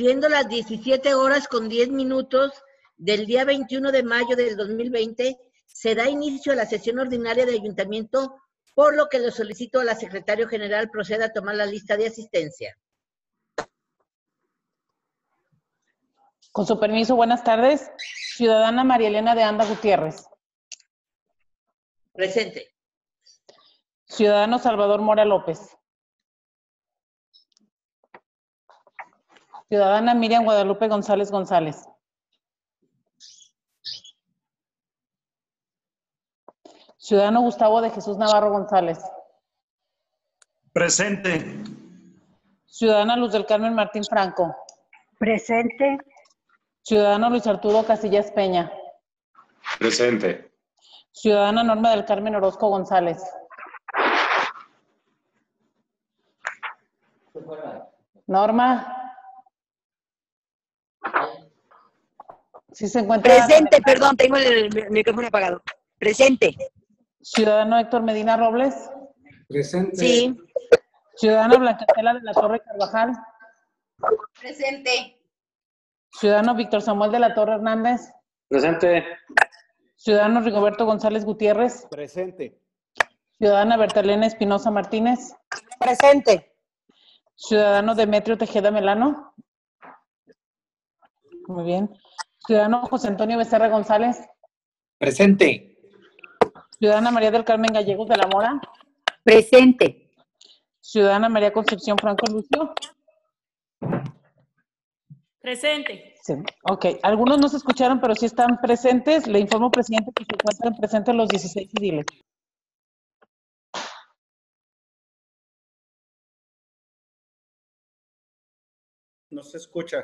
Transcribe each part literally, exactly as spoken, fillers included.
siendo las diecisiete horas con diez minutos del día veintiuno de mayo del dos mil veinte, se da inicio a la sesión ordinaria del ayuntamiento, por lo que le solicito a la secretaria general proceda a tomar la lista de asistencia. Con su permiso, buenas tardes. Ciudadana María Elena de Anda Gutiérrez. Presente. Ciudadano Salvador Mora López. Ciudadana Miriam Guadalupe González González. Ciudadano Gustavo de Jesús Navarro González. Presente. Ciudadana Luz del Carmen Martín Franco. Presente. Ciudadano Luis Arturo Casillas Peña. Presente. Ciudadana Norma del Carmen Orozco González. Norma. Sí se encuentra. Presente, perdón, tengo el, el micrófono apagado. Presente. Ciudadano Héctor Medina Robles. Presente. Sí. Ciudadana Blanca Estela de la Torre Carvajal. Presente. Ciudadano Víctor Samuel de la Torre Hernández. Presente. Ciudadano Rigoberto González Gutiérrez. Presente. Ciudadana Bertalena Espinosa Martínez. Presente. Ciudadano Demetrio Tejeda Melano. Muy bien. Ciudadano José Antonio Becerra González. Presente. Ciudadana María del Carmen Gallegos de la Mora. Presente. Ciudadana María Concepción Franco Lucio. Presente. Sí. Ok. Algunos no se escucharon, pero sí están presentes. Le informo, presidente, que se encuentran presentes los dieciséis civiles. No se escucha.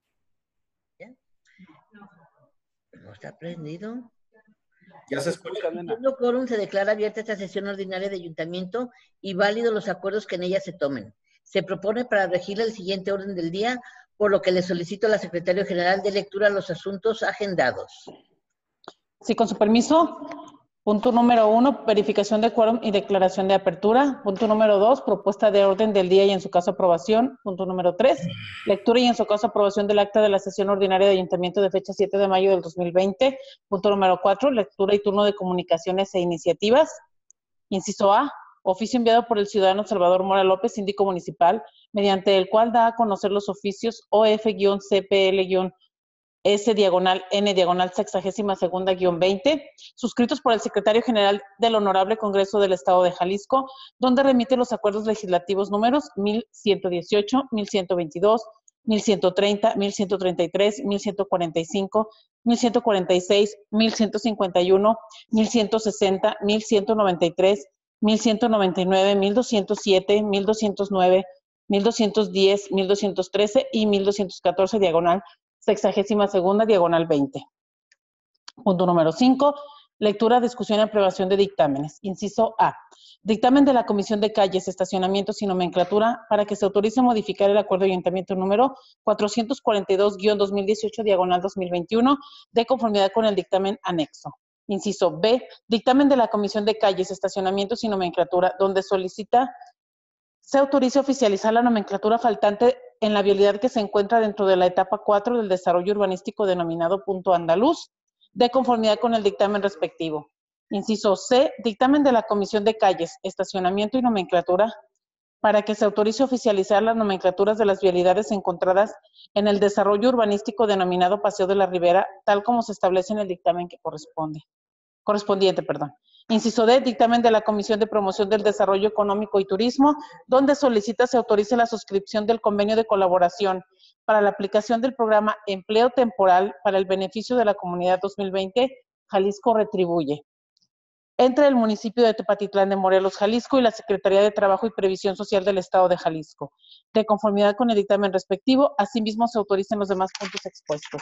¿No está prendido? Ya se escucha, nena. Siendo quórum, se declara abierta esta sesión ordinaria de ayuntamiento y válidos los acuerdos que en ella se tomen. Se propone para regir el siguiente orden del día, por lo que le solicito a la Secretaria General de lectura los asuntos agendados. Sí, con su permiso. Punto número uno, verificación de quórum y declaración de apertura. Punto número dos, propuesta de orden del día y en su caso aprobación. Punto número tres, lectura y en su caso aprobación del acta de la sesión ordinaria de ayuntamiento de fecha siete de mayo del dos mil veinte. Punto número cuatro, lectura y turno de comunicaciones e iniciativas. Inciso A, oficio enviado por el ciudadano Salvador Mora López, síndico municipal, mediante el cual da a conocer los oficios O F-C P L-S diagonal N diagonal sexagésima segunda guión veinte, suscritos por el secretario general del Honorable Congreso del Estado de Jalisco, donde remite los acuerdos legislativos números mil ciento dieciocho, mil ciento veintidós, mil ciento treinta, mil ciento treinta y tres, mil ciento cuarenta y cinco, mil ciento cuarenta y seis, mil ciento cincuenta y uno, mil ciento sesenta, mil ciento noventa y tres, mil ciento noventa y nueve, mil doscientos siete, mil doscientos nueve, mil doscientos diez, mil doscientos trece y mil doscientos catorce diagonal sexagésima segunda diagonal veinte. Punto número cinco, lectura, discusión y aprobación de dictámenes. Inciso A, dictamen de la Comisión de Calles, Estacionamientos y Nomenclatura para que se autorice modificar el acuerdo de ayuntamiento número cuatrocientos cuarenta y dos guión dos mil dieciocho diagonal dos mil veintiuno de conformidad con el dictamen anexo. Inciso B, dictamen de la Comisión de Calles, Estacionamientos y Nomenclatura, donde solicita se autorice oficializar la nomenclatura faltante en la vialidad que se encuentra dentro de la etapa cuatro del desarrollo urbanístico denominado Punto Andaluz, de conformidad con el dictamen respectivo. Inciso C, dictamen de la Comisión de Calles, Estacionamiento y Nomenclatura, para que se autorice oficializar las nomenclaturas de las vialidades encontradas en el desarrollo urbanístico denominado Paseo de la Ribera, tal como se establece en el dictamen que corresponde. Correspondiente, perdón. Inciso D, dictamen de la Comisión de Promoción del Desarrollo Económico y Turismo, donde solicita se autorice la suscripción del convenio de colaboración para la aplicación del programa Empleo Temporal para el beneficio de la comunidad dos mil veinte, Jalisco Retribuye, entre el municipio de Tepatitlán de Morelos, Jalisco, y la Secretaría de Trabajo y Previsión Social del Estado de Jalisco. De conformidad con el dictamen respectivo, asimismo se autoricen los demás puntos expuestos.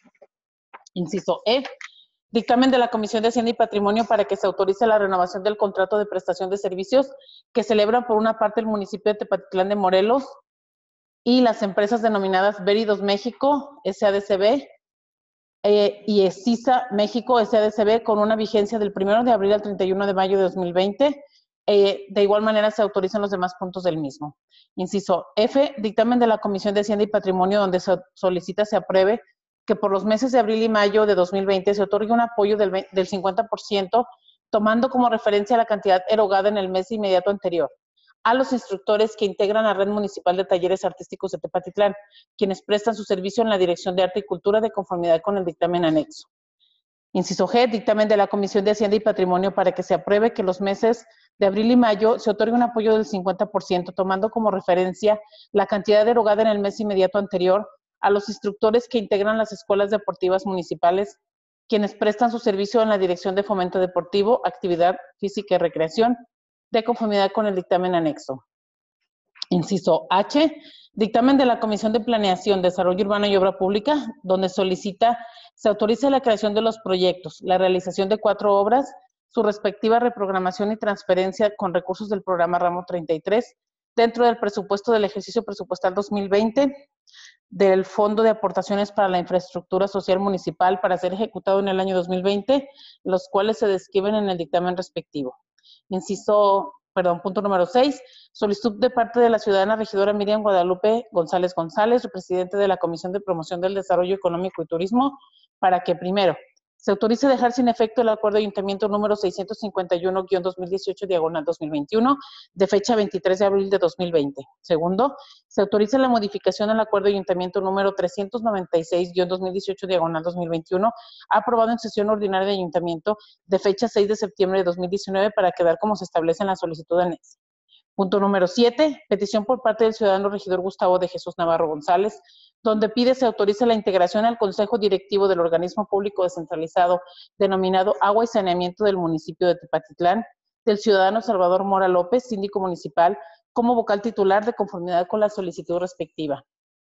Inciso E, dictamen de la Comisión de Hacienda y Patrimonio para que se autorice la renovación del contrato de prestación de servicios que celebra por una parte el municipio de Tepatitlán de Morelos y las empresas denominadas Veridos México, S A D C B, eh, y ESISA México, S A D C B, con una vigencia del primero de abril al treinta y uno de mayo de dos mil veinte, Eh, de igual manera se autorizan los demás puntos del mismo. Inciso F, dictamen de la Comisión de Hacienda y Patrimonio donde se solicita se apruebe que por los meses de abril y mayo de dos mil veinte se otorgue un apoyo del, del cincuenta por ciento, tomando como referencia la cantidad erogada en el mes inmediato anterior, a los instructores que integran la Red Municipal de Talleres Artísticos de Tepatitlán, quienes prestan su servicio en la Dirección de Arte y Cultura de conformidad con el dictamen anexo. Inciso G, dictamen de la Comisión de Hacienda y Patrimonio para que se apruebe que los meses de abril y mayo se otorgue un apoyo del cincuenta por ciento, tomando como referencia la cantidad erogada en el mes inmediato anterior a los instructores que integran las escuelas deportivas municipales, quienes prestan su servicio en la Dirección de Fomento Deportivo, Actividad Física y Recreación, de conformidad con el dictamen anexo. Inciso H, dictamen de la Comisión de Planeación, Desarrollo Urbano y Obra Pública, donde solicita se autorice la creación de los proyectos, la realización de cuatro obras, su respectiva reprogramación y transferencia con recursos del programa Ramo treinta y tres, dentro del presupuesto del ejercicio presupuestal dos mil veinte, del Fondo de Aportaciones para la Infraestructura Social Municipal para ser ejecutado en el año dos mil veinte, los cuales se describen en el dictamen respectivo. Inciso, perdón, punto número seis, solicitud de parte de la ciudadana regidora Miriam Guadalupe González González, presidente de la Comisión de Promoción del Desarrollo Económico y Turismo, para que, primero, se autorice dejar sin efecto el acuerdo de ayuntamiento número seiscientos cincuenta y uno guión dos mil dieciocho diagonal dos mil veintiuno de fecha veintitrés de abril de dos mil veinte. Segundo, se autoriza la modificación al acuerdo de ayuntamiento número trescientos noventa y seis guión dos mil dieciocho diagonal dos mil veintiuno aprobado en sesión ordinaria de ayuntamiento de fecha seis de septiembre de dos mil diecinueve para quedar como se establece en la solicitud anexa. Punto número siete, petición por parte del ciudadano regidor Gustavo de Jesús Navarro González, donde pide se autorice la integración al Consejo Directivo del Organismo Público Descentralizado denominado Agua y Saneamiento del municipio de Tepatitlán, del ciudadano Salvador Mora López, síndico municipal, como vocal titular de conformidad con la solicitud respectiva.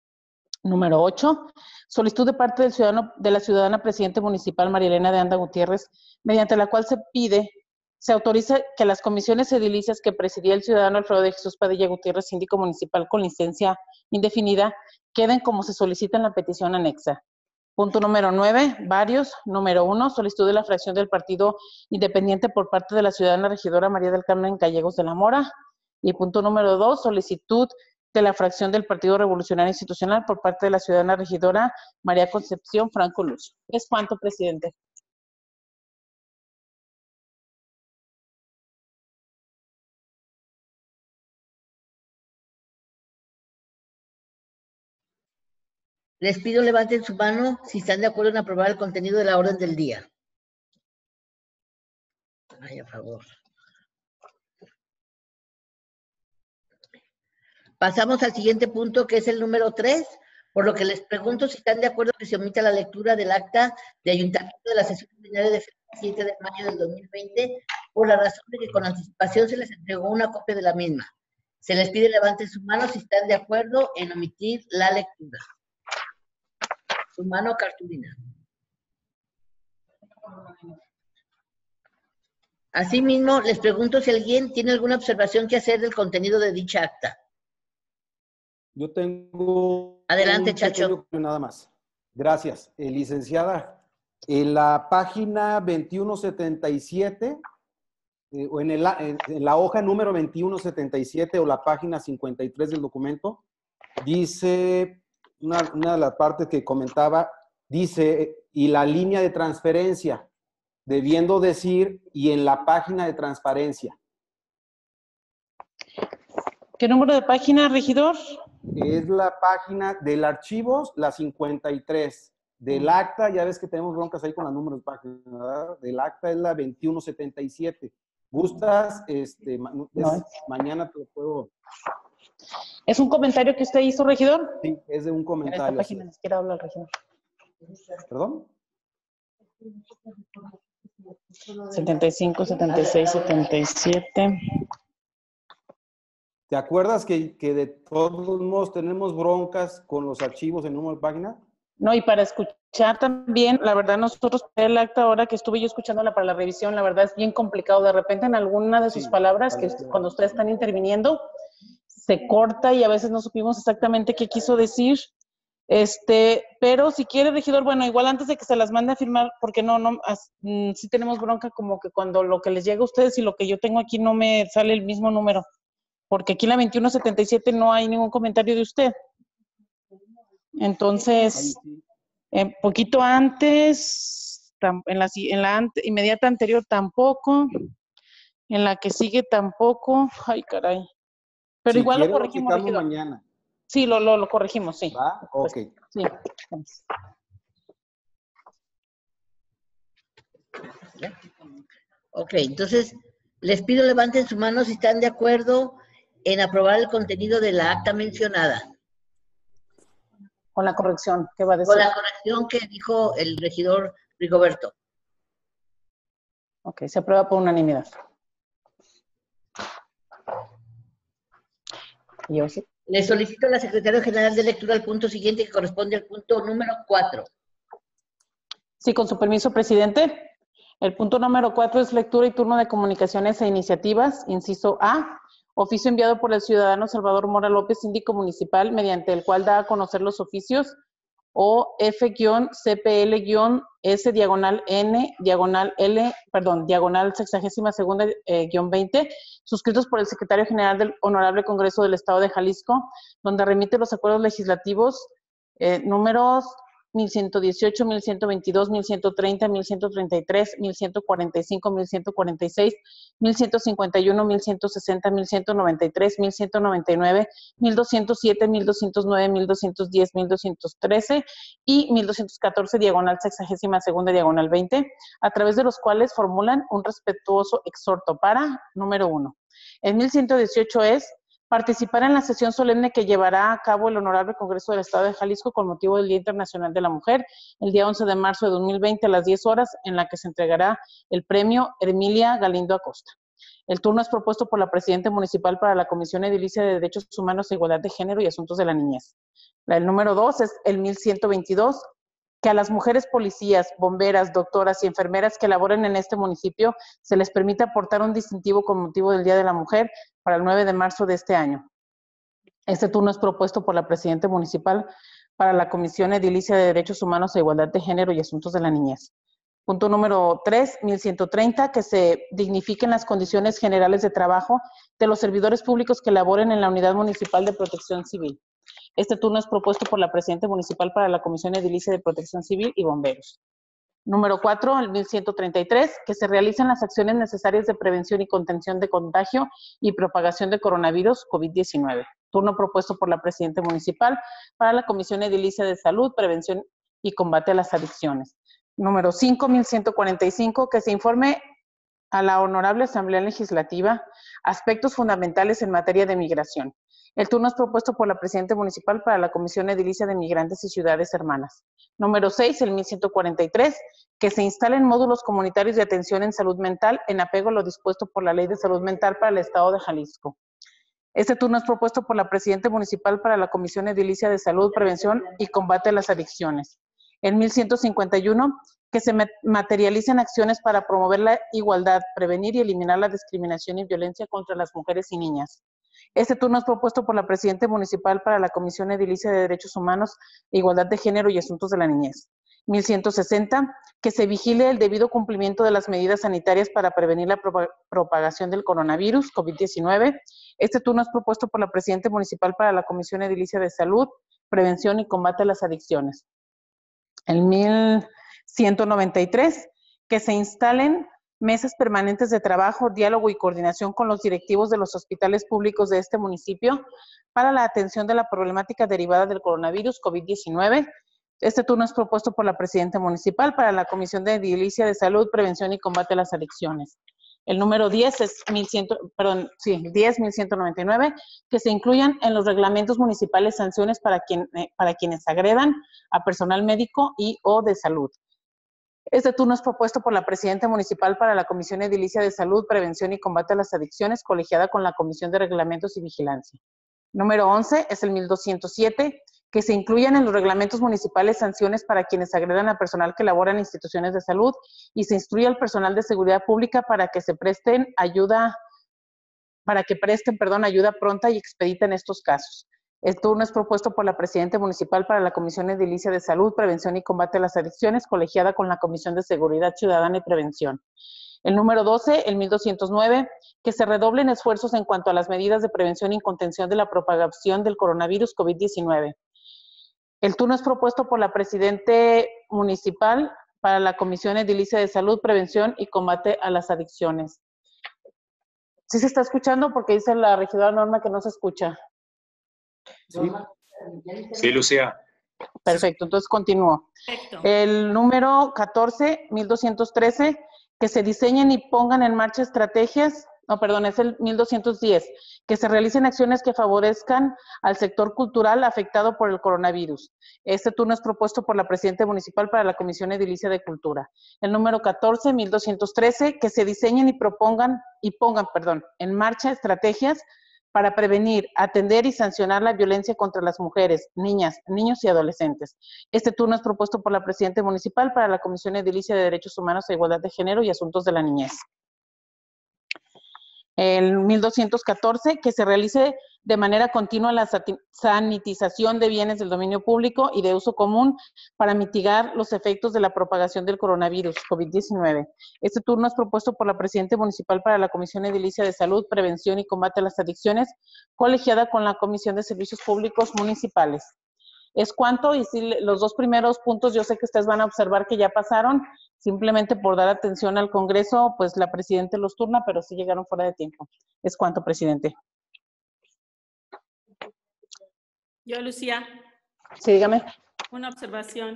Número ocho, solicitud de parte del ciudadano, de la ciudadana presidente municipal María Elena de Anda Gutiérrez, mediante la cual se pide se autoriza que las comisiones edilicias que presidía el ciudadano Alfredo de Jesús Padilla Gutiérrez, síndico municipal con licencia indefinida, queden como se solicita en la petición anexa. Punto número nueve, varios. Número uno, solicitud de la fracción del Partido Independiente por parte de la ciudadana regidora María del Carmen Gallegos de la Mora. Y punto número dos, solicitud de la fracción del Partido Revolucionario Institucional por parte de la ciudadana regidora María Concepción Franco Luz. ¿Es cuánto, presidente? Les pido levanten su mano si están de acuerdo en aprobar el contenido de la orden del día. Ay, a favor. Pasamos al siguiente punto, que es el número tres, por lo que les pregunto si están de acuerdo que se omita la lectura del acta de ayuntamiento de la sesión ordinaria de siete de mayo del dos mil veinte, por la razón de que con anticipación se les entregó una copia de la misma. Se les pide levanten su mano si están de acuerdo en omitir la lectura. Su mano, cartulina. Asimismo, les pregunto si alguien tiene alguna observación que hacer del contenido de dicha acta. Yo tengo... Adelante, un Chacho. Nada más. Gracias. Eh, licenciada, en la página veintiuno setenta y siete, eh, o en, el, en, en la hoja número veintiuno setenta y siete o la página cincuenta y tres del documento, dice... Una, una de las partes que comentaba, dice, y la línea de transferencia, debiendo decir, y en la página de transparencia. ¿Qué número de página, regidor? Es la página del archivos, la cincuenta y tres. Del acta, ya ves que tenemos broncas ahí con los números de página, ¿verdad? Del acta es la veintiuno setenta y siete. ¿Gustas? Este, ma es, no. Mañana te lo puedo... ¿Es un comentario que usted hizo, regidor? Sí, es de un comentario. En esta página ni siquiera habla el regidor. ¿Perdón? setenta y cinco, setenta y seis, setenta y siete. ¿Te acuerdas que, que de todos modos tenemos broncas con los archivos en número de página? No, y para escuchar también, la verdad, nosotros, el acta ahora que estuve yo escuchándola para la revisión, la verdad es bien complicado. De repente en alguna de sus sí, palabras, que cuando ustedes están interviniendo, se corta y a veces no supimos exactamente qué quiso decir, este, Pero si quiere, regidor, bueno, igual antes de que se las mande a firmar, porque no, no, as, mm, sí tenemos bronca como que cuando lo que les llega a ustedes y lo que yo tengo aquí no me sale el mismo número. Porque aquí en la veintiuno setenta y siete no hay ningún comentario de usted. Entonces, eh, poquito antes, tam, en la, en la ante, inmediata anterior tampoco, en la que sigue tampoco, ay caray. Pero si igual lo quiere, lo corregimos, checamos regidor. mañana. Sí, lo, lo, lo corregimos, sí. ¿Va? Pues, Ok. sí. Ok, entonces les pido levanten su mano si están de acuerdo en aprobar el contenido de la acta mencionada. Con la corrección, ¿qué va a decir? Con la corrección que dijo el regidor Rigoberto. Ok, se aprueba por unanimidad. ¿Y yo sí? Le solicito a la Secretaria General de Lectura el punto siguiente que corresponde al punto número cuatro. Sí, con su permiso, presidente. El punto número cuatro es lectura y turno de comunicaciones e iniciativas. Inciso A, oficio enviado por el ciudadano Salvador Mora López, síndico municipal, mediante el cual da a conocer los oficios o F-C P L-S diagonal N diagonal L, perdón, diagonal sexagésima segunda eh, guión veinte, suscritos por el secretario general del Honorable Congreso del Estado de Jalisco, donde remite los acuerdos legislativos eh, números mil ciento dieciocho, mil ciento veintidós, mil ciento treinta, mil ciento treinta y tres, mil ciento cuarenta y cinco, mil ciento cuarenta y seis, mil ciento cincuenta y uno, mil ciento sesenta, mil ciento noventa y tres, mil ciento noventa y nueve, mil doscientos siete, mil doscientos nueve, mil doscientos diez, mil doscientos trece y mil doscientos catorce, diagonal sexagésima segunda, diagonal veinte, a través de los cuales formulan un respetuoso exhorto para, número uno. El mil ciento dieciocho es participar en la sesión solemne que llevará a cabo el Honorable Congreso del Estado de Jalisco con motivo del Día Internacional de la Mujer, el día once de marzo de dos mil veinte a las diez horas, en la que se entregará el premio Hermilia Galindo Acosta. El turno es propuesto por la Presidenta Municipal para la Comisión Edilicia de Derechos Humanos e Igualdad de Género y Asuntos de la Niñez. El número dos es el mil ciento veintidós, que a las mujeres policías, bomberas, doctoras y enfermeras que laboren en este municipio se les permite aportar un distintivo con motivo del Día de la Mujer para el nueve de marzo de este año. Este turno es propuesto por la Presidenta Municipal para la Comisión Edilicia de Derechos Humanos e Igualdad de Género y Asuntos de la Niñez. Punto número tres, mil ciento treinta, que se dignifiquen las condiciones generales de trabajo de los servidores públicos que laboren en la Unidad Municipal de Protección Civil. Este turno es propuesto por la Presidenta Municipal para la Comisión Edilicia de Protección Civil y Bomberos. Número cuatro, el mil ciento treinta y tres, que se realicen las acciones necesarias de prevención y contención de contagio y propagación de coronavirus COVID diecinueve. Turno propuesto por la Presidenta Municipal para la Comisión Edilicia de Salud, Prevención y Combate a las Adicciones. Número cinco, mil ciento cuarenta y cinco, que se informe a la Honorable Asamblea Legislativa aspectos fundamentales en materia de migración. El turno es propuesto por la Presidenta Municipal para la Comisión Edilicia de Migrantes y Ciudades Hermanas. Número seis, el mil ciento cuarenta y tres, que se instalen módulos comunitarios de atención en salud mental en apego a lo dispuesto por la Ley de Salud Mental para el Estado de Jalisco. Este turno es propuesto por la Presidenta Municipal para la Comisión Edilicia de Salud, Prevención y Combate a las Adicciones. El mil ciento cincuenta y uno, que se materialicen acciones para promover la igualdad, prevenir y eliminar la discriminación y violencia contra las mujeres y niñas. Este turno es propuesto por la Presidenta Municipal para la Comisión Edilicia de Derechos Humanos, Igualdad de Género y Asuntos de la Niñez. mil ciento sesenta, que se vigile el debido cumplimiento de las medidas sanitarias para prevenir la pro propagación del coronavirus COVID diecinueve. Este turno es propuesto por la Presidenta Municipal para la Comisión Edilicia de Salud, Prevención y Combate a las Adicciones. El mil ciento noventa y tres, que se instalen mesas permanentes de trabajo, diálogo y coordinación con los directivos de los hospitales públicos de este municipio para la atención de la problemática derivada del coronavirus COVID diecinueve. Este turno es propuesto por la Presidenta Municipal para la Comisión de Edilicia de Salud, Prevención y Combate a las Adicciones. El número diez es mil cien, perdón, sí, diez mil ciento noventa y nueve, que se incluyan en los reglamentos municipales sanciones para, quien, eh, para quienes agredan a personal médico y o de salud. Este turno es propuesto por la Presidenta Municipal para la Comisión Edilicia de Salud, Prevención y Combate a las Adicciones, colegiada con la Comisión de Reglamentos y Vigilancia. Número once es el mil doscientos siete, que se incluyan en los reglamentos municipales sanciones para quienes agredan a personal que labora en instituciones de salud y se instruye al personal de seguridad pública para que se presten ayuda, para que presten, perdón, ayuda pronta y expedita en estos casos. El turno es propuesto por la Presidenta Municipal para la Comisión Edilicia de Salud, Prevención y Combate a las Adicciones, colegiada con la Comisión de Seguridad Ciudadana y Prevención. El número doce, el mil doscientos nueve, que se redoblen esfuerzos en cuanto a las medidas de prevención y contención de la propagación del coronavirus COVID diecinueve. El turno es propuesto por la Presidenta Municipal para la Comisión Edilicia de Salud, Prevención y Combate a las Adicciones. ¿Sí se está escuchando? Porque dice la regidora Norma que no se escucha. Sí. Sí, Lucía. Perfecto, entonces continúo. Perfecto. El número catorce, mil doscientos trece, que se diseñen y pongan en marcha estrategias, no, perdón, es el mil doscientos diez, que se realicen acciones que favorezcan al sector cultural afectado por el coronavirus. Este turno es propuesto por la Presidenta Municipal para la Comisión Edilicia de Cultura. El número catorce, mil doscientos trece, que se diseñen y propongan, y pongan, perdón, en marcha estrategias para prevenir, atender y sancionar la violencia contra las mujeres, niñas, niños y adolescentes. Este turno es propuesto por la Presidenta Municipal para la Comisión Edilicia de Derechos Humanos e Igualdad de Género y Asuntos de la Niñez. El mil doscientos catorce, que se realice de manera continua la sanitización de bienes del dominio público y de uso común para mitigar los efectos de la propagación del coronavirus COVID diecinueve. Este turno es propuesto por la Presidenta Municipal para la Comisión Edilicia de Salud, Prevención y Combate a las Adicciones, colegiada con la Comisión de Servicios Públicos Municipales. Es cuanto, y si los dos primeros puntos yo sé que ustedes van a observar que ya pasaron, simplemente por dar atención al Congreso, pues la Presidenta los turna, pero sí llegaron fuera de tiempo. Es cuanto, Presidente. Yo, Lucía, Sí, dígame. una observación.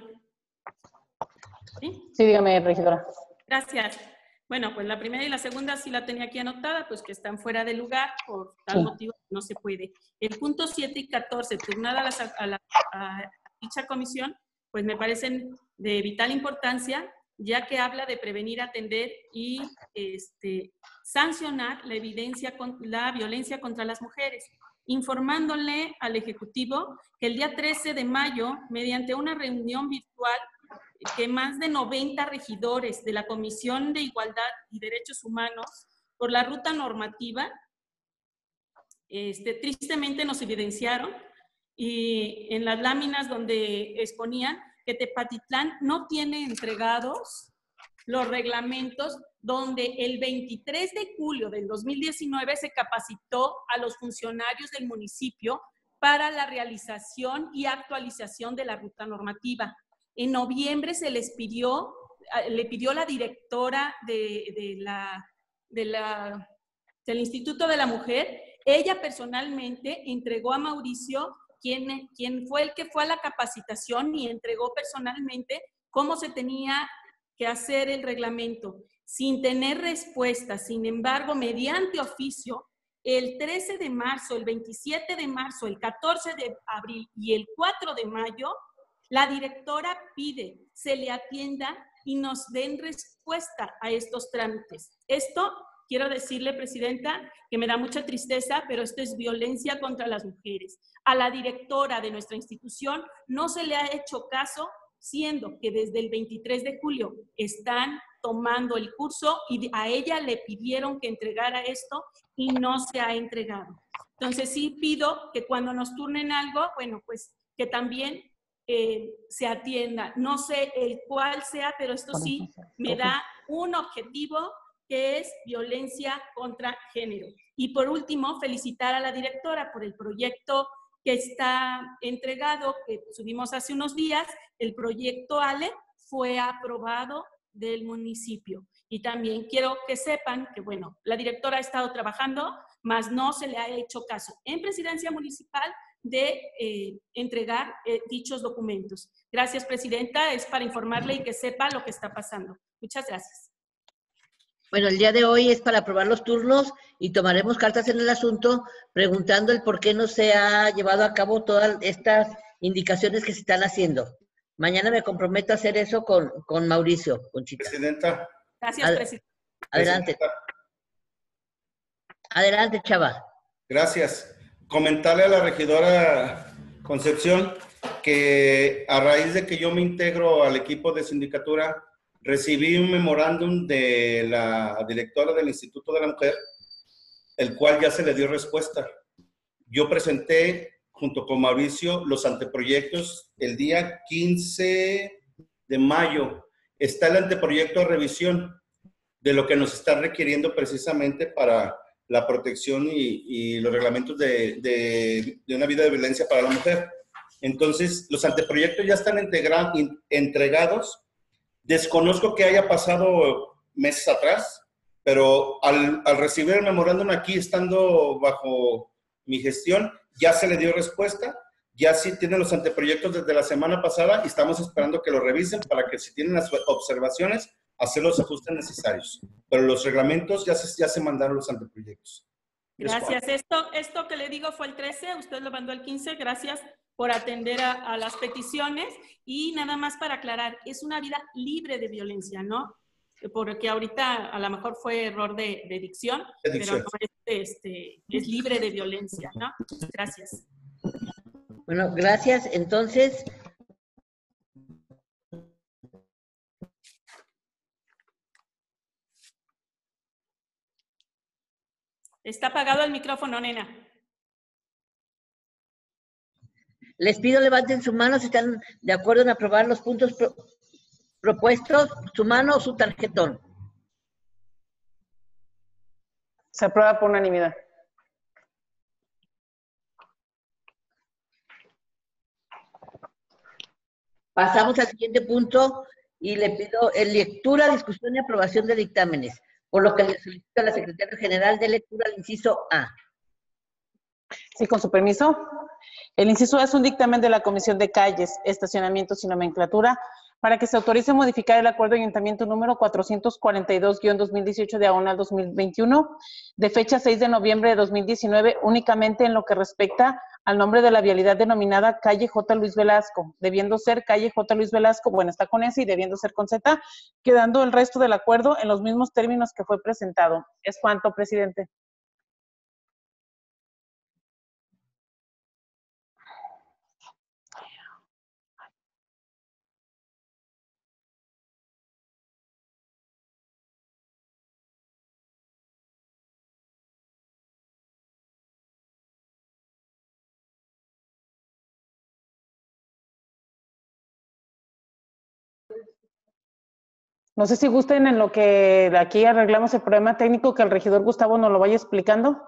¿Sí? Sí, dígame, regidora. Gracias. Bueno, pues la primera y la segunda sí la tenía aquí anotada, pues que están fuera de lugar, por tal Sí. motivo no se puede. El punto siete y catorce, turnada a, las- a la, a dicha comisión, pues me parecen de vital importancia, ya que habla de prevenir, atender y este, sancionar la evidencia con la violencia contra las mujeres, informándole al Ejecutivo que el día trece de mayo, mediante una reunión virtual, que más de noventa regidores de la Comisión de Igualdad y Derechos Humanos, por la ruta normativa, este, tristemente nos evidenciaron y en las láminas donde exponían que Tepatitlán no tiene entregados los reglamentos donde el veintitrés de julio del dos mil diecinueve se capacitó a los funcionarios del municipio para la realización y actualización de la ruta normativa. En noviembre se les pidió, le pidió la directora de, de la, de la, del Instituto de la Mujer, ella personalmente entregó a Mauricio, quien, quien fue el que fue a la capacitación y entregó personalmente cómo se tenía que hacer el reglamento, sin tener respuesta. Sin embargo, mediante oficio, el trece de marzo, el veintisiete de marzo, el catorce de abril y el cuatro de mayo, la directora pide se le atienda y nos den respuesta a estos trámites. Esto, quiero decirle, Presidenta, que me da mucha tristeza, pero esto es violencia contra las mujeres. A la directora de nuestra institución no se le ha hecho caso, siendo que desde el veintitrés de julio están tomando el curso y a ella le pidieron que entregara esto y no se ha entregado. Entonces sí pido que cuando nos turnen algo, bueno, pues que también eh, se atienda. No sé el cuál sea, pero esto sí me da un objetivo que es violencia contra género. Y por último, felicitar a la directora por el proyecto que está entregado, que subimos hace unos días. El proyecto ALE fue aprobado del municipio. Y también quiero que sepan que, bueno, la directora ha estado trabajando, mas no se le ha hecho caso en Presidencia Municipal de eh, entregar eh, dichos documentos. Gracias, Presidenta. Es para informarle y que sepa lo que está pasando. Muchas gracias. Bueno, el día de hoy es para aprobar los turnos y tomaremos cartas en el asunto preguntando el por qué no se ha llevado a cabo todas estas indicaciones que se están haciendo. Mañana me comprometo a hacer eso con, con Mauricio, Conchita. Presidenta. Gracias, Ad Presidenta. Adelante. Presidenta. Adelante, Chava. Gracias. Comentarle a la regidora Concepción que a raíz de que yo me integro al equipo de sindicatura, recibí un memorándum de la directora del Instituto de la Mujer, el cual ya se le dio respuesta. Yo presenté junto con Mauricio, los anteproyectos el día quince de mayo. Está el anteproyecto de revisión de lo que nos está requiriendo precisamente para la protección y, y los reglamentos de, de, de una vida de violencia para la mujer. Entonces, los anteproyectos ya están integra, in, entregados. Desconozco que haya pasado meses atrás, pero al, al recibir el memorándum aquí, estando bajo mi gestión, ya se le dio respuesta. Ya sí tienen los anteproyectos desde la semana pasada y estamos esperando que lo revisen para que si tienen las observaciones, hacer los ajustes necesarios. Pero los reglamentos ya se, ya se mandaron los anteproyectos. Gracias. Esto, esto que le digo fue el trece, usted lo mandó el quince. Gracias por atender a, a las peticiones. Y nada más para aclarar, es una vida libre de violencia, ¿no? Porque ahorita a lo mejor fue error de, de dicción, de dicción, pero no es, este, es libre de violencia, ¿no? Gracias. Bueno, gracias. Entonces, está apagado el micrófono, nena. Les pido levanten su mano si están de acuerdo en aprobar los puntos pro propuestos, su mano o su tarjetón. Se aprueba por unanimidad. Pasamos al siguiente punto y le pido en lectura, discusión y aprobación de dictámenes, por lo que le solicito a la Secretaria General de lectura el inciso A. Sí, con su permiso. El inciso A es un dictamen de la Comisión de Calles, Estacionamientos y Nomenclatura para que se autorice modificar el acuerdo de ayuntamiento número cuatrocientos cuarenta y dos guión dos mil dieciocho diagonal dos mil veintiuno de fecha seis de noviembre de dos mil diecinueve únicamente en lo que respecta al nombre de la vialidad denominada calle J. Luis Velasco, debiendo ser calle J. Luis Velasco, bueno, está con S y debiendo ser con Z, quedando el resto del acuerdo en los mismos términos que fue presentado. Es cuanto, presidente. No sé si gusten en lo que aquí arreglamos el problema técnico que el regidor Gustavo nos lo vaya explicando.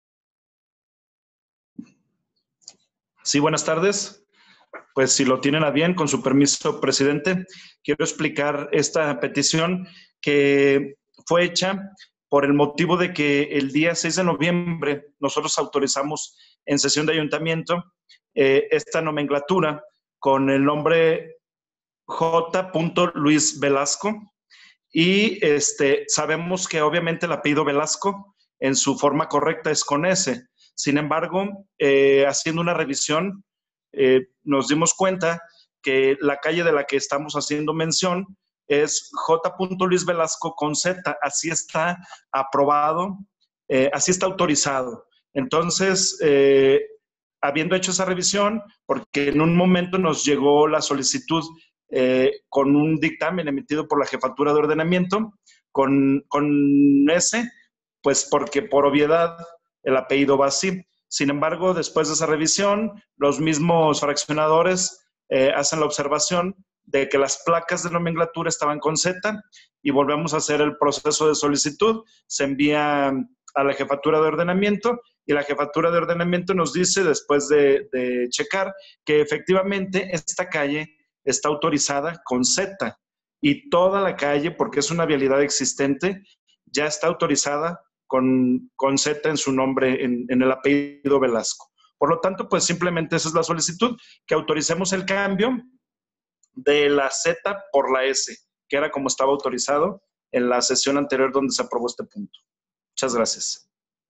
Sí, buenas tardes. Pues si lo tienen a bien, con su permiso, presidente, quiero explicar esta petición que fue hecha por el motivo de que el día seis de noviembre nosotros autorizamos en sesión de ayuntamiento eh, esta nomenclatura con el nombre J. Luis Velasco. Y este, sabemos que obviamente el apellido Velasco en su forma correcta es con S. Sin embargo, eh, haciendo una revisión, eh, nos dimos cuenta que la calle de la que estamos haciendo mención es J. Luis Velasco con Z. Así está aprobado, eh, así está autorizado. Entonces, eh, habiendo hecho esa revisión, porque en un momento nos llegó la solicitud Eh, con un dictamen emitido por la Jefatura de Ordenamiento, con, con S, pues porque por obviedad el apellido va así. Sin embargo, después de esa revisión, los mismos fraccionadores eh, hacen la observación de que las placas de nomenclatura estaban con Z y volvemos a hacer el proceso de solicitud. Se envía a la Jefatura de Ordenamiento y la Jefatura de Ordenamiento nos dice, después de, de checar, que efectivamente esta calle está autorizada con Z y toda la calle, porque es una vialidad existente, ya está autorizada con, con Z en su nombre, en, en el apellido Velasco. Por lo tanto, pues simplemente esa es la solicitud, que autoricemos el cambio de la Z por la S, que era como estaba autorizado en la sesión anterior donde se aprobó este punto. Muchas gracias.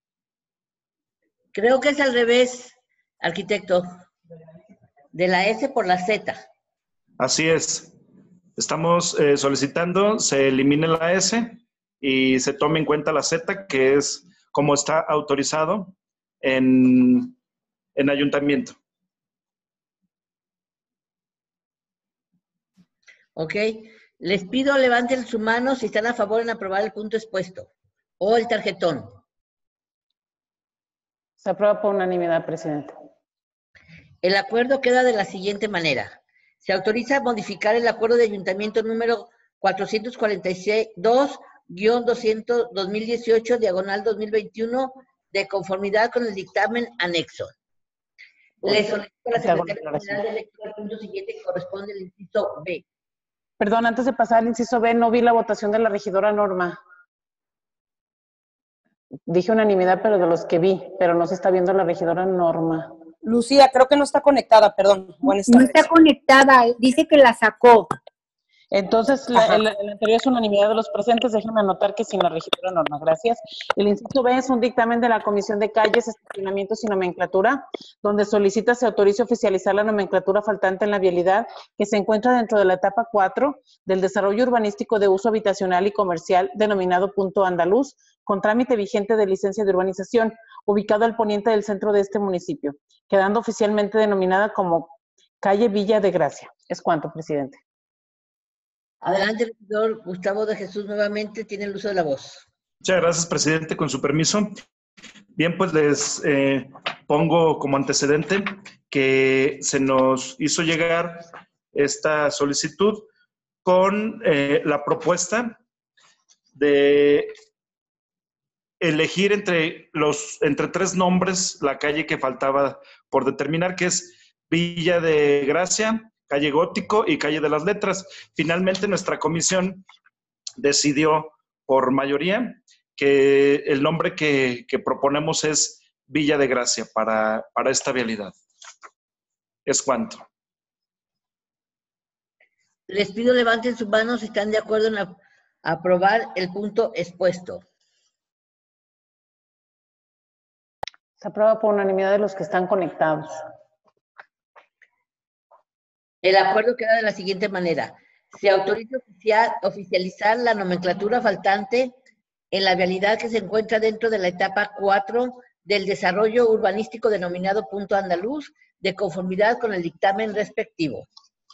Creo que es al revés, arquitecto, de la S por la Z. Así es. Estamos eh, solicitando se elimine la S y se tome en cuenta la Z, que es como está autorizado en, en ayuntamiento. Ok. Les pido levanten su mano si están a favor en aprobar el punto expuesto. O el tarjetón. Se aprueba por unanimidad, presidente. El acuerdo queda de la siguiente manera. Se autoriza a modificar el acuerdo de ayuntamiento número cuatrocientos cuarenta y dos guión doscientos dos mil dieciocho diagonal dos mil veintiuno de conformidad con el dictamen anexo. Le solicito a la Secretaría General de Lectura al punto siguiente que corresponde al inciso B. Perdón, antes de pasar al inciso B, no vi la votación de la regidora Norma. Dije unanimidad, pero de los que vi, pero no se está viendo la regidora Norma. Lucía, creo que no está conectada, perdón. Buenas No tardes. está conectada, dice que la sacó. Entonces, la, el, el anterior es unanimidad de los presentes. Déjenme anotar que sin la regidora Norma. Gracias. El inciso B es un dictamen de la Comisión de Calles, Estacionamientos y Nomenclatura, donde solicita se autorice oficializar la nomenclatura faltante en la vialidad que se encuentra dentro de la etapa cuatro del desarrollo urbanístico de uso habitacional y comercial denominado Punto Andaluz, con trámite vigente de licencia de urbanización, ubicado al poniente del centro de este municipio, quedando oficialmente denominada como calle Villa de Gracia. Es cuanto, presidente. Adelante, regidor Gustavo de Jesús, nuevamente tiene el uso de la voz. Muchas gracias, presidente, con su permiso. Bien, pues les eh, pongo como antecedente que se nos hizo llegar esta solicitud con eh, la propuesta de elegir entre, los, entre tres nombres la calle que faltaba por determinar, que es Villa de Gracia, calle Gótico y calle de las Letras. Finalmente, nuestra comisión decidió por mayoría que el nombre que, que proponemos es Villa de Gracia para, para esta vialidad. Es cuanto. Les pido levanten sus manos si están de acuerdo en a, aprobar el punto expuesto. Se aprueba por unanimidad de los que están conectados. El acuerdo queda de la siguiente manera. Se autoriza oficial, oficializar la nomenclatura faltante en la vialidad que se encuentra dentro de la etapa cuatro del desarrollo urbanístico denominado Punto Andaluz, de conformidad con el dictamen respectivo.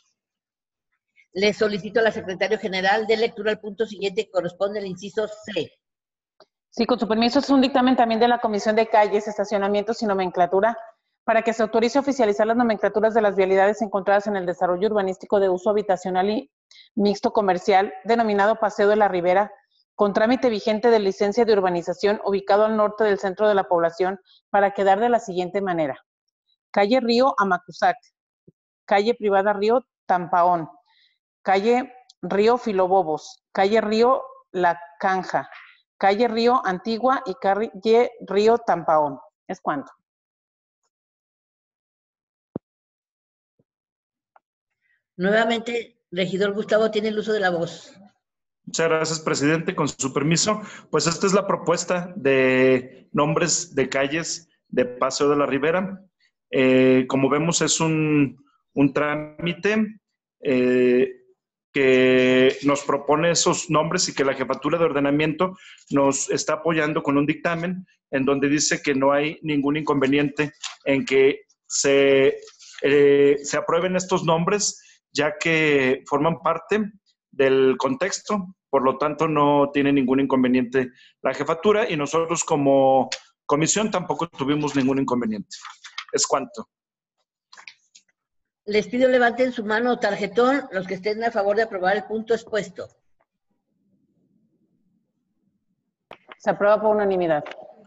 Le solicito a la Secretaria General de lectura al punto siguiente que corresponde al inciso C. Sí, con su permiso, es un dictamen también de la Comisión de Calles, Estacionamientos y Nomenclatura, para que se autorice oficializar las nomenclaturas de las vialidades encontradas en el desarrollo urbanístico de uso habitacional y mixto comercial, denominado Paseo de la Ribera, con trámite vigente de licencia de urbanización, ubicado al norte del centro de la población, para quedar de la siguiente manera. Calle Río Amacuzac, calle Privada Río Tampaón, calle Río Filobobos, calle Río La Canja, calle Río Antigua y calle Río Tampaón. ¿Es cuánto? Nuevamente, regidor Gustavo tiene el uso de la voz. Muchas gracias, presidente. Con su permiso, pues esta es la propuesta de nombres de calles de Paseo de la Ribera. Eh, como vemos, es un, un trámite eh, que nos propone esos nombres y que la Jefatura de Ordenamiento nos está apoyando con un dictamen en donde dice que no hay ningún inconveniente en que se, eh, se aprueben estos nombres, ya que forman parte del contexto, por lo tanto no tiene ningún inconveniente la jefatura y nosotros como comisión tampoco tuvimos ningún inconveniente. Es cuanto. Les pido levanten su mano o tarjetón los que estén a favor de aprobar el punto expuesto. Se aprueba por unanimidad.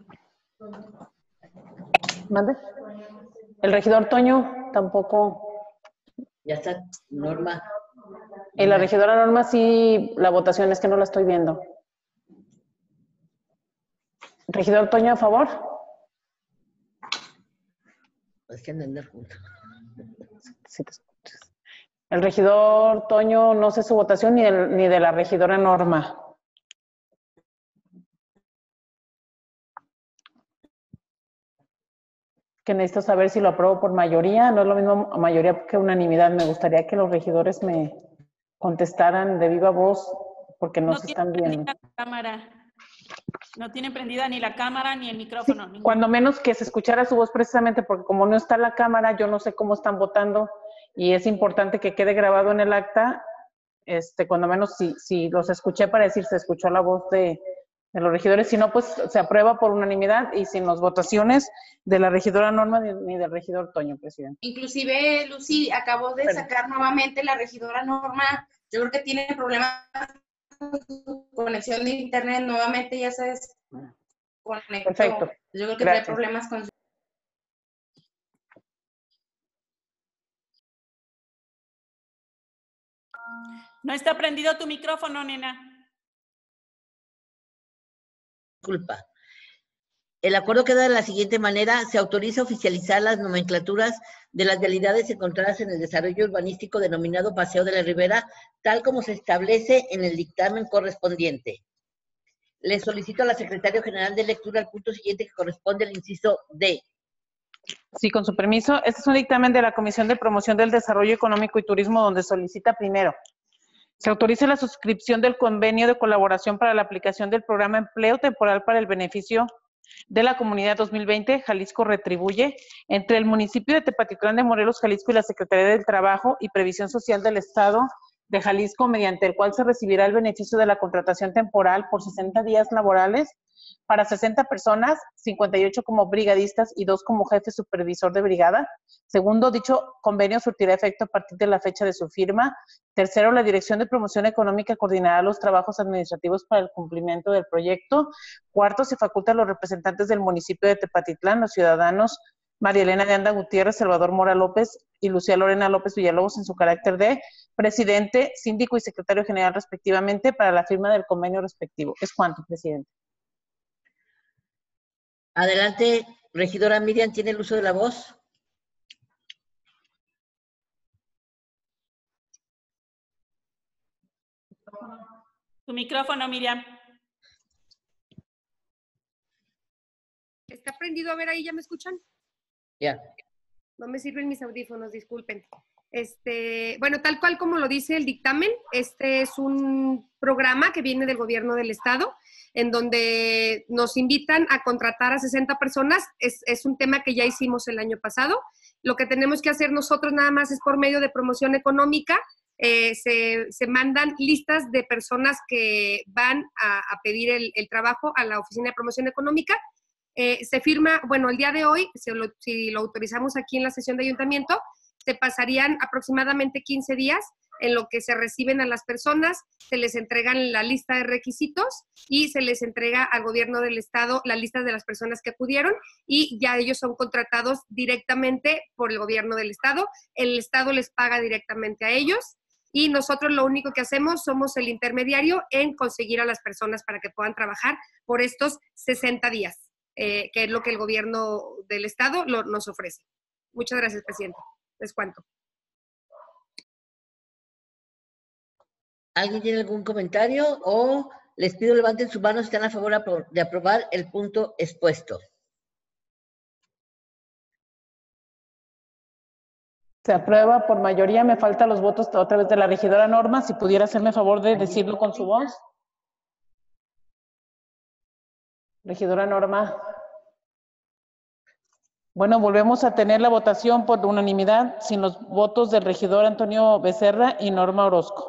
¿Mande? El regidor Toño tampoco. Ya está, Norma. Y la regidora Norma sí, la votación es que no la estoy viendo. Regidor Toño, a favor. Es que andar juntos. Sí te escuchas. El regidor Toño, no sé su votación, ni, el, ni de la regidora Norma. Que necesito saber si lo apruebo por mayoría. No es lo mismo mayoría que unanimidad. Me gustaría que los regidores me contestaran de viva voz porque no, no se están viendo. La cámara. No tienen prendida ni la cámara ni el micrófono. Sí, cuando menos que se escuchara su voz precisamente porque como no está la cámara, yo no sé cómo están votando y es importante que quede grabado en el acta, este, cuando menos si, si los escuché para decir se escuchó la voz de, de los regidores. Si no, pues se aprueba por unanimidad y sin las votaciones de la regidora Norma ni del regidor Toño, presidente. Inclusive, Lucy, acabo de Bueno. sacar nuevamente la regidora Norma. Yo creo que tiene problemas con su conexión de internet. Nuevamente ya se desconectó. Perfecto. Yo creo que Gracias. trae problemas con su... No está prendido tu micrófono, nena. Disculpa. El acuerdo queda de la siguiente manera: se autoriza oficializar las nomenclaturas de las vialidades encontradas en el desarrollo urbanístico denominado Paseo de la Ribera, tal como se establece en el dictamen correspondiente. Le solicito a la Secretaria General de lectura al punto siguiente que corresponde al inciso D. Sí, con su permiso. Este es un dictamen de la Comisión de Promoción del Desarrollo Económico y Turismo, donde solicita primero: se autoriza la suscripción del convenio de colaboración para la aplicación del programa Empleo Temporal para el Beneficio de la Comunidad dos mil veinte, Jalisco Retribuye, entre el municipio de Tepatitlán de Morelos, Jalisco, y la Secretaría del Trabajo y Previsión Social del Estado de Jalisco, mediante el cual se recibirá el beneficio de la contratación temporal por sesenta días laborales para sesenta personas, cincuenta y ocho como brigadistas y dos como jefe supervisor de brigada. Segundo, dicho convenio surtirá efecto a partir de la fecha de su firma. Tercero, la Dirección de Promoción Económica coordinará los trabajos administrativos para el cumplimiento del proyecto. Cuarto, se faculta a los representantes del municipio de Tepatitlán, los ciudadanos María Elena de Anda Gutiérrez, Salvador Mora López y Lucía Lorena López Villalobos, en su carácter de presidente, síndico y secretario general respectivamente, para la firma del convenio respectivo. Es cuanto, presidente. Adelante, regidora Miriam, ¿tiene el uso de la voz? Tu micrófono, Miriam. ¿Está prendido? A ver, ahí ya me escuchan. Ya. No me sirven mis audífonos, disculpen. Este, bueno, tal cual como lo dice el dictamen, este es un programa que viene del gobierno del estado, en donde nos invitan a contratar a sesenta personas. Es, es un tema que ya hicimos el año pasado. Lo que tenemos que hacer nosotros nada más es por medio de promoción económica. Eh, se, se mandan listas de personas que van a, a pedir el, el trabajo a la Oficina de Promoción Económica. Eh, se firma, bueno, el día de hoy, si lo, si lo autorizamos aquí en la sesión de ayuntamiento, se pasarían aproximadamente quince días en lo que se reciben a las personas, se les entregan la lista de requisitos y se les entrega al gobierno del estado la lista de las personas que acudieron y ya ellos son contratados directamente por el gobierno del estado. El estado les paga directamente a ellos y nosotros lo único que hacemos somos el intermediario en conseguir a las personas para que puedan trabajar por estos sesenta días, eh, que es lo que el gobierno del estado lo, nos ofrece. Muchas gracias, presidente. Les cuento. ¿Alguien tiene algún comentario o les pido levanten sus manos si están a favor de aprobar el punto expuesto? Se aprueba por mayoría. Me faltan los votos otra vez de la regidora Norma. Si pudiera hacerme favor de decirlo con su voz. Regidora Norma. Bueno, volvemos a tener la votación por unanimidad sin los votos del regidor Antonio Becerra y Norma Orozco.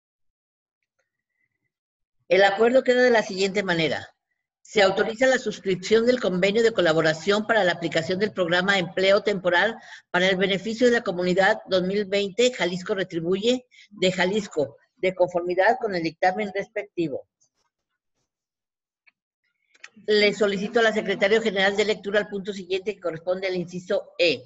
El acuerdo queda de la siguiente manera. Se autoriza la suscripción del convenio de colaboración para la aplicación del programa Empleo Temporal para el Beneficio de la Comunidad dos mil veinte, Jalisco Retribuye, de Jalisco, de conformidad con el dictamen respectivo. Le solicito a la Secretaria General de lectura al punto siguiente que corresponde al inciso E.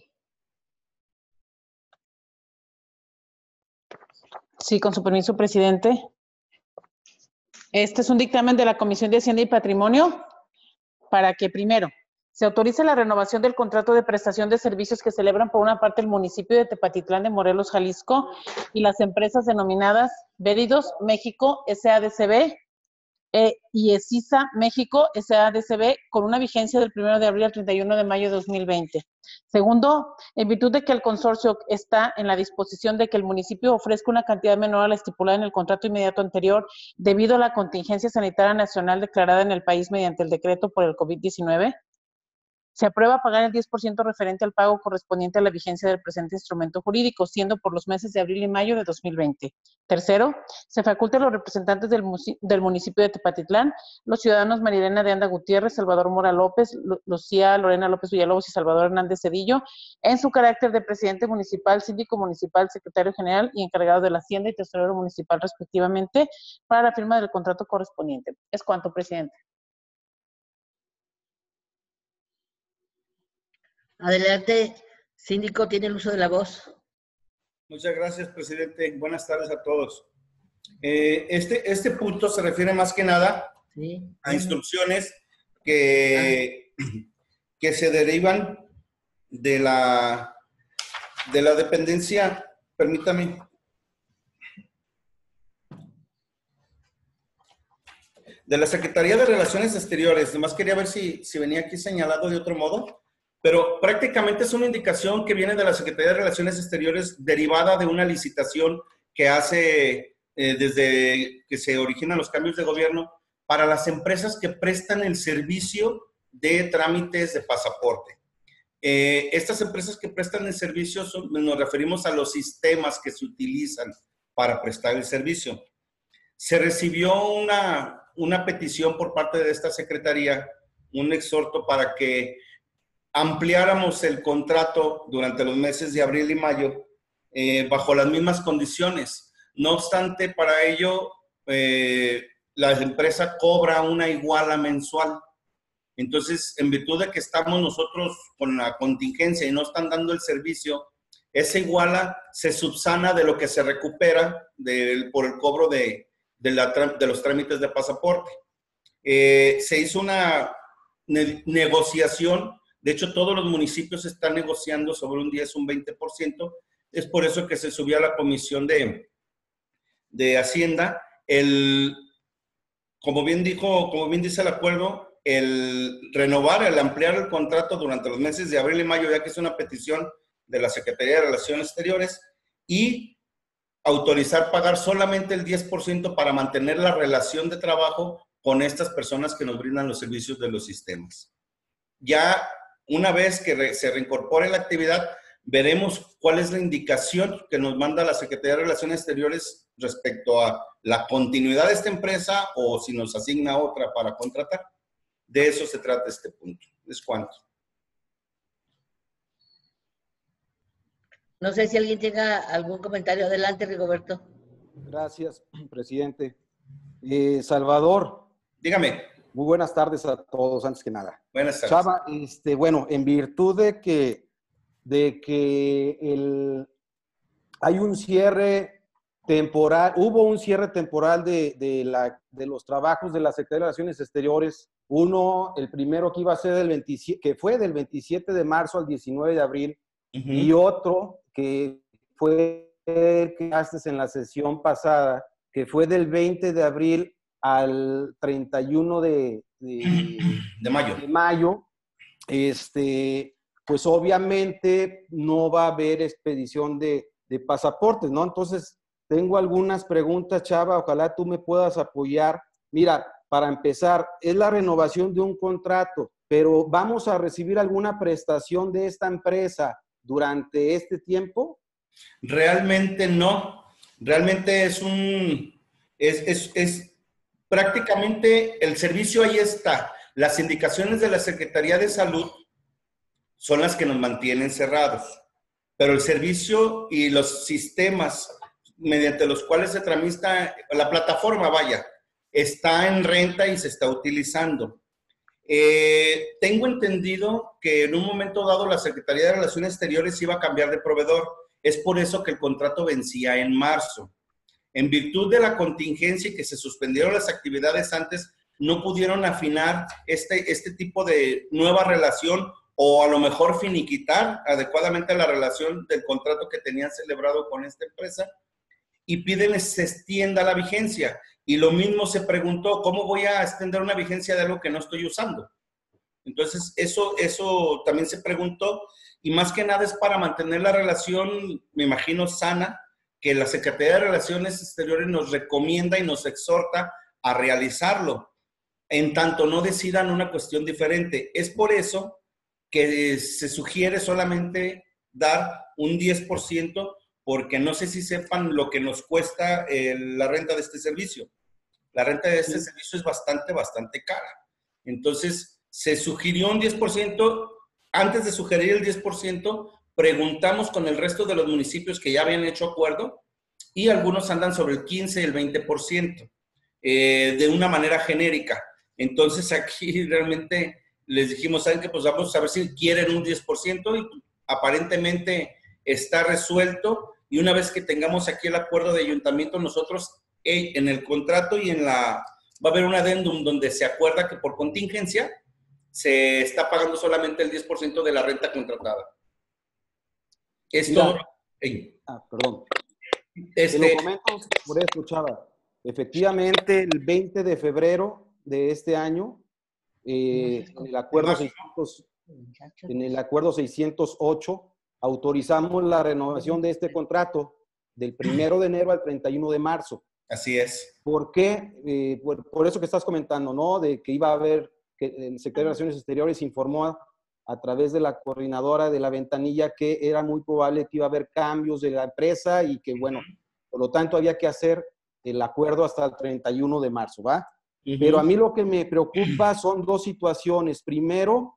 Sí, con su permiso, presidente. Este es un dictamen de la Comisión de Hacienda y Patrimonio para que, primero, se autorice la renovación del contrato de prestación de servicios que celebran por una parte el municipio de Tepatitlán de Morelos, Jalisco, y las empresas denominadas Veridos México S A D C B eh, y ESISA México S A D C B con una vigencia del primero de abril al treinta y uno de mayo de dos mil veinte. Segundo, en virtud de que el consorcio está en la disposición de que el municipio ofrezca una cantidad menor a la estipulada en el contrato inmediato anterior debido a la contingencia sanitaria nacional declarada en el país mediante el decreto por el COVID diecinueve. Se aprueba pagar el diez por ciento referente al pago correspondiente a la vigencia del presente instrumento jurídico, siendo por los meses de abril y mayo de dos mil veinte. Tercero, se faculta a los representantes del, del municipio de Tepatitlán, los ciudadanos Marilena de Anda Gutiérrez, Salvador Mora López, Lu Lucía Lorena López Villalobos y Salvador Hernández Cedillo, en su carácter de presidente municipal, síndico municipal, secretario general y encargado de la Hacienda y tesorero municipal respectivamente, para la firma del contrato correspondiente. Es cuanto, presidente. Adelante, síndico, tiene el uso de la voz. Muchas gracias, presidente. Buenas tardes a todos. Eh, este, este punto se refiere más que nada sí. a instrucciones que, que se derivan de la, de la dependencia, permítame, de la Secretaría de Relaciones Exteriores. Nomás quería ver si, si venía aquí señalado de otro modo. Pero prácticamente es una indicación que viene de la Secretaría de Relaciones Exteriores derivada de una licitación que hace eh, desde que se originan los cambios de gobierno para las empresas que prestan el servicio de trámites de pasaporte. Eh, estas empresas que prestan el servicio son, nos referimos a los sistemas que se utilizan para prestar el servicio. Se recibió una, una petición por parte de esta secretaría, un exhorto para que ampliáramos el contrato durante los meses de abril y mayo eh, bajo las mismas condiciones. No obstante, para ello, eh, la empresa cobra una iguala mensual. Entonces, en virtud de que estamos nosotros con la contingencia y no están dando el servicio, esa iguala se subsana de lo que se recupera de, por el cobro de, de, la, de los trámites de pasaporte. Eh, se hizo una ne negociación. De hecho, todos los municipios están negociando sobre un diez, un veinte por ciento. Es por eso que se subió a la Comisión de, de Hacienda. El, como, bien dijo, como bien dice el acuerdo, el renovar, el ampliar el contrato durante los meses de abril y mayo, ya que es una petición de la Secretaría de Relaciones Exteriores, y autorizar pagar solamente el diez por ciento para mantener la relación de trabajo con estas personas que nos brindan los servicios de los sistemas. Ya una vez que re, se reincorpore la actividad, veremos cuál es la indicación que nos manda la Secretaría de Relaciones Exteriores respecto a la continuidad de esta empresa o si nos asigna otra para contratar. De eso se trata este punto. ¿Es cuánto? No sé si alguien tenga algún comentario. Adelante, Rigoberto. Gracias, presidente. Eh, Salvador. Dígame. Muy buenas tardes a todos, antes que nada. Buenas tardes. Chava, este, bueno, en virtud de que, de que el, hay un cierre temporal, hubo un cierre temporal de, de, la, de los trabajos de la Secretaría de Relaciones Exteriores, uno, el primero que iba a ser del veintisiete, que fue del veintisiete de marzo al diecinueve de abril, uh-huh. Y otro que fue el que haces en la sesión pasada, que fue del veinte de abril al treinta y uno de, de, de mayo. De mayo, este, pues obviamente no va a haber expedición de, de pasaportes, ¿no? Entonces, tengo algunas preguntas, Chava, ojalá tú me puedas apoyar. Mira, para empezar, es la renovación de un contrato, pero ¿vamos a recibir alguna prestación de esta empresa durante este tiempo? Realmente no. Realmente es un... es, es, es prácticamente el servicio ahí está. Las indicaciones de la Secretaría de Salud son las que nos mantienen cerrados. Pero el servicio y los sistemas mediante los cuales se tramita, la plataforma, vaya, está en renta y se está utilizando. Eh, tengo entendido que en un momento dado la Secretaría de Relaciones Exteriores iba a cambiar de proveedor. Es por eso que el contrato vencía en marzo. En virtud de la contingencia y que se suspendieron las actividades antes, no pudieron afinar este, este tipo de nueva relación o a lo mejor finiquitar adecuadamente la relación del contrato que tenían celebrado con esta empresa y piden que se extienda la vigencia. Y lo mismo se preguntó, ¿cómo voy a extender una vigencia de algo que no estoy usando? Entonces, eso, eso también se preguntó y más que nada es para mantener la relación, me imagino, sana, que la Secretaría de Relaciones Exteriores nos recomienda y nos exhorta a realizarlo, en tanto no decidan una cuestión diferente. Es por eso que se sugiere solamente dar un diez por ciento, porque no sé si sepan lo que nos cuesta eh, la renta de este servicio. La renta de este sí. servicio es bastante, bastante cara. Entonces, se sugirió un diez por ciento. Antes de sugerir el diez por ciento, preguntamos con el resto de los municipios que ya habían hecho acuerdo y algunos andan sobre el quince y el veinte por ciento eh, de una manera genérica. Entonces, aquí realmente les dijimos, ¿saben qué? Pues vamos a ver si quieren un diez por ciento y aparentemente está resuelto. Y una vez que tengamos aquí el acuerdo de ayuntamiento, nosotros en el contrato y en la... va a haber un adendum donde se acuerda que por contingencia se está pagando solamente el diez por ciento de la renta contratada. Esto... Mira, ah, perdón. Este, Te lo comento por eso, Chava. Efectivamente, el veinte de febrero de este año, eh, en, el acuerdo seiscientos, en el acuerdo seiscientos ocho, autorizamos la renovación de este contrato del primero de enero al treinta y uno de marzo. Así es. ¿Por qué? Eh, por, por eso que estás comentando, ¿no? De que iba a haber, que el Secretario de Relaciones Exteriores informó a, a través de la coordinadora de la ventanilla que era muy probable que iba a haber cambios de la empresa y que, bueno, por lo tanto había que hacer el acuerdo hasta el treinta y uno de marzo, ¿va? Uh-huh. Pero a mí lo que me preocupa son dos situaciones. Primero,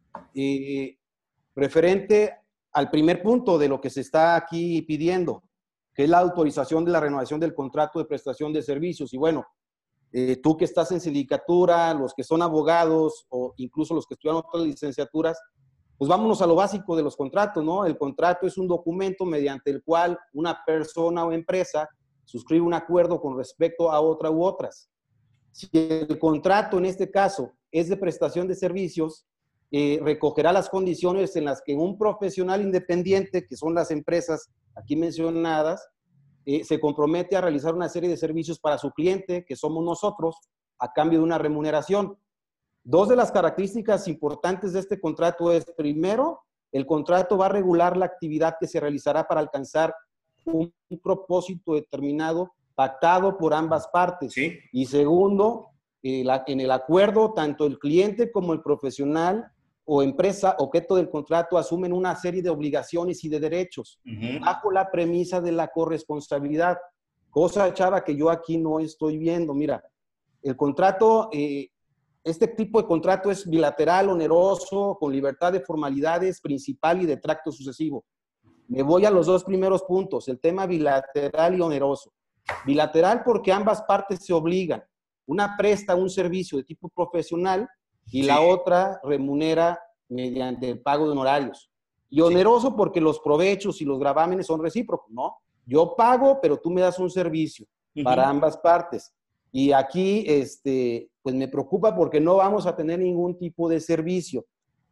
eh, referente al primer punto de lo que se está aquí pidiendo, que es la autorización de la renovación del contrato de prestación de servicios. Y bueno, eh, tú que estás en sindicatura, los que son abogados o incluso los que estudian otras licenciaturas, pues vámonos a lo básico de los contratos, ¿no? El contrato es un documento mediante el cual una persona o empresa suscribe un acuerdo con respecto a otra u otras. Si el contrato en este caso es de prestación de servicios, eh, recogerá las condiciones en las que un profesional independiente, que son las empresas aquí mencionadas, eh, se compromete a realizar una serie de servicios para su cliente, que somos nosotros, a cambio de una remuneración. Dos de las características importantes de este contrato es, primero, el contrato va a regular la actividad que se realizará para alcanzar un, un propósito determinado pactado por ambas partes. ¿Sí? Y segundo, eh, la, en el acuerdo, tanto el cliente como el profesional o empresa objeto del contrato asumen una serie de obligaciones y de derechos, uh-huh, bajo la premisa de la corresponsabilidad. Cosa, Chava, que yo aquí no estoy viendo. Mira, el contrato, eh, este tipo de contrato es bilateral, oneroso, con libertad de formalidades, principal y de tracto sucesivo. Me voy a los dos primeros puntos, el tema bilateral y oneroso. Bilateral porque ambas partes se obligan. Una presta un servicio de tipo profesional y sí, la otra remunera mediante el pago de honorarios. Y oneroso sí, porque los provechos y los gravámenes son recíprocos, ¿no? Yo pago, pero tú me das un servicio uh-huh, para ambas partes. Y aquí, este, pues me preocupa porque no vamos a tener ningún tipo de servicio.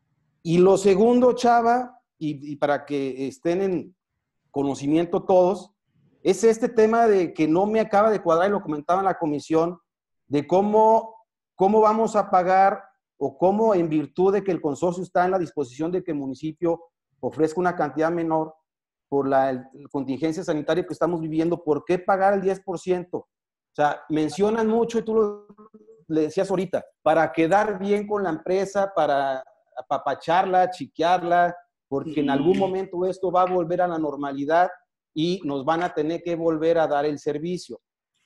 Y lo segundo, Chava, y, y para que estén en conocimiento todos, es este tema de que no me acaba de cuadrar, y lo comentaba en la comisión, de cómo, cómo vamos a pagar o cómo, en virtud de que el consorcio está en la disposición de que el municipio ofrezca una cantidad menor por la el, contingencia sanitaria que estamos viviendo, ¿por qué pagar el diez por ciento? O sea, mencionan mucho, y tú lo le decías ahorita, para quedar bien con la empresa, para apapacharla, chiquearla, porque en algún momento esto va a volver a la normalidad y nos van a tener que volver a dar el servicio.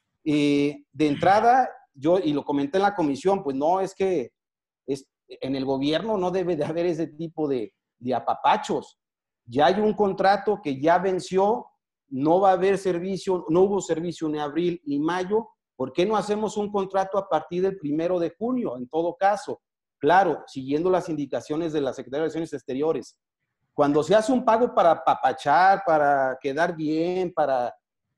Eh, de entrada, yo, y lo comenté en la comisión, pues no, es que es, en el gobierno no debe de haber ese tipo de, de apapachos. Ya hay un contrato que ya venció, no va a haber servicio, no hubo servicio ni abril ni mayo. ¿Por qué no hacemos un contrato a partir del primero de junio? En todo caso, claro, siguiendo las indicaciones de la Secretaría de Relaciones Exteriores. Cuando se hace un pago para apapachar, para quedar bien, para,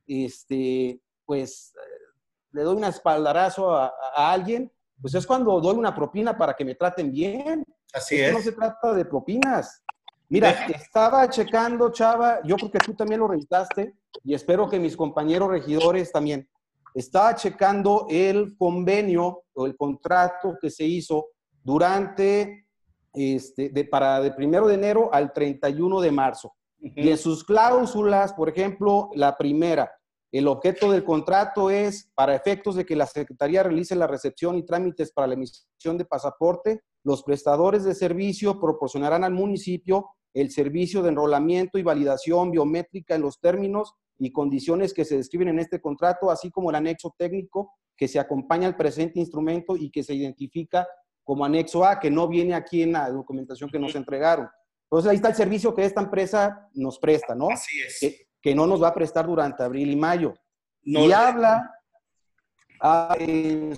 este, pues, le doy un espaldarazo a, a alguien, pues es cuando doy una propina para que me traten bien. Así Esto es. No se trata de propinas. Mira, estaba checando, Chava, yo creo que tú también lo revisaste y espero que mis compañeros regidores también. Estaba checando el convenio o el contrato que se hizo durante, este, de, para de primero de enero al treinta y uno de marzo. Uh-huh. Y en sus cláusulas, por ejemplo, la primera, El objeto del contrato es, para efectos de que la Secretaría realice la recepción y trámites para la emisión de pasaporte, los prestadores de servicio proporcionarán al municipio el servicio de enrolamiento y validación biométrica en los términos y condiciones que se describen en este contrato, así como el anexo técnico que se acompaña al presente instrumento y que se identifica como anexo A, que no viene aquí en la documentación que nos entregaron. Entonces, ahí está el servicio que esta empresa nos presta, ¿no? Así es. Que, que no nos va a prestar durante abril y mayo. No y le... habla ah, en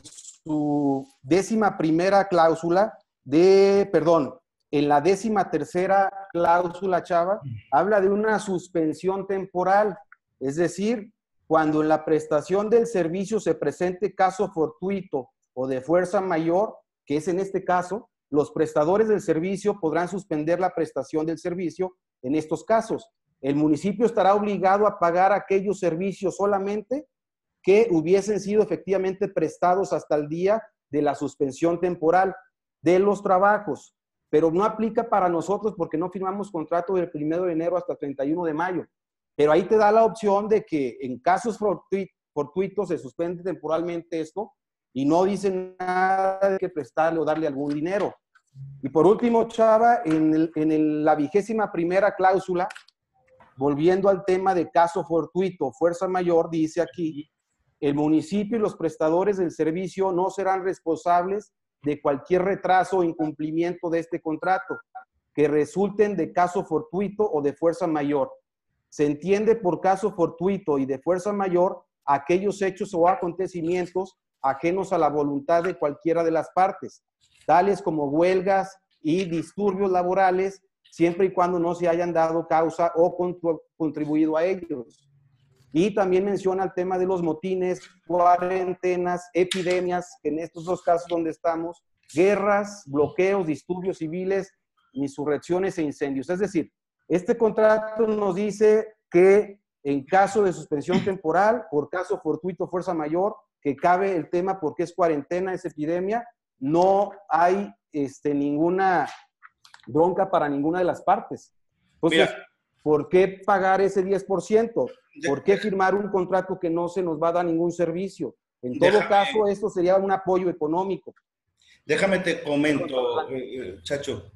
su décima primera cláusula de, perdón, en la décima tercera cláusula, Chava, habla de una suspensión temporal, es decir, cuando en la prestación del servicio se presente caso fortuito o de fuerza mayor, que es en este caso, los prestadores del servicio podrán suspender la prestación del servicio en estos casos. El municipio estará obligado a pagar aquellos servicios solamente que hubiesen sido efectivamente prestados hasta el día de la suspensión temporal de los trabajos, pero no aplica para nosotros porque no firmamos contrato del primero de enero hasta treinta y uno de mayo. Pero ahí te da la opción de que en casos fortuitos se suspende temporalmente esto y no dicen nada de que prestarle o darle algún dinero. Y por último, Chava, en, el, en el, la vigésima primera cláusula, volviendo al tema de caso fortuito, fuerza mayor, dice aquí, el municipio y los prestadores del servicio no serán responsables de cualquier retraso o incumplimiento de este contrato que resulten de caso fortuito o de fuerza mayor. Se entiende por caso fortuito y de fuerza mayor aquellos hechos o acontecimientos ajenos a la voluntad de cualquiera de las partes, tales como huelgas y disturbios laborales, siempre y cuando no se hayan dado causa o contribuido a ellos. Y también menciona el tema de los motines, cuarentenas, epidemias, que en estos dos casos donde estamos, guerras, bloqueos, disturbios civiles, insurrecciones e incendios. Es decir, este contrato nos dice que en caso de suspensión temporal, por caso fortuito, fuerza mayor, que cabe el tema porque es cuarentena, es epidemia, no hay este, ninguna bronca para ninguna de las partes. Entonces, Mira, ¿por qué pagar ese diez por ciento? ¿Por qué firmar un contrato que no se nos va a dar ningún servicio? En todo déjame, caso, esto sería un apoyo económico. Déjame te comento, eh, Chacho.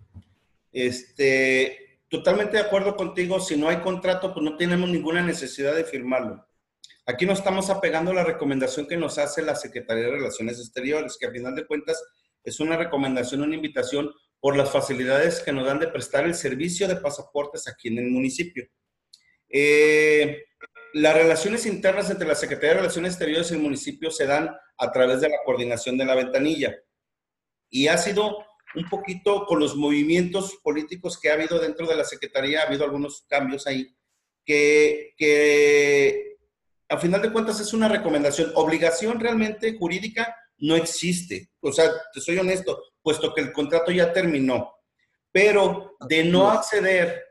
Este, totalmente de acuerdo contigo. Si no hay contrato, pues no tenemos ninguna necesidad de firmarlo. Aquí nos estamos apegando a la recomendación que nos hace la Secretaría de Relaciones Exteriores, que a final de cuentas es una recomendación, una invitación por las facilidades que nos dan de prestar el servicio de pasaportes aquí en el municipio. Eh, las relaciones internas entre la Secretaría de Relaciones Exteriores y el municipio se dan a través de la coordinación de la ventanilla. Y ha sido un poquito con los movimientos políticos que ha habido dentro de la Secretaría, ha habido algunos cambios ahí, que, que a final de cuentas es una recomendación. Obligación realmente jurídica no existe. O sea, te soy honesto, puesto que el contrato ya terminó. Pero de no acceder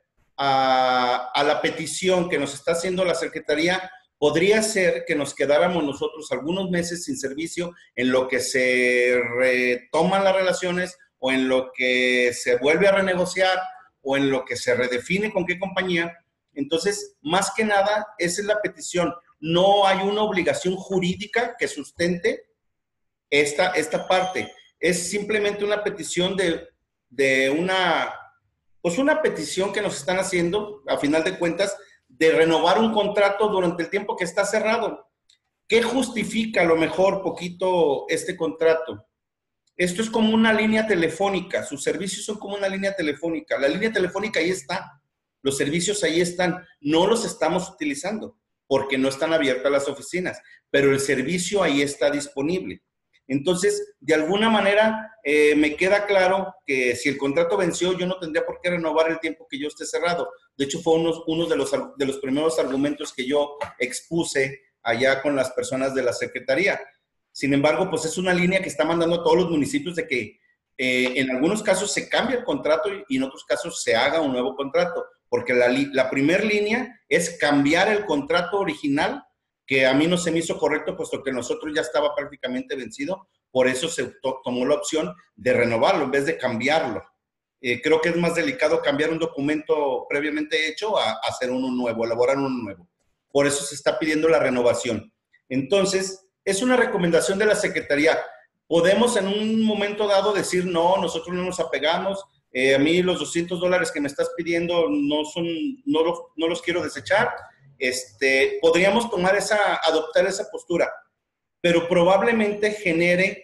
a, a la petición que nos está haciendo la Secretaría, podría ser que nos quedáramos nosotros algunos meses sin servicio en lo que se retoman las relaciones o en lo que se vuelve a renegociar o en lo que se redefine con qué compañía. Entonces, más que nada, esa es la petición. No hay una obligación jurídica que sustente esta, esta parte. Es simplemente una petición de, de una, pues una petición que nos están haciendo, a final de cuentas, de renovar un contrato durante el tiempo que está cerrado. ¿Qué justifica a lo mejor poquito este contrato? Esto es como una línea telefónica. Sus servicios son como una línea telefónica. La línea telefónica ahí está. Los servicios ahí están. No los estamos utilizando porque no están abiertas las oficinas, pero el servicio ahí está disponible. Entonces, de alguna manera, eh, me queda claro que si el contrato venció, yo no tendría por qué renovar el tiempo que yo esté cerrado. De hecho, fue uno, uno de, los, de los primeros argumentos que yo expuse allá con las personas de la Secretaría. Sin embargo, pues es una línea que está mandando a todos los municipios de que eh, en algunos casos se cambie el contrato y, y en otros casos se haga un nuevo contrato. Porque la, la primera línea es cambiar el contrato original, que a mí no se me hizo correcto, puesto que nosotros ya estaba prácticamente vencido. Por eso se to tomó la opción de renovarlo en vez de cambiarlo. Eh, creo que es más delicado cambiar un documento previamente hecho a, a hacer uno nuevo, elaborar uno nuevo. por eso se está pidiendo la renovación. Entonces, es una recomendación de la Secretaría. Podemos en un momento dado decir, no, nosotros no nos apegamos, eh, a mí los doscientos dólares que me estás pidiendo no, son, no, los, no los quiero desechar. Este, podríamos tomar esa, adoptar esa postura, pero probablemente genere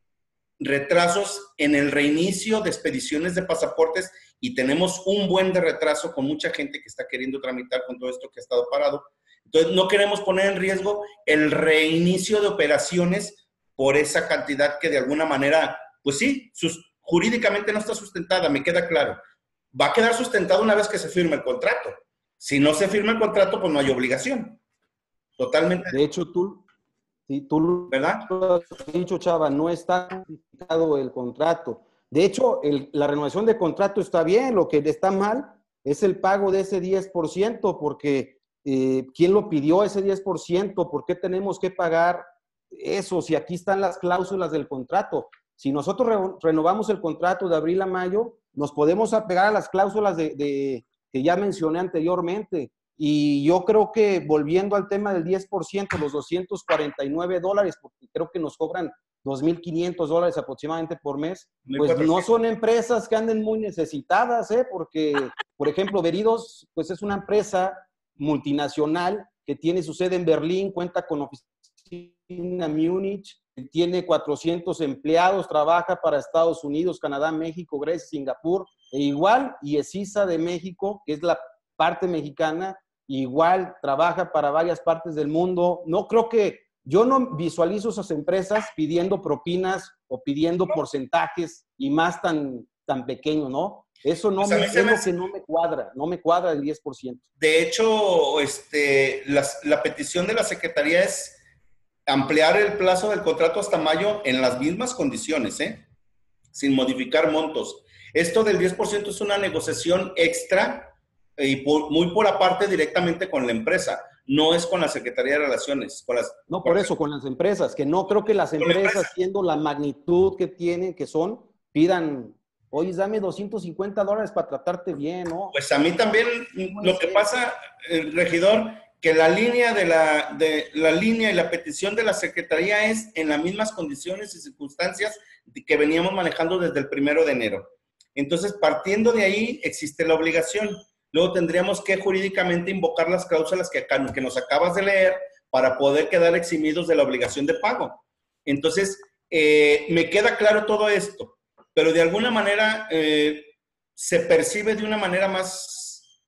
retrasos en el reinicio de expediciones de pasaportes y tenemos un buen de retraso con mucha gente que está queriendo tramitar con todo esto que ha estado parado. Entonces, no queremos poner en riesgo el reinicio de operaciones por esa cantidad que de alguna manera, pues sí, sus, jurídicamente no está sustentada, me queda claro. Va a quedar sustentado una vez que se firme el contrato. Si no se firma el contrato, pues no hay obligación. Totalmente. De hecho, tú, sí, tú ¿verdad? lo has dicho, Chava, no está justificado el contrato. De hecho, el, la renovación de contrato está bien, lo que está mal es el pago de ese diez por ciento, porque eh, ¿quién lo pidió ese diez por ciento? ¿Por qué tenemos que pagar eso? Si aquí están las cláusulas del contrato. Si nosotros re renovamos el contrato de abril a mayo, nos podemos apegar a las cláusulas de, de, que ya mencioné anteriormente. Y yo creo que, volviendo al tema del diez por ciento, los doscientos cuarenta y nueve dólares, porque creo que nos cobran dos mil quinientos dólares aproximadamente por mes, pues no son empresas que anden muy necesitadas, ¿eh? Porque, por ejemplo, Veridos, pues es una empresa multinacional que tiene su sede en Berlín, cuenta con oficina en Múnich, tiene cuatrocientos empleados, trabaja para Estados Unidos, Canadá, México, Grecia, Singapur, e igual, y ESISA de México, que es la parte mexicana, igual trabaja para varias partes del mundo. No creo que, yo no visualizo esas empresas pidiendo propinas o pidiendo porcentajes y más tan, tan pequeño, ¿no? Eso no, pues me, es lo que no me cuadra, no me cuadra el diez por ciento. De hecho, este, las, la petición de la Secretaría es ampliar el plazo del contrato hasta mayo en las mismas condiciones, ¿eh? Sin modificar montos. Esto del diez por ciento es una negociación extra y por, muy por aparte directamente con la empresa. No es con la Secretaría de Relaciones. Con las, no, por eso, con las empresas, que no creo que las empresas, empresa. siendo la magnitud que tienen, que son, pidan, oye, dame doscientos cincuenta dólares para tratarte bien, ¿no? Pues a mí también, lo que pasa, el regidor, que la línea, de la, de, la línea y la petición de la Secretaría es en las mismas condiciones y circunstancias que veníamos manejando desde el primero de enero. Entonces, partiendo de ahí, existe la obligación. Luego tendríamos que jurídicamente invocar las cláusulas que, acá, que nos acabas de leer para poder quedar eximidos de la obligación de pago. Entonces, eh, me queda claro todo esto, pero de alguna manera eh, se percibe de una manera más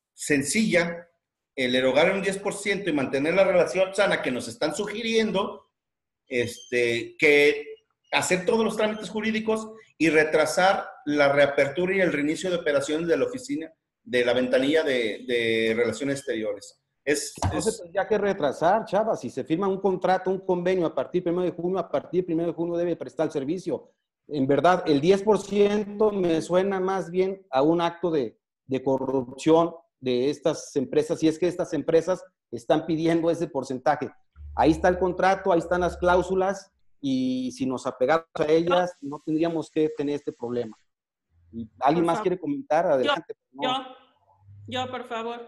sencilla el erogar un diez por ciento y mantener la relación sana que nos están sugiriendo, este, que hacer todos los trámites jurídicos y retrasar la reapertura y el reinicio de operaciones de la oficina, de la ventanilla de, de Relaciones Exteriores. Es, no es... se tendría que retrasar, Chava. Si se firma un contrato, un convenio a partir del primero de junio, a partir del primero de junio debe prestar el servicio. En verdad, el diez por ciento me suena más bien a un acto de, de corrupción de estas empresas, si es que estas empresas están pidiendo ese porcentaje. Ahí está el contrato, ahí están las cláusulas, y si nos apegamos a ellas, no tendríamos que tener este problema. ¿Alguien más quiere comentar? Adelante. Yo, yo, yo, por favor.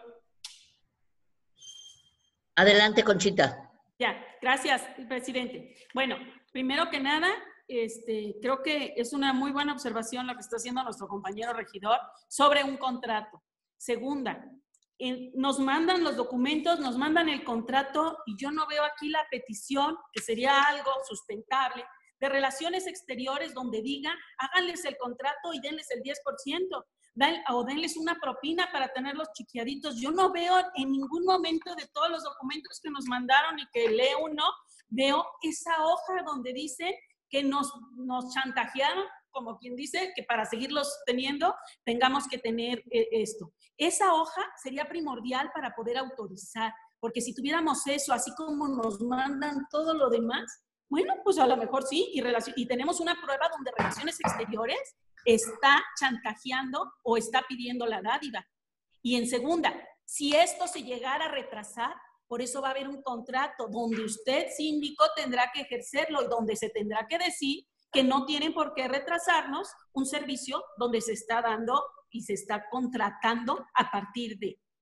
Adelante, Conchita. Ya, gracias, presidente. Bueno, primero que nada, este, creo que es una muy buena observación lo que está haciendo nuestro compañero regidor sobre un contrato. Segunda, eh, nos mandan los documentos, nos mandan el contrato y yo no veo aquí la petición, que sería algo sustentable, de Relaciones Exteriores donde diga, háganles el contrato y denles el diez por ciento, den, o denles una propina para tenerlos chiquiaditos. Yo no veo en ningún momento de todos los documentos que nos mandaron y que lee uno, veo esa hoja donde dice que nos, nos chantajearon, como quien dice, que para seguirlos teniendo, tengamos que tener eh, esto. Esa hoja sería primordial para poder autorizar, porque si tuviéramos eso, así como nos mandan todo lo demás, bueno, pues a lo mejor sí, y, y tenemos una prueba donde Relaciones Exteriores está chantajeando o está pidiendo la dádiva. Y en segunda, si esto se llegara a retrasar, por eso va a haber un contrato donde usted, síndico, tendrá que ejercerlo y donde se tendrá que decir que no tienen por qué retrasarnos un servicio donde se está dando y se está contratando a partir de.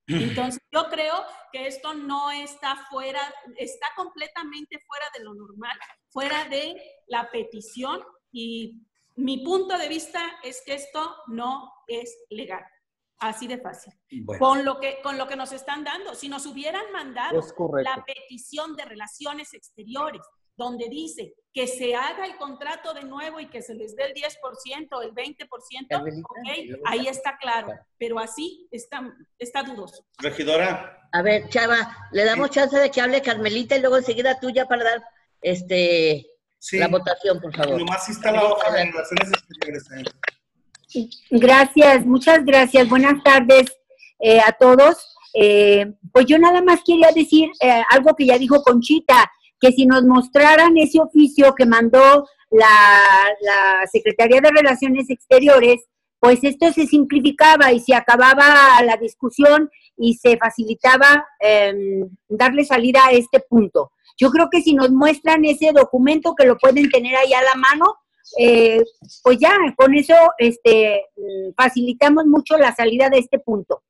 Entonces, yo creo que esto no está fuera, está completamente fuera de lo normal, fuera de la petición, y mi punto de vista es que esto no es legal. Así de fácil. Bueno. Con lo que, con lo que nos están dando. Si nos hubieran mandado la petición de Relaciones Exteriores, donde dice que se haga el contrato de nuevo y que se les dé el diez por ciento, el veinte por ciento, ok, ahí está claro, pero así está, está dudoso. Regidora. A ver, Chava, le damos chance de que hable Carmelita y luego enseguida tú ya para dar este, sí. la votación, por favor. Nomás está la hoja de Relaciones Exteriores ahí. Gracias, muchas gracias. Buenas tardes eh, a todos. Eh, pues yo nada más quería decir eh, algo que ya dijo Conchita, que si nos mostraran ese oficio que mandó la, la Secretaría de Relaciones Exteriores, pues esto se simplificaba y se acababa la discusión y se facilitaba eh, darle salida a este punto. Yo creo que si nos muestran ese documento, que lo pueden tener ahí a la mano, eh, pues ya, con eso este, facilitamos mucho la salida de este punto.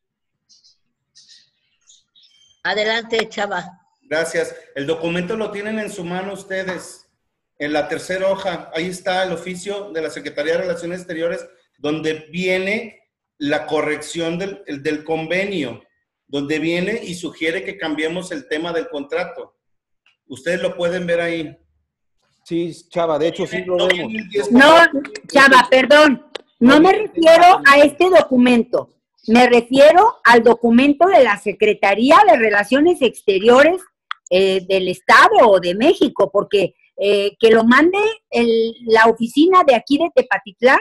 Adelante, Chava. Gracias. El documento lo tienen en su mano ustedes, en la tercera hoja. Ahí está el oficio de la Secretaría de Relaciones Exteriores, donde viene la corrección del, del convenio, donde viene y sugiere que cambiemos el tema del contrato. Ustedes lo pueden ver ahí. Sí, Chava, de hecho sí lo vemos. No, Chava, perdón, no me refiero a este documento, me refiero al documento de la Secretaría de Relaciones Exteriores eh, del Estado o de México, porque eh, que lo mande el, la oficina de aquí de Tepatitlán,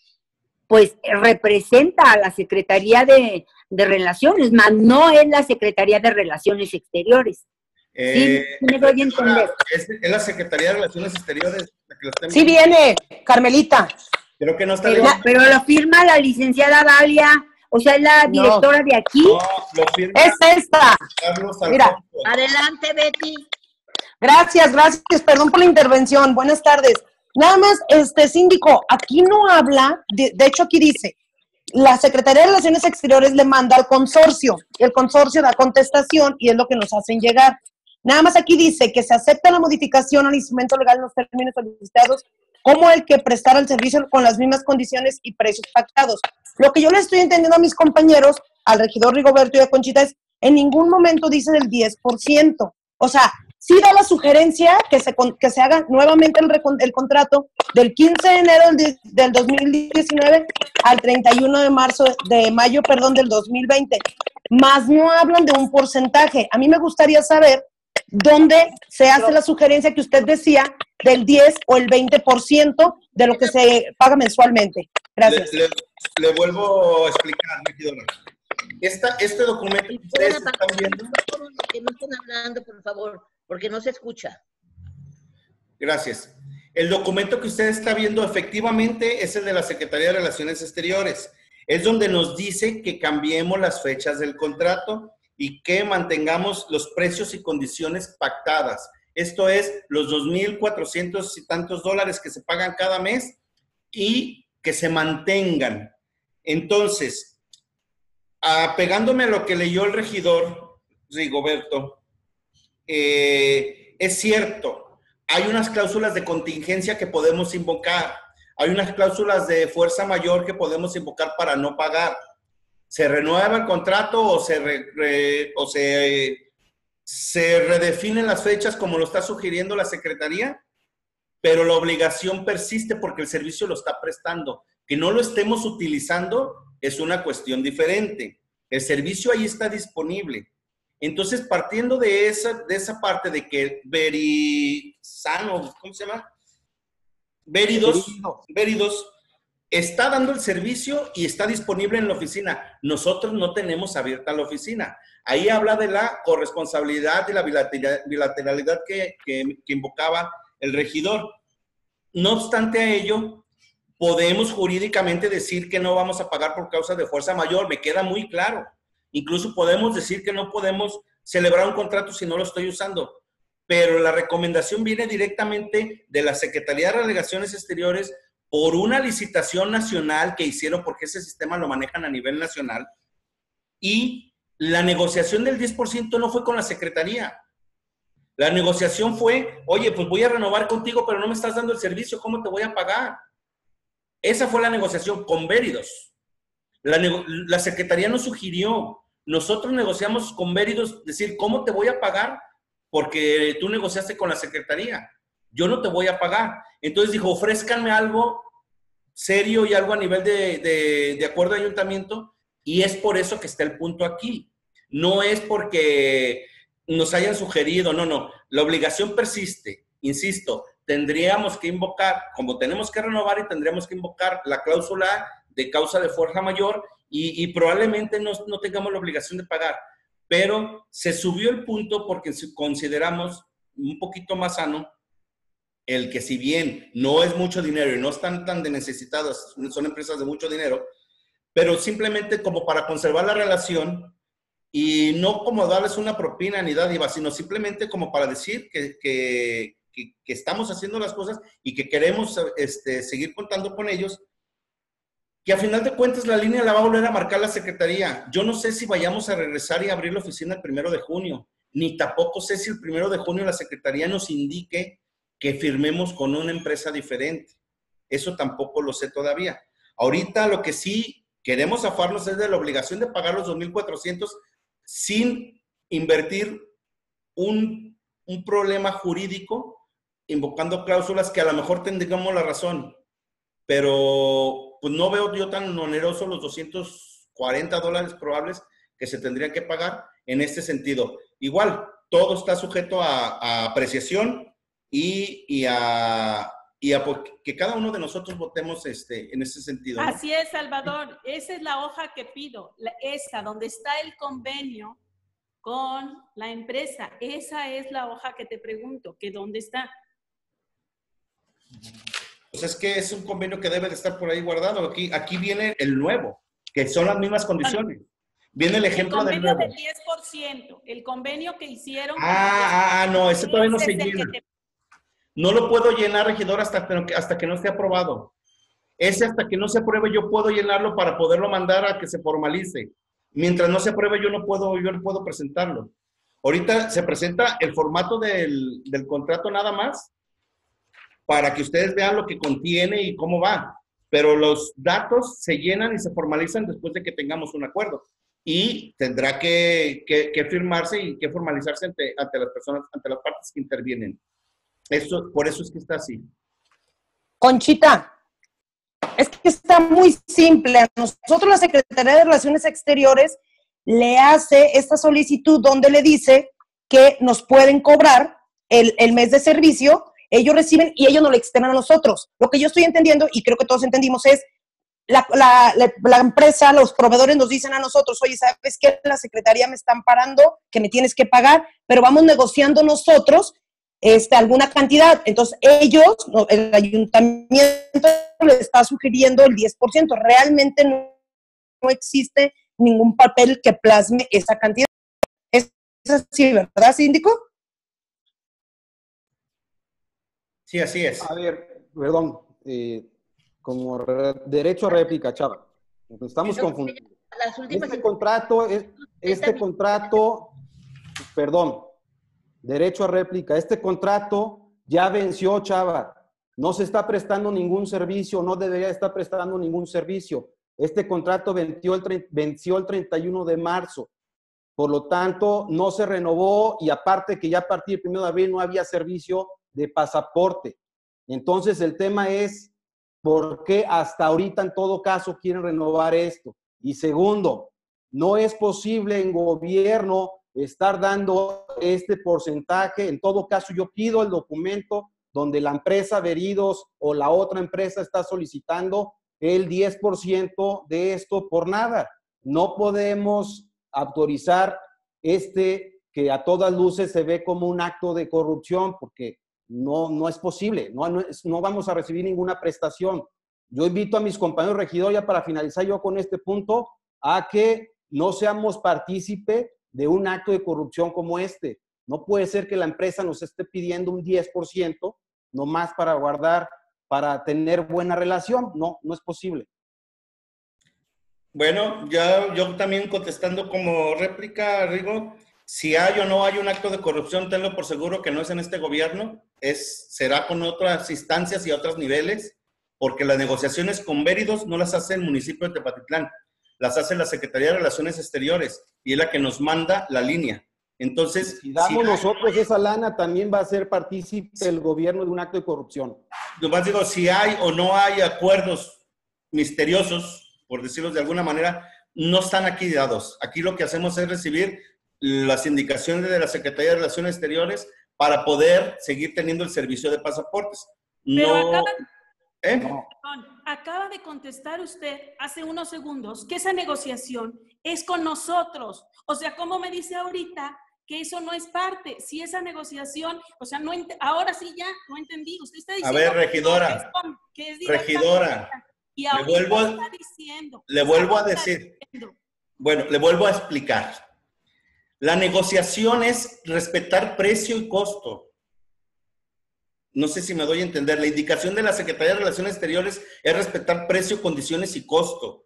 pues representa a la Secretaría de, de Relaciones, más no es la Secretaría de Relaciones Exteriores. Eh, sí, me doy a entender. Es, es la Secretaría de Relaciones Exteriores la que lo está sí viene, Carmelita. Creo que no está pero, bien. pero lo firma la licenciada Dalia, o sea, es la directora no. de aquí. No, lo firma es esta. Carlos Mira. Adelante, Betty. Gracias, gracias. Perdón por la intervención. Buenas tardes. Nada más, este síndico, aquí no habla, de, de hecho aquí dice, la Secretaría de Relaciones Exteriores le manda al consorcio, y el consorcio da contestación y es lo que nos hacen llegar. Nada más aquí dice que se acepta la modificación al instrumento legal en los términos solicitados como el que prestara el servicio con las mismas condiciones y precios pactados. Lo que yo le estoy entendiendo a mis compañeros, al regidor Rigoberto y a Conchita, es en ningún momento dice del diez por ciento. O sea, sí da la sugerencia que se, que se haga nuevamente el, el contrato del quince de enero del, del dos mil diecinueve al treinta y uno de marzo, de mayo, perdón, del dos mil veinte. Más no hablan de un porcentaje. A mí me gustaría saber dónde se hace la sugerencia que usted decía del diez o el veinte por ciento de lo que se paga mensualmente. Gracias. Le, le, le vuelvo a explicar, regidora. Esta, este documento que ustedes están viendo... Que no estén hablando, por favor, porque no se escucha. Gracias. El documento que usted está viendo efectivamente es el de la Secretaría de Relaciones Exteriores. Es donde nos dice que cambiemos las fechas del contrato y que mantengamos los precios y condiciones pactadas. Esto es, los dos mil cuatrocientos y tantos dólares que se pagan cada mes y que se mantengan. Entonces, apegándome a lo que leyó el regidor Rigoberto, eh, es cierto, hay unas cláusulas de contingencia que podemos invocar, hay unas cláusulas de fuerza mayor que podemos invocar para no pagar. ¿Se renueva el contrato o se, re, re, o se, se redefinen las fechas como lo está sugiriendo la Secretaría? Pero la obligación persiste porque el servicio lo está prestando. Que no lo estemos utilizando es una cuestión diferente. El servicio ahí está disponible. Entonces, partiendo de esa, de esa parte de que Verisano, ¿cómo se llama? Veridos, Veridos está dando el servicio y está disponible en la oficina. Nosotros no tenemos abierta la oficina. Ahí habla de la corresponsabilidad y la bilateralidad que, que, que invocaba el regidor. No obstante a ello, podemos jurídicamente decir que no vamos a pagar por causa de fuerza mayor. Me queda muy claro. Incluso podemos decir que no podemos celebrar un contrato si no lo estoy usando. Pero la recomendación viene directamente de la Secretaría de Relaciones Exteriores por una licitación nacional que hicieron, porque ese sistema lo manejan a nivel nacional, y la negociación del diez por ciento no fue con la Secretaría. La negociación fue, oye, pues voy a renovar contigo, pero no me estás dando el servicio, ¿cómo te voy a pagar? Esa fue la negociación con Veridos. La, la Secretaría nos sugirió, nosotros negociamos con Veridos, decir, ¿cómo te voy a pagar? Porque tú negociaste con la Secretaría. Yo no te voy a pagar. Entonces dijo, ofrézcanme algo serio y algo a nivel de, de, de acuerdo de ayuntamiento, y es por eso que está el punto aquí. No es porque nos hayan sugerido, no, no. La obligación persiste, insisto, tendríamos que invocar, como tenemos que renovar y tendríamos que invocar la cláusula de causa de fuerza mayor y, y probablemente no, no tengamos la obligación de pagar. Pero se subió el punto porque consideramos un poquito más sano el que, si bien no es mucho dinero y no están tan de necesitadas, son empresas de mucho dinero, pero simplemente como para conservar la relación y no como darles una propina ni dádiva, sino simplemente como para decir que, que, que, que estamos haciendo las cosas y que queremos este, seguir contando con ellos, que a final de cuentas la línea la va a volver a marcar la Secretaría. Yo no sé si vayamos a regresar y abrir la oficina el primero de junio, ni tampoco sé si el primero de junio la Secretaría nos indique que firmemos con una empresa diferente. Eso tampoco lo sé todavía. Ahorita lo que sí queremos zafarnos es de la obligación de pagar los dos mil cuatrocientos sin invertir un, un problema jurídico, invocando cláusulas que a lo mejor tendríamos la razón, pero pues no veo yo tan oneroso los doscientos cuarenta dólares probables que se tendrían que pagar en este sentido. Igual, todo está sujeto a, a apreciación y, y, a, y a que cada uno de nosotros votemos este, en ese sentido, ¿no? Así es, Salvador. Esa es la hoja que pido, la, esa, donde está el convenio con la empresa. Esa es la hoja que te pregunto, que dónde está. Pues es que es un convenio que debe de estar por ahí guardado. Aquí, aquí viene el nuevo, que son las mismas condiciones. Viene el ejemplo del nuevo. El convenio del diez por ciento, el convenio que hicieron. Ah, ah, no, ese todavía no se ese es el llena. que te- No lo puedo llenar, regidor, hasta que, hasta que no esté aprobado. Ese hasta que no se apruebe yo puedo llenarlo para poderlo mandar a que se formalice. Mientras no se apruebe yo no puedo, yo no puedo presentarlo. Ahorita se presenta el formato del, del contrato nada más para que ustedes vean lo que contiene y cómo va. Pero los datos se llenan y se formalizan después de que tengamos un acuerdo. Y tendrá que, que, que firmarse y que formalizarse ante, ante las personas, ante las partes que intervienen. Eso, por eso es que está así. Conchita, es que está muy simple. A nosotros la Secretaría de Relaciones Exteriores le hace esta solicitud donde le dice que nos pueden cobrar el, el mes de servicio, ellos reciben y ellos nos lo externan a nosotros. Lo que yo estoy entendiendo, y creo que todos entendimos, es la, la, la, la empresa, los proveedores nos dicen a nosotros, oye, ¿sabes qué? La Secretaría me está amparando, que me tienes que pagar, pero vamos negociando nosotros Este, alguna cantidad. Entonces, ellos, el ayuntamiento le está sugiriendo el diez por ciento. Realmente no, no existe ningún papel que plasme esa cantidad. Es así, ¿verdad, síndico? Sí, así es. A ver, perdón, eh, como re- derecho a réplica, Chava. Nos estamos confundiendo. Las últimas Este contrato, es- este contrato, perdón, derecho a réplica, este contrato ya venció, Chava. No se está prestando ningún servicio, no debería estar prestando ningún servicio. Este contrato venció el, tre- venció el treinta y uno de marzo. Por lo tanto, no se renovó y aparte que ya a partir del primero de abril no había servicio de pasaporte. Entonces, el tema es por qué hasta ahorita en todo caso quieren renovar esto. Y segundo, no es posible en gobierno estar dando este porcentaje. En todo caso, yo pido el documento donde la empresa Veridos o la otra empresa está solicitando el diez por ciento de esto por nada. No podemos autorizar este que a todas luces se ve como un acto de corrupción porque no, no es posible, no, no, es- no vamos a recibir ninguna prestación. Yo invito a mis compañeros regidores, ya para finalizar yo con este punto, a que no seamos partícipe de un acto de corrupción como este. No puede ser que la empresa nos esté pidiendo un diez por ciento nomás para guardar, para tener buena relación. No, no es posible. Bueno, ya yo también contestando como réplica, Rigo, si hay o no hay un acto de corrupción, tenlo por seguro que no es en este gobierno, es, será con otras instancias y otros niveles, porque las negociaciones con Veridos no las hace el municipio de Tepatitlán, las hace la Secretaría de Relaciones Exteriores y es la que nos manda la línea. Entonces, si damos si hay, nosotros esa lana, también va a ser partícipe el gobierno de un acto de corrupción. Nomás digo, si hay o no hay acuerdos misteriosos, por decirlo de alguna manera, no están aquí dados. Aquí lo que hacemos es recibir las indicaciones de la Secretaría de Relaciones Exteriores para poder seguir teniendo el servicio de pasaportes. Pero No, acaba, ¿eh? perdón, acaba de contestar usted hace unos segundos que esa negociación es con nosotros. O sea, ¿cómo me dice ahorita que eso no es parte? Si esa negociación, o sea, no ahora sí ya no entendí. Usted está diciendo a ver, regidora, que es, con, que es regidora, y le vuelvo, está diciendo, le vuelvo a decir, diciendo. bueno, le vuelvo a explicar. La negociación es respetar precio y costo. No sé si me doy a entender. La indicación de la Secretaría de Relaciones Exteriores es respetar precio, condiciones y costo.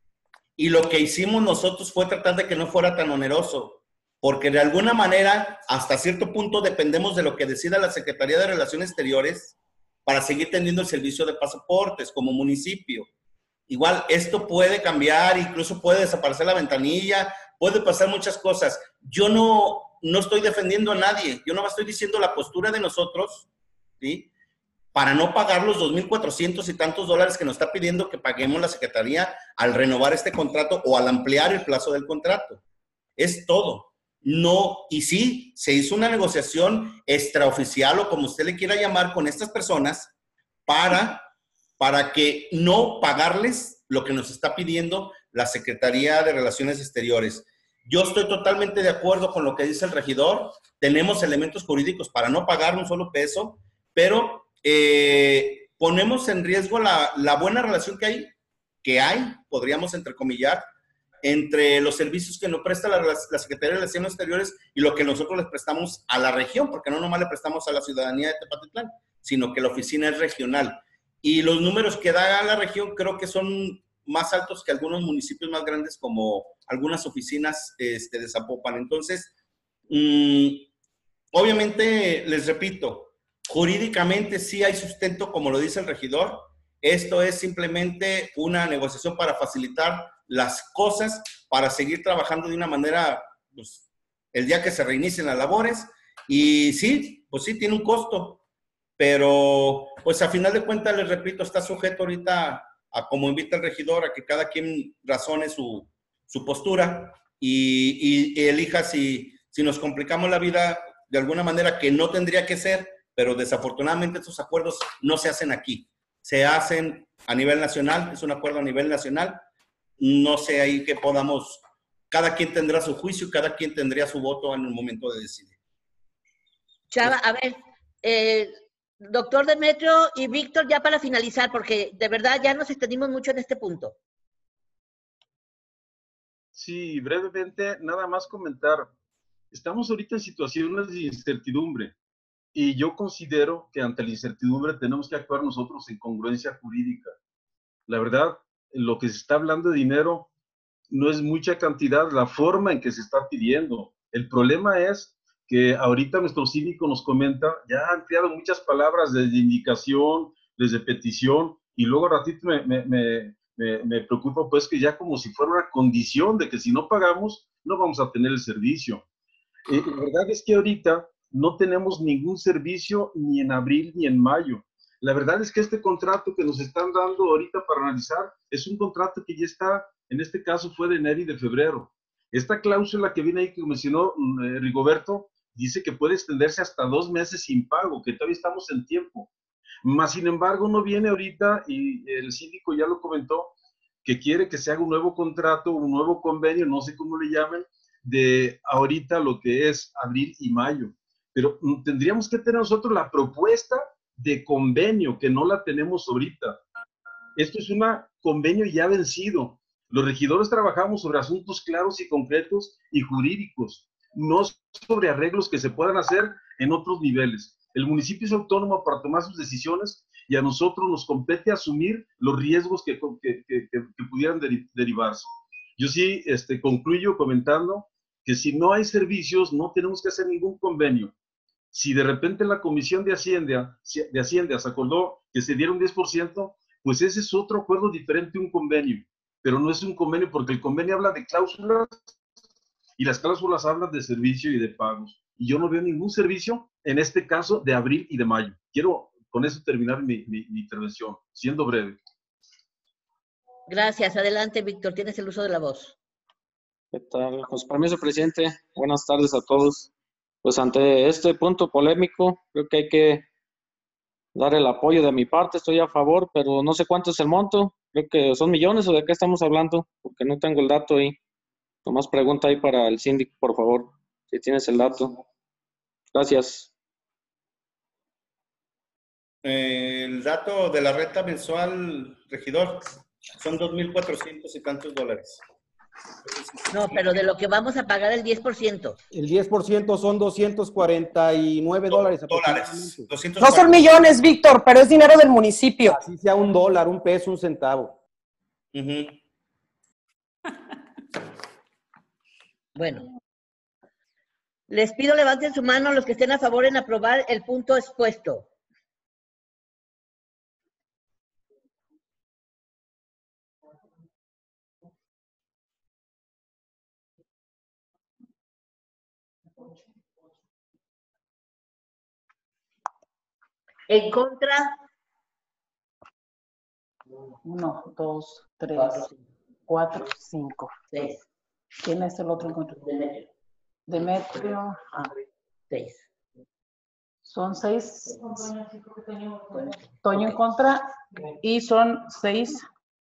Y lo que hicimos nosotros fue tratar de que no fuera tan oneroso, porque de alguna manera, hasta cierto punto, dependemos de lo que decida la Secretaría de Relaciones Exteriores para seguir teniendo el servicio de pasaportes como municipio. Igual, esto puede cambiar, incluso puede desaparecer la ventanilla, puede pasar muchas cosas. Yo no, no estoy defendiendo a nadie, yo no estoy diciendo la postura de nosotros, ¿sí?, para no pagar los dos mil cuatrocientos y tantos dólares que nos está pidiendo que paguemos la Secretaría al renovar este contrato o al ampliar el plazo del contrato. Es todo. No, y sí, se hizo una negociación extraoficial o como usted le quiera llamar con estas personas para, para que no pagarles lo que nos está pidiendo la Secretaría de Relaciones Exteriores. Yo estoy totalmente de acuerdo con lo que dice el regidor. Tenemos elementos jurídicos para no pagar un solo peso, pero eh, ponemos en riesgo la, la buena relación que hay, que hay, podríamos entrecomillar, entre los servicios que nos presta la, la Secretaría de Relaciones Exteriores y lo que nosotros les prestamos a la región, porque no nomás le prestamos a la ciudadanía de Tepatitlán, sino que la oficina es regional. Y los números que da la región creo que son más altos que algunos municipios más grandes, como algunas oficinas este, de Zapopan. Entonces, mmm, obviamente, les repito, jurídicamente sí hay sustento, como lo dice el regidor. Esto es simplemente una negociación para facilitar las cosas, para seguir trabajando de una manera, pues, el día que se reinicien las labores. Y sí, pues sí, tiene un costo, pero pues a final de cuentas, les repito, está sujeto ahorita a, como invita el regidor, a que cada quien razone su, su postura y, y, y elija si, si nos complicamos la vida de alguna manera que no tendría que ser, pero desafortunadamente estos acuerdos no se hacen aquí, se hacen a nivel nacional, es un acuerdo a nivel nacional. No sé ahí que podamos, cada quien tendrá su juicio, cada quien tendría su voto en el momento de decidir. Chava, a ver, eh, doctor Demetrio y Víctor, ya para finalizar, porque de verdad ya nos extendimos mucho en este punto. Sí, brevemente, nada más comentar. Estamos ahorita en situaciones de incertidumbre y yo considero que ante la incertidumbre tenemos que actuar nosotros en congruencia jurídica. La verdad, lo que se está hablando de dinero no es mucha cantidad, la forma en que se está pidiendo. El problema es que ahorita nuestro síndico nos comenta, ya han creado muchas palabras desde indicación, desde petición, y luego ratito me, me, me, me, me preocupa pues que ya como si fuera una condición de que si no pagamos, no vamos a tener el servicio. Eh, la verdad es que ahorita no tenemos ningún servicio ni en abril ni en mayo. La verdad es que este contrato que nos están dando ahorita para analizar es un contrato que ya está, en este caso fue de enero y de febrero. Esta cláusula que viene ahí que mencionó eh, Rigoberto, dice que puede extenderse hasta dos meses sin pago, que todavía estamos en tiempo. Más sin embargo, no viene ahorita, y el síndico ya lo comentó, que quiere que se haga un nuevo contrato, un nuevo convenio, no sé cómo le llamen, de ahorita lo que es abril y mayo. Pero tendríamos que tener nosotros la propuesta de convenio, que no la tenemos ahorita. Esto es un convenio ya vencido. Los regidores trabajamos sobre asuntos claros y concretos y jurídicos, no sobre arreglos que se puedan hacer en otros niveles. El municipio es autónomo para tomar sus decisiones y a nosotros nos compete asumir los riesgos que, que, que, que pudieran deri derivarse. Yo sí este, concluyo comentando que si no hay servicios, no tenemos que hacer ningún convenio. Si de repente la Comisión de Hacienda, de Hacienda se acordó que se diera un diez por ciento, pues ese es otro acuerdo diferente a un convenio. Pero no es un convenio porque el convenio habla de cláusulas y las cláusulas hablan de servicio y de pagos. Y yo no veo ningún servicio, en este caso, de abril y de mayo. Quiero con eso terminar mi, mi, mi intervención, siendo breve. Gracias. Adelante, Víctor. Tienes el uso de la voz. ¿Qué tal? Con su permiso, presidente. Buenas tardes a todos. Pues ante este punto polémico, creo que hay que dar el apoyo de mi parte. Estoy a favor, pero no sé cuánto es el monto. Creo que son millones o de qué estamos hablando, porque no tengo el dato ahí. Nomás pregunta ahí para el síndico, por favor, si tienes el dato. Gracias. Eh, el dato de la renta mensual, regidor, son dos mil cuatrocientos y tantos dólares. No, pero de lo que vamos a pagar el diez por ciento. El diez por ciento son doscientos cuarenta y nueve dólares. Dólares. No son millones, Víctor, pero es dinero del municipio. Así sea un dólar, un peso, un centavo. Uh-huh. Bueno. Les pido levanten su mano los que estén a favor en aprobar el punto expuesto. En contra. Uno, dos, tres, cuatro, cinco. Seis. ¿Quién es el otro en contra? Demetrio. Demetrio. Ah. Seis. Son seis. Toño en contra. Y son seis.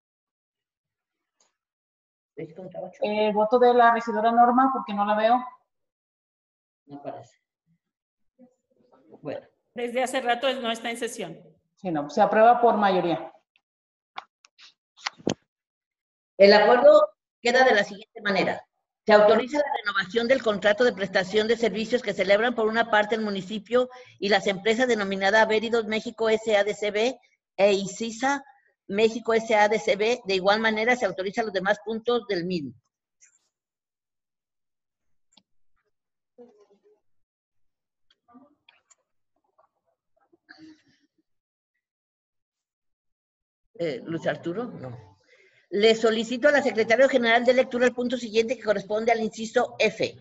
Seis contra ocho. Eh, voto de la regidora Norma, porque no la veo. No aparece. Bueno. Desde hace rato no está en sesión. Sí, no, se aprueba por mayoría. El acuerdo queda de la siguiente manera. Se autoriza la renovación del contrato de prestación de servicios que celebran por una parte el municipio y las empresas denominadas Averidos México S A D C B e ICISA México S A D C B. De igual manera, se autoriza los demás puntos del mismo. Eh, Luis Arturo, no. Le solicito a la Secretaria General de Lectura el punto siguiente que corresponde al inciso F.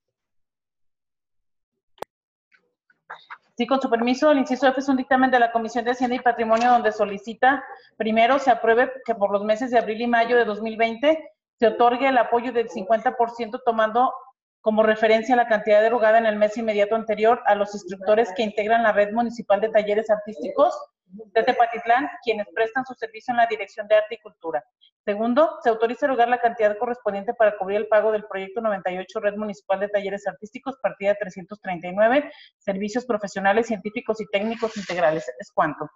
Sí, con su permiso, el inciso F es un dictamen de la Comisión de Hacienda y Patrimonio donde solicita, primero, se apruebe que por los meses de abril y mayo de dos mil veinte se otorgue el apoyo del cincuenta por ciento tomando como referencia la cantidad derogada en el mes inmediato anterior a los instructores que integran la Red Municipal de Talleres Artísticos de Tepatitlán, quienes prestan su servicio en la Dirección de Arte y Cultura. Segundo, se autoriza erogar la cantidad correspondiente para cubrir el pago del proyecto noventa y ocho Red Municipal de Talleres Artísticos, partida trescientos treinta y nueve, servicios profesionales, científicos y técnicos integrales. ¿Es cuánto?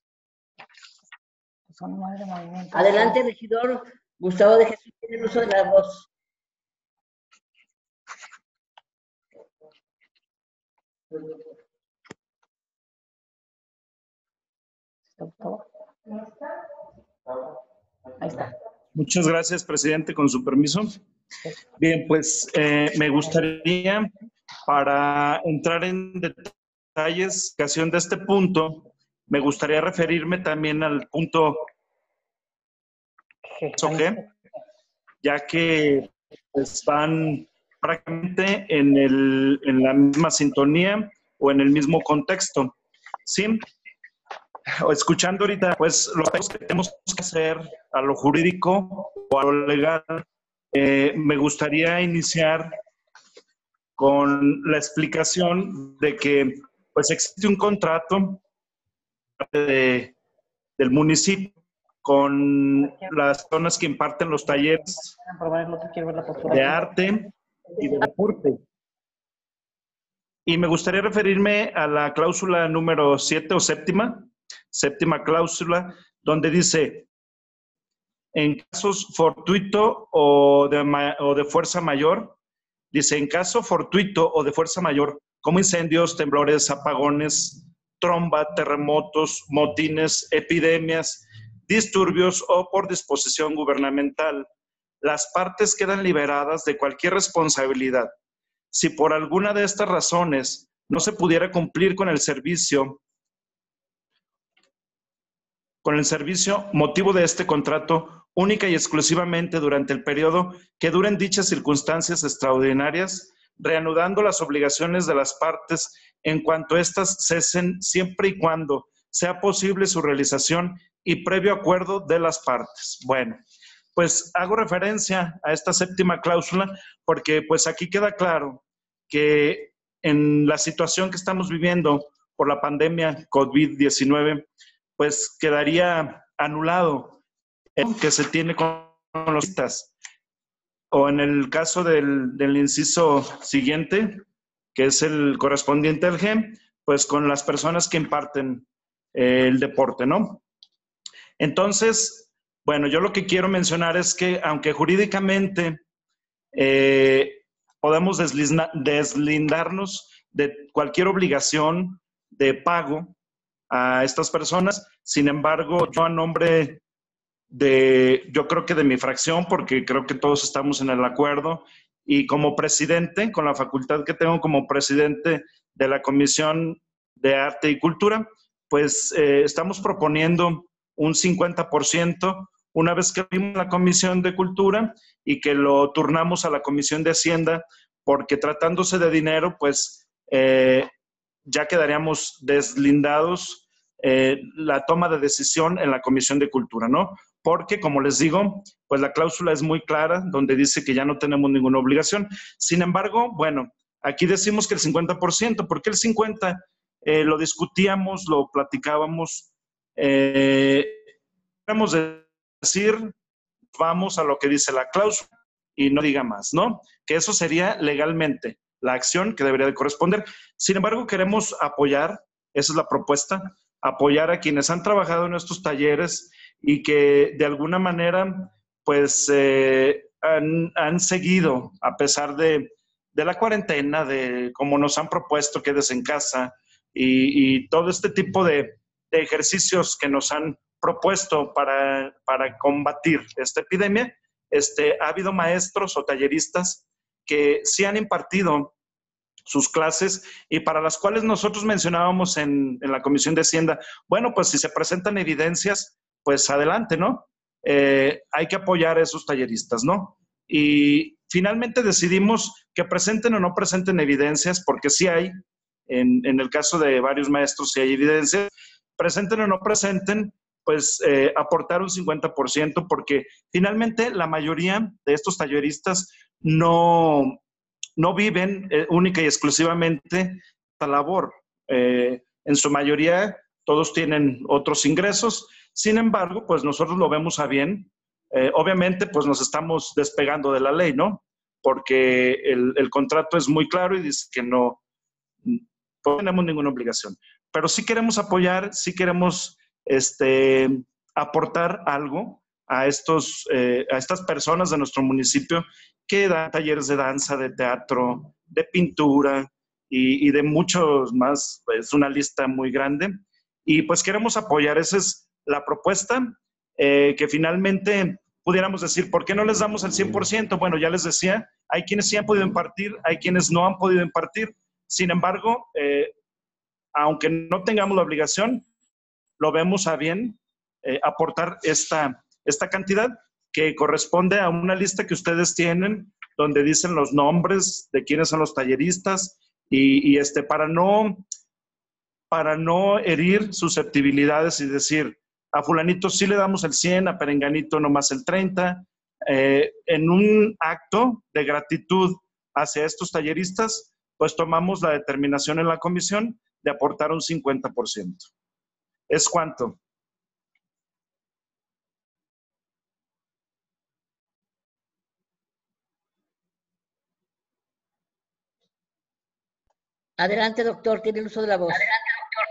Son nueve movimientos. Adelante, regidor Gustavo de Jesús, tiene el uso de la voz. Ahí está. Muchas gracias, presidente, con su permiso. Bien, pues eh, me gustaría, para entrar en detalles, ocasión de este punto, me gustaría referirme también al punto G, ya que pues, van prácticamente en, el, en la misma sintonía o en el mismo contexto. ¿Sí? Escuchando ahorita, pues, lo que tenemos que hacer a lo jurídico o a lo legal, eh, me gustaría iniciar con la explicación de que, pues, existe un contrato de, del municipio con las personas que imparten los talleres de arte y de deporte. Y me gustaría referirme a la cláusula número siete o séptima, séptima cláusula, donde dice, en casos fortuito o de, o de fuerza mayor, dice, en caso fortuito o de fuerza mayor, como incendios, temblores, apagones, tromba, terremotos, motines, epidemias, disturbios o por disposición gubernamental, las partes quedan liberadas de cualquier responsabilidad. Si por alguna de estas razones no se pudiera cumplir con el servicio, con el servicio motivo de este contrato, única y exclusivamente durante el periodo que duren dichas circunstancias extraordinarias, reanudando las obligaciones de las partes en cuanto éstas cesen, siempre y cuando sea posible su realización y previo acuerdo de las partes. Bueno, pues hago referencia a esta séptima cláusula porque pues aquí queda claro que en la situación que estamos viviendo por la pandemia COVID diecinueve, pues quedaría anulado el que se tiene con los citas. O en el caso del, del inciso siguiente, que es el correspondiente al G E M, pues con las personas que imparten eh, el deporte, ¿no? Entonces, bueno, yo lo que quiero mencionar es que aunque jurídicamente eh, podemos deslizna, deslindarnos de cualquier obligación de pago a estas personas, sin embargo, yo a nombre de, yo creo que de mi fracción, porque creo que todos estamos en el acuerdo, y como presidente, con la facultad que tengo como presidente de la Comisión de Arte y Cultura, pues eh, estamos proponiendo un cincuenta por ciento una vez que vimos la Comisión de Cultura y que lo turnamos a la Comisión de Hacienda, porque tratándose de dinero, pues eh, ya quedaríamos deslindados eh, la toma de decisión en la Comisión de Cultura, ¿no? Porque, como les digo, pues la cláusula es muy clara, donde dice que ya no tenemos ninguna obligación. Sin embargo, bueno, aquí decimos que el cincuenta por ciento. ¿Por qué el cincuenta por ciento? Eh, lo discutíamos, lo platicábamos. Eh, Podemos decir, vamos a lo que dice la cláusula y no diga más, ¿no? Que eso sería legalmente la acción que debería de corresponder. Sin embargo, queremos apoyar, esa es la propuesta, apoyar a quienes han trabajado en estos talleres y que de alguna manera, pues, eh, han, han seguido, a pesar de, de la cuarentena, de cómo nos han propuesto quedes en casa y, y todo este tipo de, de ejercicios que nos han propuesto para, para combatir esta epidemia. Este, ha habido maestros o talleristas que sí han impartido sus clases y para las cuales nosotros mencionábamos en, en la Comisión de Hacienda, bueno, pues si se presentan evidencias, pues adelante, ¿no? Eh, hay que apoyar a esos talleristas, ¿no? Y finalmente decidimos que presenten o no presenten evidencias, porque sí hay, en, en el caso de varios maestros sí hay evidencias, presenten o no presenten, pues eh, aportar un cincuenta por ciento, porque finalmente la mayoría de estos talleristas no, no viven eh, única y exclusivamente la labor. Eh, en su mayoría todos tienen otros ingresos, sin embargo, pues nosotros lo vemos a bien. Eh, obviamente, pues nos estamos despegando de la ley, ¿no? Porque el, el contrato es muy claro y dice que no, no tenemos ninguna obligación. Pero sí queremos apoyar, sí queremos este, aportar algo a, estos, eh, a estas personas de nuestro municipio que dan talleres de danza, de teatro, de pintura y, y de muchos más. Es una lista muy grande. Y pues queremos apoyar, esa es la propuesta, eh, que finalmente pudiéramos decir, ¿por qué no les damos el cien por ciento? Bueno, ya les decía, hay quienes sí han podido impartir, hay quienes no han podido impartir. Sin embargo, eh, aunque no tengamos la obligación, lo vemos a bien eh, aportar esta, esta cantidad que corresponde a una lista que ustedes tienen, donde dicen los nombres de quiénes son los talleristas y, y este, para no, para no herir susceptibilidades y decir, a fulanito sí le damos el cien, a perenganito nomás el treinta, eh, en un acto de gratitud hacia estos talleristas, pues tomamos la determinación en la comisión de aportar un cincuenta por ciento. ¿Es cuánto? Adelante, doctor, tiene el uso de la voz. Adelante, doctor.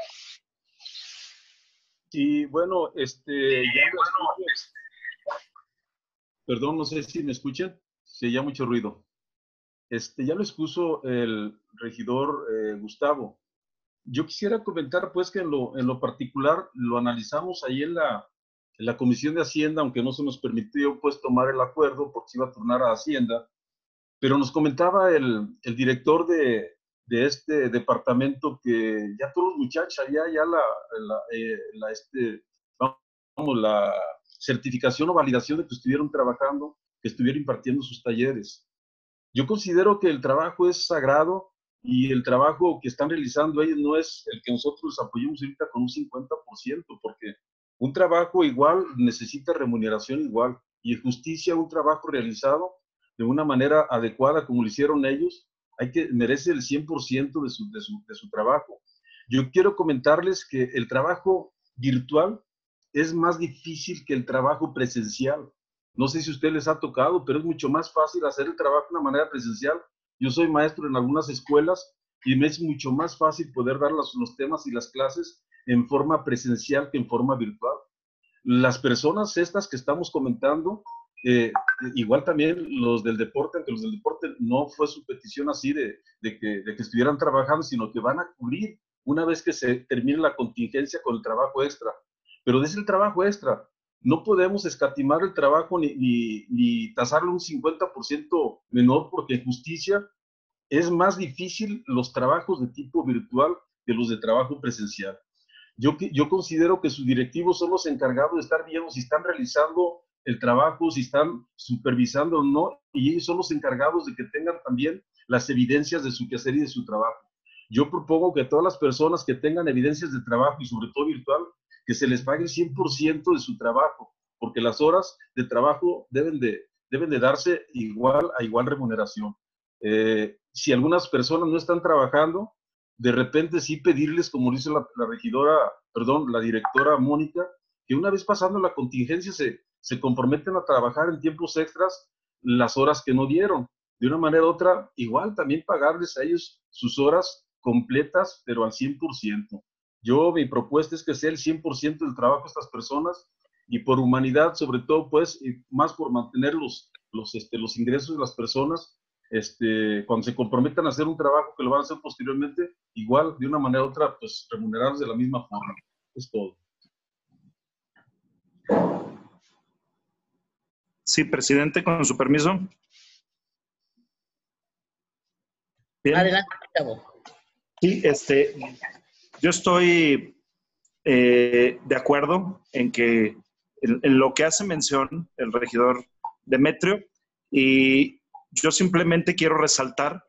Y bueno, este, ya lo escucho. Perdón, no sé si me escuchan, se oye mucho ruido. Este, ya lo expuso el regidor eh, Gustavo. Yo quisiera comentar, pues, que en lo, en lo particular lo analizamos ahí en la, En la Comisión de Hacienda, aunque no se nos permitió pues tomar el acuerdo porque se iba a turnar a Hacienda, pero nos comentaba el, el director de, de este departamento que ya todos los muchachos, ya, ya la, la, eh, la, este, vamos, la certificación o validación de que estuvieron trabajando, que estuvieron impartiendo sus talleres. Yo considero que el trabajo es sagrado y el trabajo que están realizando ellos no es el que nosotros les apoyemos ahorita con un cincuenta por ciento, porque un trabajo igual necesita remuneración igual, y en justicia un trabajo realizado de una manera adecuada como lo hicieron ellos, hay que, merece el cien por ciento de su, de, su, de su trabajo. Yo quiero comentarles que el trabajo virtual es más difícil que el trabajo presencial. No sé si a ustedes les ha tocado, pero es mucho más fácil hacer el trabajo de una manera presencial. Yo soy maestro en algunas escuelas y me es mucho más fácil poder dar los, los temas y las clases en forma presencial que en forma virtual. Las personas estas que estamos comentando, eh, igual también los del deporte, aunque los del deporte no fue su petición así de, de, que, de que estuvieran trabajando, sino que van a cubrir una vez que se termine la contingencia con el trabajo extra. Pero desde el trabajo extra, no podemos escatimar el trabajo ni, ni, ni tasarlo un cincuenta por ciento menor, porque en justicia es más difícil los trabajos de tipo virtual que los de trabajo presencial. Yo, yo considero que sus directivos son los encargados de estar viendo si están realizando el trabajo, si están supervisando o no, y ellos son los encargados de que tengan también las evidencias de su quehacer y de su trabajo. Yo propongo que todas las personas que tengan evidencias de trabajo, y sobre todo virtual, que se les pague el cien por ciento de su trabajo, porque las horas de trabajo deben de, deben de darse igual a igual remuneración. Eh, si algunas personas no están trabajando, de repente sí pedirles, como dice la, la regidora, perdón, la directora Mónica, que una vez pasando la contingencia se, se comprometen a trabajar en tiempos extras las horas que no dieron. De una manera u otra, igual también pagarles a ellos sus horas completas, pero al cien por ciento. Yo, mi propuesta es que sea el cien por ciento del trabajo de estas personas, y por humanidad, sobre todo, pues, y más por mantener los, los, este, los ingresos de las personas, este, cuando se comprometan a hacer un trabajo que lo van a hacer posteriormente, igual, de una manera u otra, pues, remunerarlos de la misma forma. Es todo. Sí, presidente, con su permiso. Bien. Adelante, Gustavo. Sí, este, yo estoy eh, de acuerdo en que en, en lo que hace mención el regidor Demetrio, y yo simplemente quiero resaltar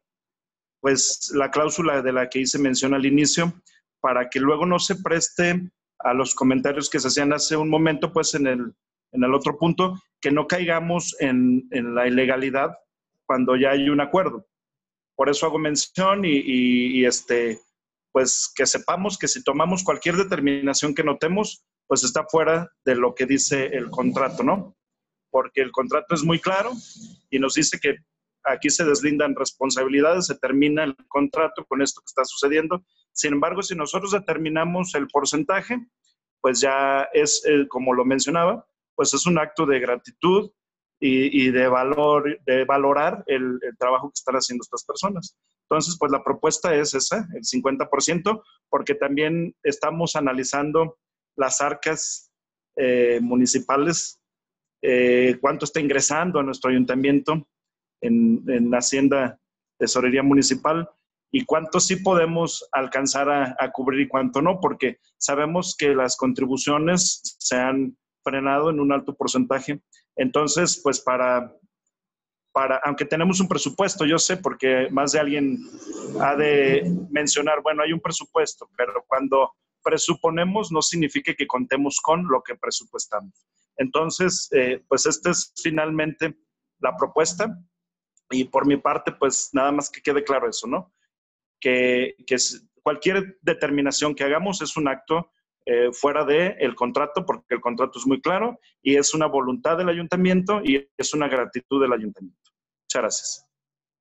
pues la cláusula de la que hice mención al inicio, para que luego no se preste a los comentarios que se hacían hace un momento, pues en el, en el otro punto, que no caigamos en, en la ilegalidad cuando ya hay un acuerdo. Por eso hago mención y, y, y este, pues que sepamos que si tomamos cualquier determinación que notemos, pues está fuera de lo que dice el contrato, ¿no? Porque el contrato es muy claro y nos dice que aquí se deslindan responsabilidades, se termina el contrato con esto que está sucediendo. Sin embargo, si nosotros determinamos el porcentaje, pues ya es, eh, como lo mencionaba, pues es un acto de gratitud y, y de, valor, de valorar el, el trabajo que están haciendo estas personas. Entonces, pues la propuesta es esa, el cincuenta por ciento, porque también estamos analizando las arcas eh, municipales, eh, cuánto está ingresando a nuestro ayuntamiento en, en Hacienda, Tesorería Municipal, y cuánto sí podemos alcanzar a, a cubrir y cuánto no, porque sabemos que las contribuciones se han frenado en un alto porcentaje. Entonces, pues para, para, aunque tenemos un presupuesto, yo sé, porque más de alguien ha de mencionar, bueno, hay un presupuesto, pero cuando presuponemos no significa que contemos con lo que presupuestamos. Entonces, eh, pues esta es finalmente la propuesta, y por mi parte, pues nada más que quede claro eso, ¿no? Que, que cualquier determinación que hagamos es un acto eh, fuera del contrato, porque el contrato es muy claro y es una voluntad del ayuntamiento y es una gratitud del ayuntamiento. Muchas gracias.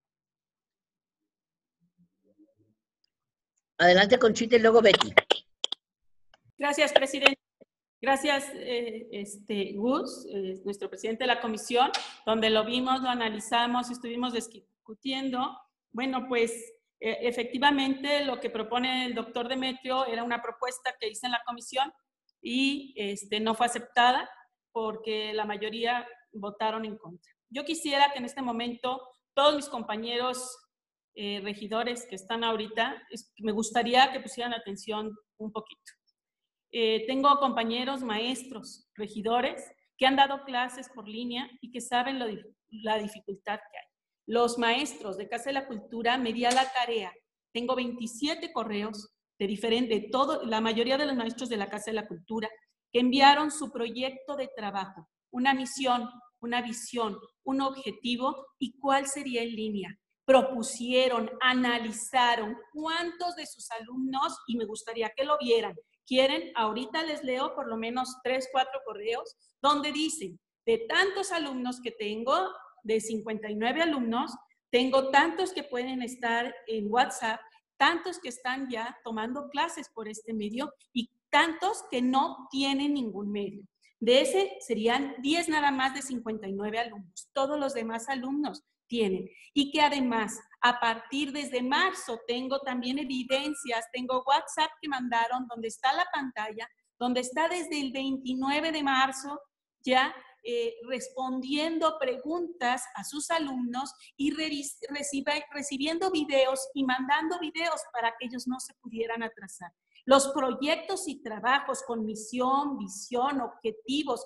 Adelante, Conchita, y luego Betty. Gracias, presidente. Gracias, eh, este, Gus, eh, nuestro presidente de la comisión, donde lo vimos, lo analizamos, estuvimos discutiendo. Bueno, pues eh, efectivamente lo que propone el doctor Demetrio era una propuesta que hice en la comisión y este, no fue aceptada. porque la mayoría votaron en contra. Yo quisiera que en este momento todos mis compañeros eh, regidores que están ahorita, es, me gustaría que pusieran atención un poquito. Eh, tengo compañeros maestros, regidores, que han dado clases por línea y que saben lo, la dificultad que hay. Los maestros de Casa de la Cultura me di a la tarea. Tengo veintisiete correos de diferente, todo, la mayoría de los maestros de la Casa de la Cultura, que enviaron su proyecto de trabajo, una misión, una visión, un objetivo y cuál sería en línea. Propusieron, analizaron cuántos de sus alumnos, y me gustaría que lo vieran, quieren, ahorita les leo por lo menos tres, cuatro correos, donde dicen, de tantos alumnos que tengo, de cincuenta y nueve alumnos, tengo tantos que pueden estar en WhatsApp, tantos que están ya tomando clases por este medio y tantos que no tienen ningún medio. De ese serían diez nada más de cincuenta y nueve alumnos. Todos los demás alumnos tienen. Y que además, a partir desde marzo, tengo también evidencias, tengo WhatsApp que mandaron, donde está la pantalla, donde está desde el veintinueve de marzo ya eh, respondiendo preguntas a sus alumnos y recibe, recibiendo videos y mandando videos para que ellos no se pudieran atrasar. Los proyectos y trabajos con misión, visión, objetivos,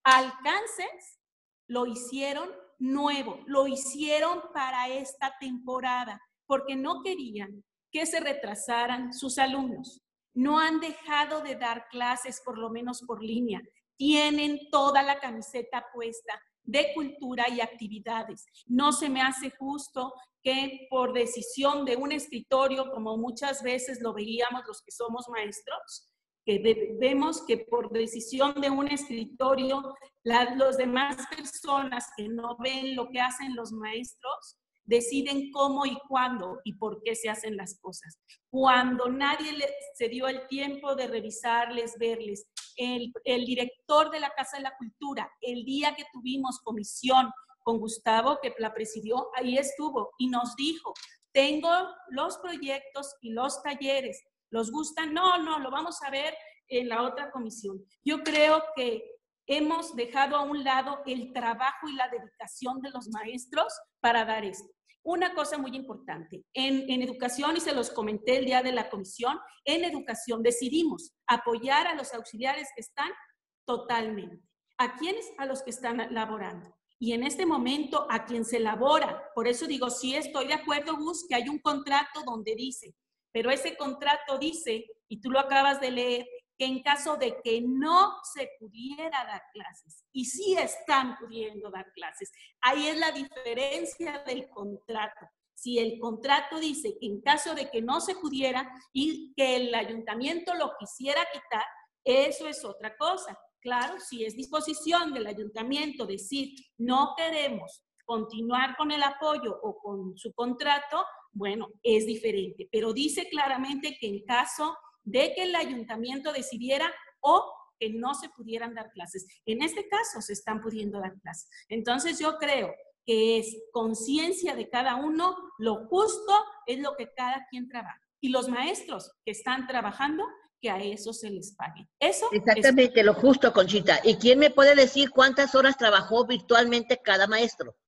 alcances, lo hicieron nuevo, lo hicieron para esta temporada, porque no querían que se retrasaran sus alumnos. No han dejado de dar clases, por lo menos por línea. Tienen toda la camiseta puesta de cultura y actividades. No se me hace justo que por decisión de un escritorio, como muchas veces lo veíamos los que somos maestros, que de, vemos que por decisión de un escritorio, la, los demás personas que no ven lo que hacen los maestros, deciden cómo y cuándo y por qué se hacen las cosas. Cuando nadie le, se dio el tiempo de revisarles, verles, el, el director de la Casa de la Cultura, el día que tuvimos comisión con Gustavo, que la presidió, ahí estuvo y nos dijo, tengo los proyectos y los talleres, ¿los gustan? No, no, lo vamos a ver en la otra comisión. Yo creo que hemos dejado a un lado el trabajo y la dedicación de los maestros para dar esto. Una cosa muy importante, en, en educación, y se los comenté el día de la comisión, en educación decidimos apoyar a los auxiliares que están totalmente. ¿A quiénes? A los que están laborando. Y en este momento, a quien se labora. Por eso digo, sí estoy de acuerdo, Gus, que hay un contrato donde dice, pero ese contrato dice, y tú lo acabas de leer, que en caso de que no se pudiera dar clases, y sí están pudiendo dar clases, ahí es la diferencia del contrato. Si el contrato dice que en caso de que no se pudiera y que el ayuntamiento lo quisiera quitar, eso es otra cosa. Claro, si es disposición del ayuntamiento decir no queremos continuar con el apoyo o con su contrato, bueno, es diferente. Pero dice claramente que en caso de que el ayuntamiento decidiera o que no se pudieran dar clases. En este caso se están pudiendo dar clases. Entonces yo creo que es conciencia de cada uno, lo justo es lo que cada quien trabaja. Y los maestros que están trabajando, que a eso se les pague. Eso exactamente, es lo justo, Conchita. ¿Y quién me puede decir cuántas horas trabajó virtualmente cada maestro?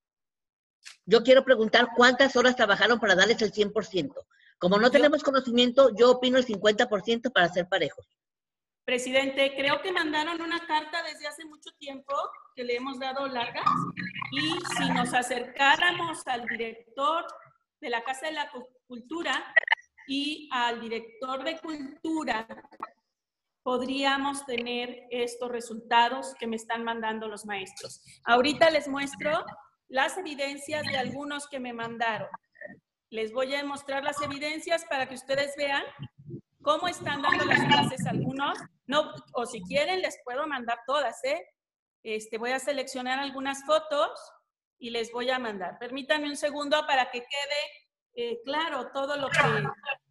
Yo quiero preguntar cuántas horas trabajaron para darles el cien por ciento. Como no tenemos conocimiento, yo opino el cincuenta por ciento para ser parejos. Presidente, creo que mandaron una carta desde hace mucho tiempo que le hemos dado largas y si nos acercáramos al director de la Casa de la Cultura y al director de Cultura, podríamos tener estos resultados que me están mandando los maestros. Ahorita les muestro las evidencias de algunos que me mandaron. Les voy a mostrar las evidencias para que ustedes vean cómo están dando las clases algunos. No, o si quieren, les puedo mandar todas, ¿eh? Este, voy a seleccionar algunas fotos y les voy a mandar. Permítanme un segundo para que quede eh, claro todo lo que,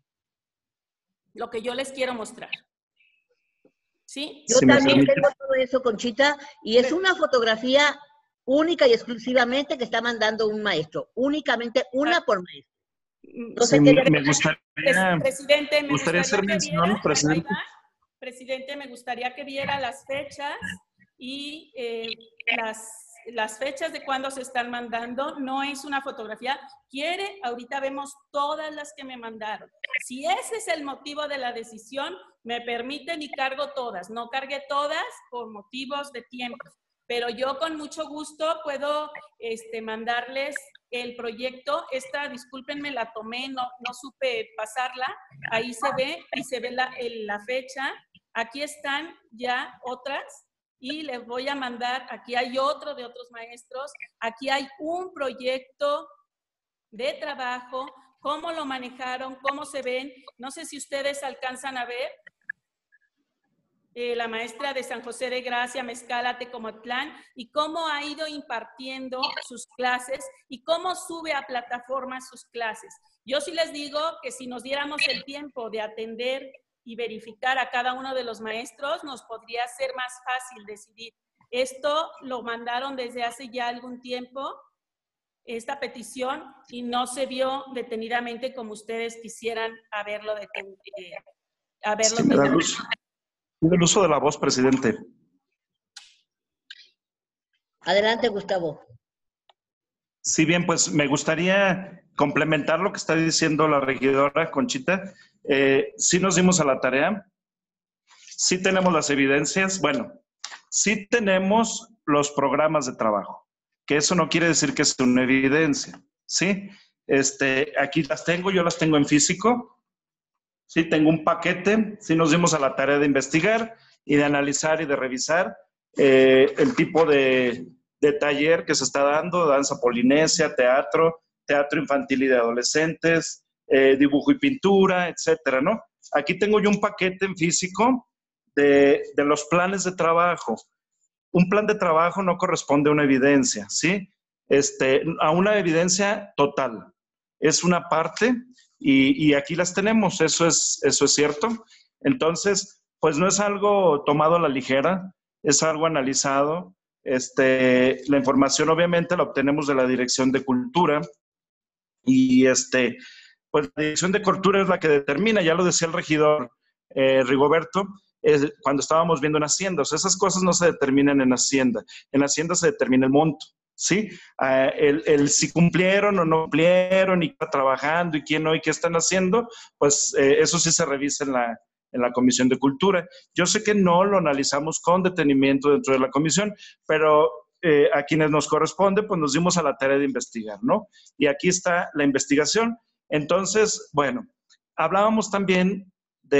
lo que yo les quiero mostrar. ¿Sí? Yo también tengo todo eso, Conchita, y es una fotografía única y exclusivamente que está mandando un maestro. Únicamente una por maestro. No sé sí, qué me gustaría, presidente, me gustaría hacer mención, viera, presidente. Presidente, me gustaría que viera las fechas y eh, las, las fechas de cuándo se están mandando, no es una fotografía. Quiere, ahorita vemos todas las que me mandaron. Si ese es el motivo de la decisión, me permiten y cargo todas. No cargué todas por motivos de tiempo, pero yo con mucho gusto puedo este, mandarles el proyecto. Esta, discúlpenme, la tomé, no, no supe pasarla. Ahí se ve, y se ve la, el, la fecha. Aquí están ya otras. Y les voy a mandar, aquí hay otro de otros maestros, aquí hay un proyecto de trabajo, cómo lo manejaron, cómo se ven. No sé si ustedes alcanzan a ver. Eh, la maestra de San José de Gracia, Mezcala, Tecomatlán, y cómo ha ido impartiendo sus clases y cómo sube a plataformas sus clases. Yo sí les digo que si nos diéramos el tiempo de atender y verificar a cada uno de los maestros, nos podría ser más fácil decidir. Esto lo mandaron desde hace ya algún tiempo, esta petición, y no se vio detenidamente como ustedes quisieran haberlo detenido. Haberlo Sí, me da luz. El uso de la voz, presidente. Adelante, Gustavo. Sí, bien, pues me gustaría complementar lo que está diciendo la regidora Conchita. Eh, sí nos dimos a la tarea, sí tenemos las evidencias, bueno, sí tenemos los programas de trabajo, que eso no quiere decir que sea una evidencia, ¿sí? Este, aquí las tengo, yo las tengo en físico, sí, tengo un paquete, sí nos dimos a la tarea de investigar y de analizar y de revisar eh, el tipo de, de taller que se está dando, danza polinesia, teatro, teatro infantil y de adolescentes, Eh, dibujo y pintura, etcétera, ¿no? Aquí tengo yo un paquete en físico de, de los planes de trabajo. Un plan de trabajo no corresponde a una evidencia, ¿sí? Este, a una evidencia total. Es una parte y, y aquí las tenemos, eso es, eso es cierto. Entonces, pues no es algo tomado a la ligera, es algo analizado. Este, la información obviamente la obtenemos de la Dirección de Cultura y este... pues la Dirección de Cultura es la que determina, ya lo decía el regidor eh, Rigoberto, eh, cuando estábamos viendo en Hacienda. O sea, esas cosas no se determinan en Hacienda. En Hacienda se determina el monto, ¿sí? Eh, el, el si cumplieron o no cumplieron, y está trabajando, y quién no, y qué están haciendo, pues eh, eso sí se revisa en la, en la Comisión de Cultura. Yo sé que no lo analizamos con detenimiento dentro de la comisión, pero eh, a quienes nos corresponde, pues nos dimos a la tarea de investigar, ¿no? Y aquí está la investigación. Entonces, bueno, hablábamos también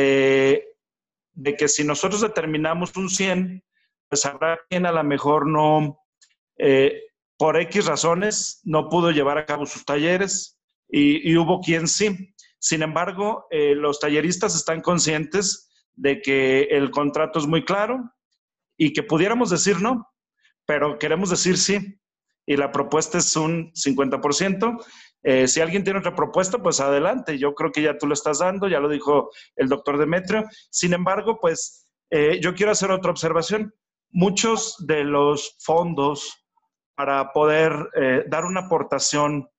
de, de que si nosotros determinamos un cien, pues habrá quien a lo mejor no, eh, por X razones, no pudo llevar a cabo sus talleres y, y hubo quien sí. Sin embargo, eh, los talleristas están conscientes de que el contrato es muy claro y que pudiéramos decir no, pero queremos decir sí. Y la propuesta es un cincuenta por ciento. Eh, si alguien tiene otra propuesta, pues adelante. Yo creo que ya tú lo estás dando, ya lo dijo el doctor Demetrio. Sin embargo, pues eh, yo quiero hacer otra observación. Muchos de los fondos para poder eh, dar una aportación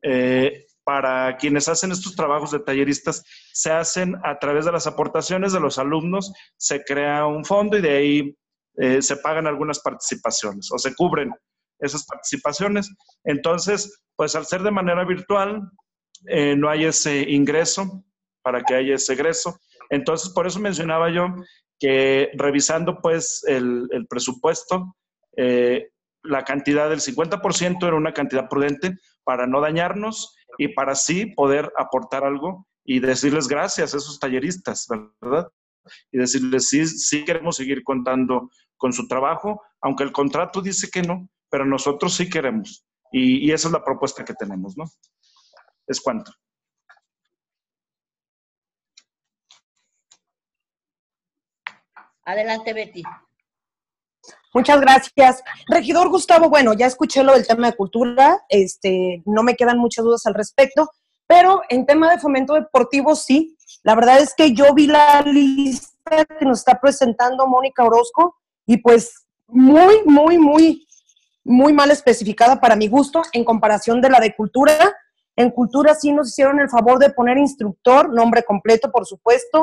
eh, para quienes hacen estos trabajos de talleristas se hacen a través de las aportaciones de los alumnos. Se crea un fondo y de ahí eh, se pagan algunas participaciones o se cubren esas participaciones. Entonces, pues al ser de manera virtual, eh, no hay ese ingreso para que haya ese egreso. Entonces, por eso mencionaba yo que revisando pues el, el presupuesto, eh, la cantidad del cincuenta por ciento era una cantidad prudente para no dañarnos y para así poder aportar algo y decirles gracias a esos talleristas, ¿verdad? Y decirles sí, sí queremos seguir contando con su trabajo, aunque el contrato dice que no, pero nosotros sí queremos. Y, y esa es la propuesta que tenemos, ¿no? Es cuanto. Adelante, Betty. Muchas gracias. Regidor Gustavo, bueno, ya escuché lo del tema de cultura, este, no me quedan muchas dudas al respecto, pero en tema de fomento deportivo sí. La verdad es que yo vi la lista que nos está presentando Mónica Orozco y pues muy, muy, muy, muy mal especificada para mi gusto en comparación de la de cultura. En cultura sí nos hicieron el favor de poner instructor, nombre completo, por supuesto,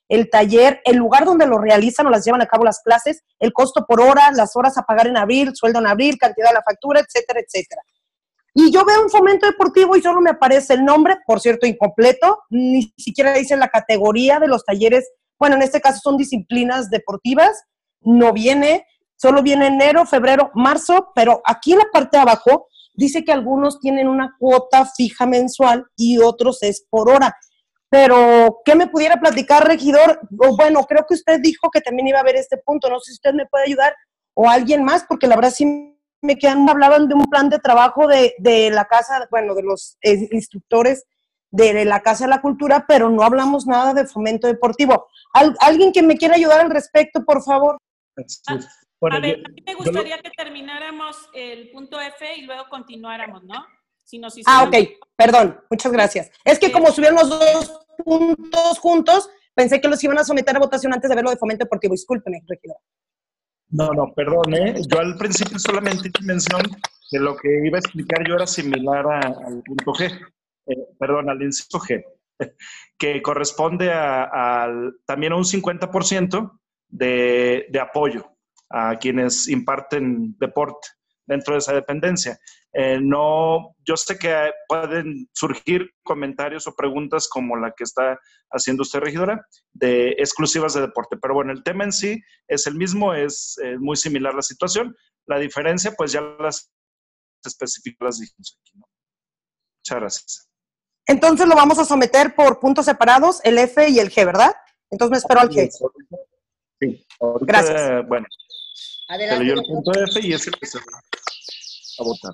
el taller, el lugar donde lo realizan o las llevan a cabo las clases, el costo por hora, las horas a pagar en abril, sueldo en abril, cantidad de la factura, etcétera, etcétera. Y yo veo un Fomento Deportivo y solo me aparece el nombre, por cierto, incompleto, ni siquiera dice la categoría de los talleres, bueno, en este caso son disciplinas deportivas, no viene, solo viene enero, febrero, marzo, pero aquí en la parte de abajo dice que algunos tienen una cuota fija mensual y otros es por hora. Pero, ¿qué me pudiera platicar, regidor? O, bueno, creo que usted dijo que también iba a haber este punto, no sé si usted me puede ayudar o alguien más, porque la verdad sí me quedan, hablaban de un plan de trabajo de, de la casa, bueno, de los eh, instructores de, de la Casa de la Cultura, pero no hablamos nada de Fomento Deportivo. ¿Al, ¿Alguien que me quiera ayudar al respecto, por favor? Ah, a ver, a mí me gustaría que termináramos el punto F y luego continuáramos, ¿no? Si nos ah, ok, perdón, muchas gracias. Es que como subieron los dos puntos juntos, pensé que los iban a someter a votación antes de ver lo de Fomento Deportivo. Discúlpeme, regidor. No, no, perdón, ¿eh? Yo al principio solamente hice mención de lo que iba a explicar yo era similar a, al punto G, eh, perdón, al inciso G, que corresponde a, a, también a un cincuenta por ciento de, de apoyo a quienes imparten deporte dentro de esa dependencia. Eh, no, yo sé que pueden surgir comentarios o preguntas como la que está haciendo usted, regidora, de exclusivas de deporte. Pero bueno, el tema en sí es el mismo, es eh, muy similar la situación. La diferencia, pues ya las específicas las dijimos aquí, ¿no? Muchas gracias. Entonces lo vamos a someter por puntos separados, el F y el G, ¿verdad? Entonces me espero al G. Sí, ahorita, gracias. Eh, bueno, Adelante, se leyó el doctor. punto F y es el que se va a votar.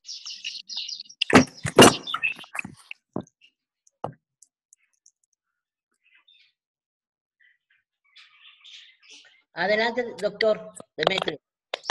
Adelante, doctor Demetrio.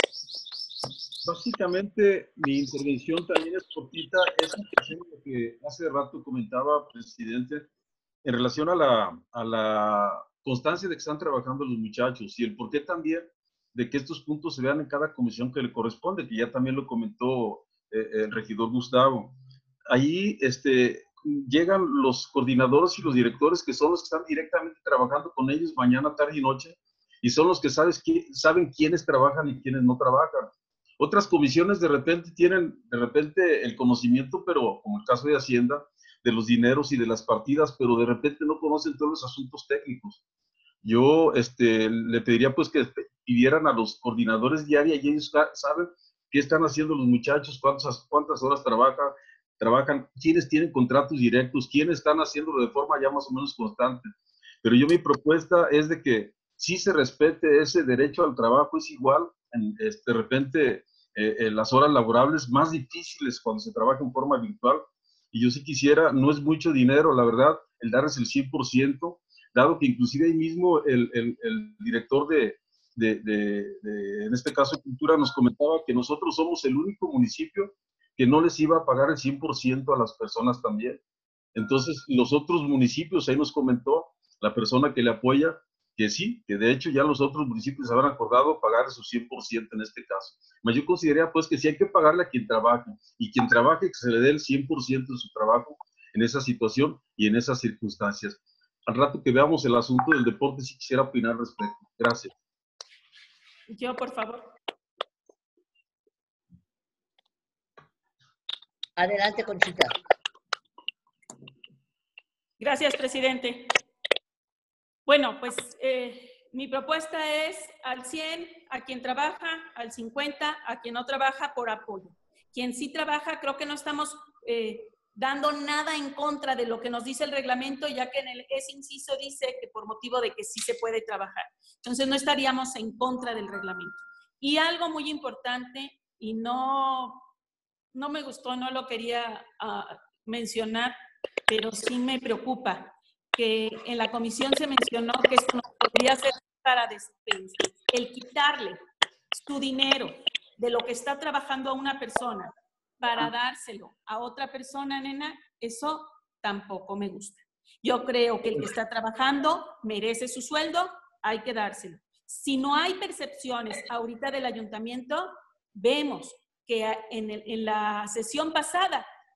Básicamente, mi intervención también es cortita, es en relación a lo que hace rato comentaba, presidente, en relación a la, a la constancia de que están trabajando los muchachos y el porqué también de que estos puntos se vean en cada comisión que le corresponde, que ya también lo comentó eh, el regidor Gustavo. Ahí este, llegan los coordinadores y los directores que son los que están directamente trabajando con ellos mañana, tarde y noche, y son los que sabes, saben quiénes trabajan y quiénes no trabajan. Otras comisiones de repente tienen de repente el conocimiento, pero como el caso de Hacienda, de los dineros y de las partidas, pero de repente no conocen todos los asuntos técnicos. Yo este, le pediría pues que pidieran a los coordinadores diarios y ellos saben qué están haciendo los muchachos, cuántas, cuántas horas trabajan, trabajan, quiénes tienen contratos directos, quiénes están haciéndolo de forma ya más o menos constante. Pero yo mi propuesta es de que sí se respete ese derecho al trabajo, es igual, en, este, de repente eh, eh, las horas laborables más difíciles cuando se trabaja en forma virtual, y yo sí quisiera, no es mucho dinero, la verdad, el darles el cien por ciento, dado que inclusive ahí mismo el, el, el director de, de, de, de, en este caso, Cultura, nos comentaba que nosotros somos el único municipio que no les iba a pagar el cien por ciento a las personas también. Entonces, los otros municipios, ahí nos comentó la persona que le apoya, que sí, que de hecho ya los otros municipios habrán acordado pagar su cien por ciento en este caso. Mas yo consideraría pues que sí hay que pagarle a quien trabaje, y quien trabaje que se le dé el cien por ciento de su trabajo en esa situación y en esas circunstancias. Al rato que veamos el asunto del deporte, sí quisiera opinar al respecto. Gracias. Yo, por favor. Adelante, Conchita. Gracias, presidente. Bueno, pues eh, mi propuesta es al cien a quien trabaja, al cincuenta a quien no trabaja por apoyo. Quien sí trabaja, creo que no estamos eh, dando nada en contra de lo que nos dice el reglamento, ya que en el, ese inciso dice que por motivo de que sí se puede trabajar. Entonces no estaríamos en contra del reglamento. Y algo muy importante, y no, no me gustó, no lo quería uh, mencionar, pero sí me preocupa, que en la comisión se mencionó que esto no podría ser para despensa. El quitarle su dinero de lo que está trabajando a una persona para dárselo a otra persona, nena, eso tampoco me gusta. Yo creo que el que está trabajando merece su sueldo, hay que dárselo. Si no hay percepciones ahorita del ayuntamiento, vemos que en, el, en la sesión pasada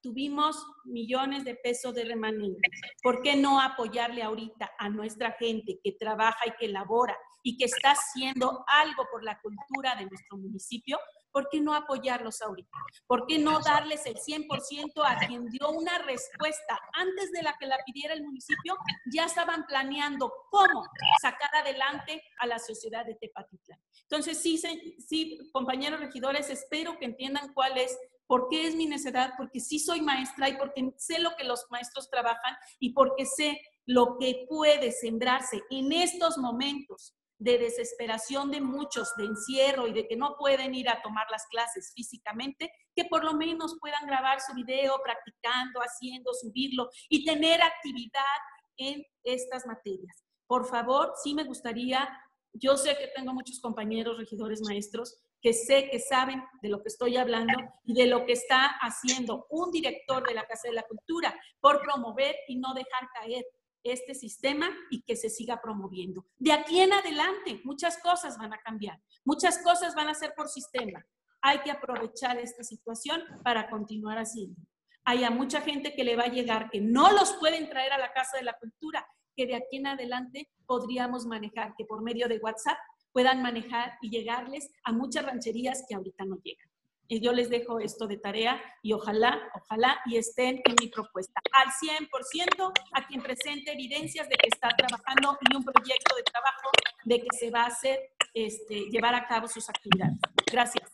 tuvimos millones de pesos de remanente. ¿Por qué no apoyarle ahorita a nuestra gente que trabaja y que labora y que está haciendo algo por la cultura de nuestro municipio? ¿Por qué no apoyarlos ahorita? ¿Por qué no darles el cien por ciento a quien dio una respuesta antes de la que la pidiera el municipio? Ya estaban planeando cómo sacar adelante a la sociedad de Tepatitlán. Entonces, sí, sí, compañeros regidores, espero que entiendan cuál es, por qué es mi necedad, porque sí soy maestra y porque sé lo que los maestros trabajan y porque sé lo que puede sembrarse en estos momentos de desesperación de muchos, de encierro y de que no pueden ir a tomar las clases físicamente, que por lo menos puedan grabar su video practicando, haciendo, subirlo y tener actividad en estas materias. Por favor, sí me gustaría, yo sé que tengo muchos compañeros regidores maestros que sé que saben de lo que estoy hablando y de lo que está haciendo un director de la Casa de la Cultura por promover y no dejar caer este sistema y que se siga promoviendo. De aquí en adelante, muchas cosas van a cambiar, muchas cosas van a ser por sistema. Hay que aprovechar esta situación para continuar haciendo. Hay a mucha gente que le va a llegar que no los pueden traer a la Casa de la Cultura, que de aquí en adelante podríamos manejar, que por medio de WhatsApp puedan manejar y llegarles a muchas rancherías que ahorita no llegan. Y yo les dejo esto de tarea y ojalá, ojalá y estén en mi propuesta. Al cien por ciento a quien presente evidencias de que está trabajando y un proyecto de trabajo de que se va a hacer, este, llevar a cabo sus actividades. Gracias.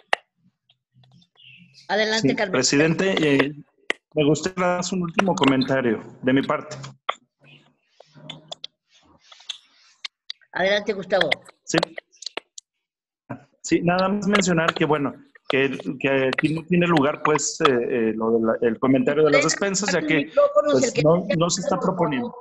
Adelante, Sí, Carmen. Presidente, eh, me gustaría hacer un último comentario de mi parte. Adelante, Gustavo. Sí. Sí, nada más mencionar que, bueno, que, que aquí no tiene lugar, pues, eh, eh, lo de la- el comentario de las despensas, ya que pues, no, no se está proponiendo.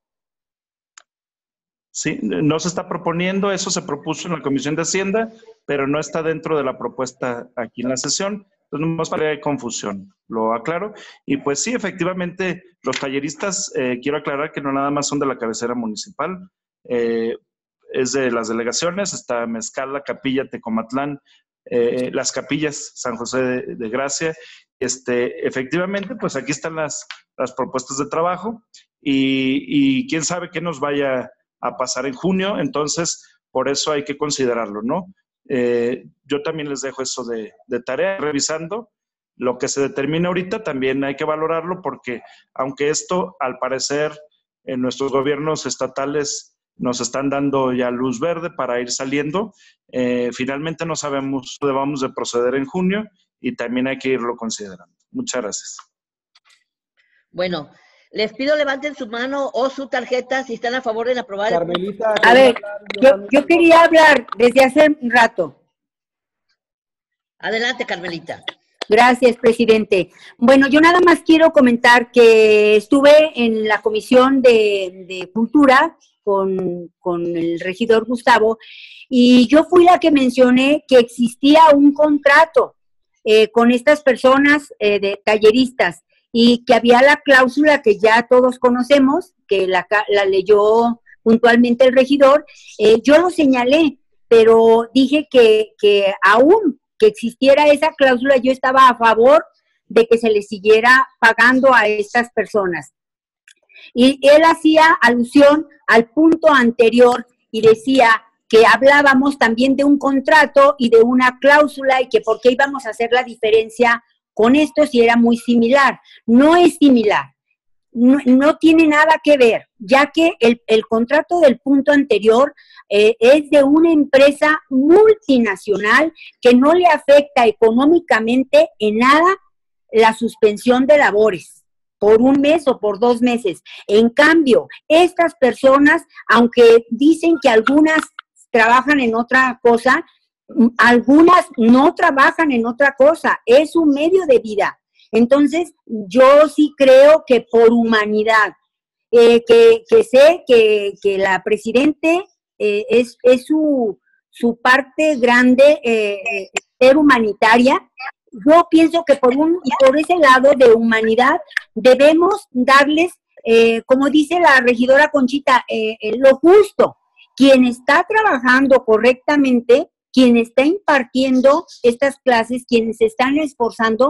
Sí, no se está proponiendo, eso se propuso en la Comisión de Hacienda, pero no está dentro de la propuesta aquí en la sesión. Entonces, no más para que confusión, lo aclaro. Y pues sí, efectivamente, los talleristas, eh, quiero aclarar que no nada más son de la cabecera municipal, eh, es de las delegaciones, está Mezcala, Capilla, Tecomatlán, eh, las capillas, San José de, de Gracia. Este, efectivamente, pues aquí están las, las propuestas de trabajo y, y quién sabe qué nos vaya a pasar en junio, entonces por eso hay que considerarlo, ¿no? Eh, yo también les dejo eso de, de tarea, revisando lo que se determina ahorita, también hay que valorarlo porque aunque esto, al parecer, en nuestros gobiernos estatales nos están dando ya luz verde para ir saliendo, eh, finalmente no sabemos dónde vamos de proceder en junio y también hay que irlo considerando. Muchas gracias. Bueno, les pido levanten su mano o su tarjeta si están a favor de aprobar. Carmelita, A ver, yo, yo quería hablar desde hace un rato. Adelante, Carmelita. Gracias, presidente. Bueno, yo nada más quiero comentar que estuve en la Comisión de, de Cultura con, con el regidor Gustavo y yo fui la que mencioné que existía un contrato eh, con estas personas eh, de talleristas y que había la cláusula que ya todos conocemos, que la, la leyó puntualmente el regidor. Eh, yo lo señalé, pero dije que, que aún que existiera esa cláusula, yo estaba a favor de que se les siguiera pagando a estas personas. Y él hacía alusión al punto anterior y decía que hablábamos también de un contrato y de una cláusula y que por qué íbamos a hacer la diferencia con esto si era muy similar. No es similar, no, no tiene nada que ver, ya que el, el contrato del punto anterior eh, es de una empresa multinacional que no le afecta económicamente en nada la suspensión de labores por un mes o por dos meses. En cambio, estas personas, aunque dicen que algunas trabajan en otra cosa, algunas no trabajan en otra cosa, es un medio de vida. Entonces, yo sí creo que por humanidad, eh, que, que sé que, que la Presidente eh, es, es su, su parte grande, eh, ser humanitaria, yo pienso que por, un, por ese lado de humanidad debemos darles, eh, como dice la regidora Conchita, eh, eh, lo justo. Quien está trabajando correctamente, quien está impartiendo estas clases, quienes se están esforzando,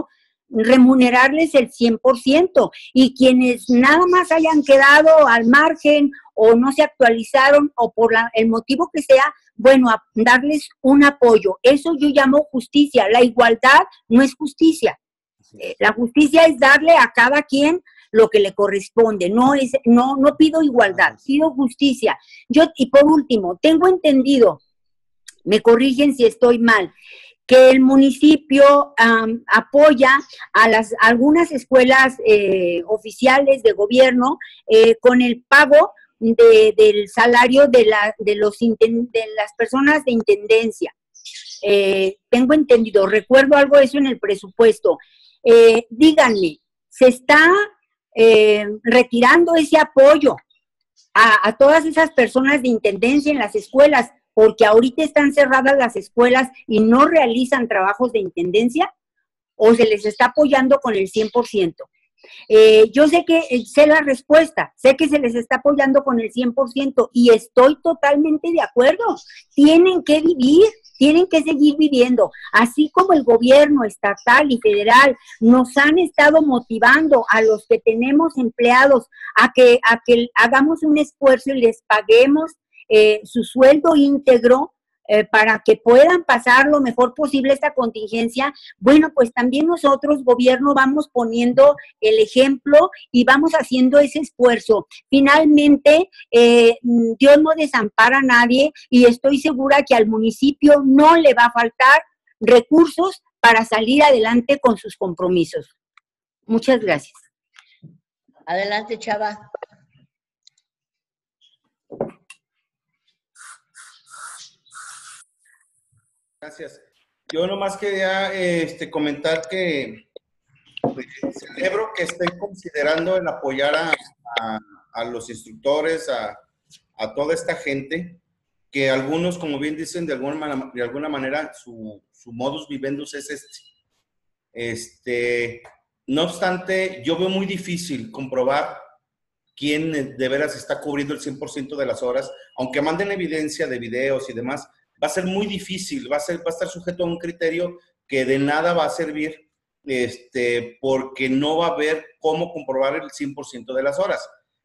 remunerarles el cien por ciento, y quienes nada más hayan quedado al margen o no se actualizaron o por la, el motivo que sea, bueno, a darles un apoyo. Eso yo llamo justicia. La igualdad no es justicia. Eh, la justicia es darle a cada quien lo que le corresponde. No es, no, no pido igualdad, pido justicia. Yo, y por último, tengo entendido, me corrigen si estoy mal, que el municipio um, apoya a las a algunas escuelas eh, oficiales de gobierno eh, con el pago de, del salario de, la, de, los, de las personas de intendencia. Eh, tengo entendido, recuerdo algo de eso en el presupuesto. Eh, díganme, ¿se está eh, retirando ese apoyo a, a todas esas personas de intendencia en las escuelas porque ahorita están cerradas las escuelas y no realizan trabajos de intendencia, o se les está apoyando con el cien por ciento? Eh, yo sé que, sé la respuesta, sé que se les está apoyando con el cien por ciento y estoy totalmente de acuerdo. Tienen que vivir, tienen que seguir viviendo, así como el gobierno estatal y federal nos han estado motivando a los que tenemos empleados a que, a que hagamos un esfuerzo y les paguemos eh, su sueldo íntegro, Eh, para que puedan pasar lo mejor posible esta contingencia. Bueno, pues también nosotros, gobierno, vamos poniendo el ejemplo y vamos haciendo ese esfuerzo. Finalmente, eh, Dios no desampara a nadie y estoy segura que al municipio no le va a faltar recursos para salir adelante con sus compromisos. Muchas gracias. Adelante, Chava. Gracias. Yo nomás quería este, comentar que pues, celebro que estén considerando el apoyar a, a, a los instructores, a, a toda esta gente, que algunos, como bien dicen, de alguna, de alguna manera su, su modus vivendus es este. Este. No obstante, yo veo muy difícil comprobar quién de veras está cubriendo el cien por ciento de las horas, aunque manden evidencia de videos y demás. Va a ser muy difícil, va a, ser, va a estar sujeto a un criterio que de nada va a servir, este, porque no va a haber cómo comprobar el cien por ciento de las horas.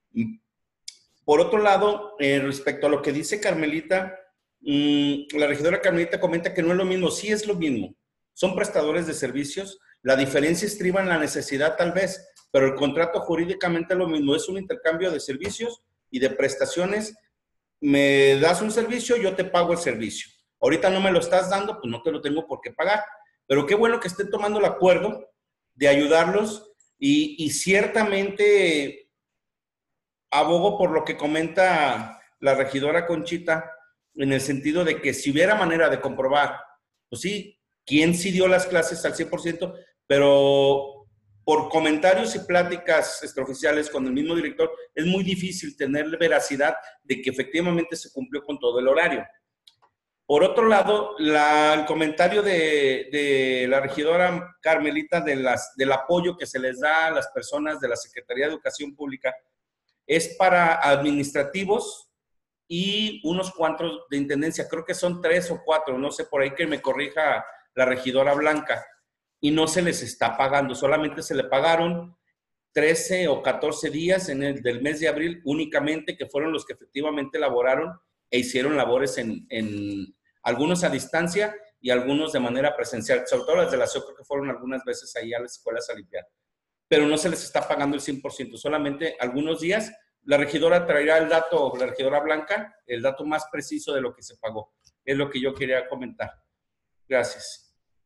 Por otro lado, eh, respecto a lo que dice Carmelita, mmm, la regidora Carmelita comenta que no es lo mismo. Sí es lo mismo, son prestadores de servicios, la diferencia estriba en la necesidad tal vez, pero el contrato jurídicamente es lo mismo, es un intercambio de servicios y de prestaciones. Me das un servicio, yo te pago el servicio. Ahorita no me lo estás dando, pues no te lo tengo por qué pagar. Pero qué bueno que estén tomando el acuerdo de ayudarlos y, y ciertamente abogo por lo que comenta la regidora Conchita, en el sentido de que si hubiera manera de comprobar, pues sí, quién sí dio las clases al cien por ciento, pero por comentarios y pláticas extraoficiales con el mismo director, es muy difícil tener veracidad de que efectivamente se cumplió con todo el horario. Por otro lado, la, el comentario de, de la regidora Carmelita de las, del apoyo que se les da a las personas de la Secretaría de Educación Pública es para administrativos y unos cuantos de intendencia. Creo que son tres o cuatro, no sé, por ahí que me corrija la regidora Blanca. Y no se les está pagando, solamente se le pagaron trece o catorce días en el del mes de abril únicamente, que fueron los que efectivamente laboraron e hicieron labores en, en algunos a distancia y algunos de manera presencial, sobre todo las de la C E O, creo que fueron algunas veces ahí a las escuelas a limpiar. Pero no se les está pagando el cien por ciento, solamente algunos días. La regidora traerá el dato, la regidora Blanca, el dato más preciso de lo que se pagó. Es lo que yo quería comentar. Gracias.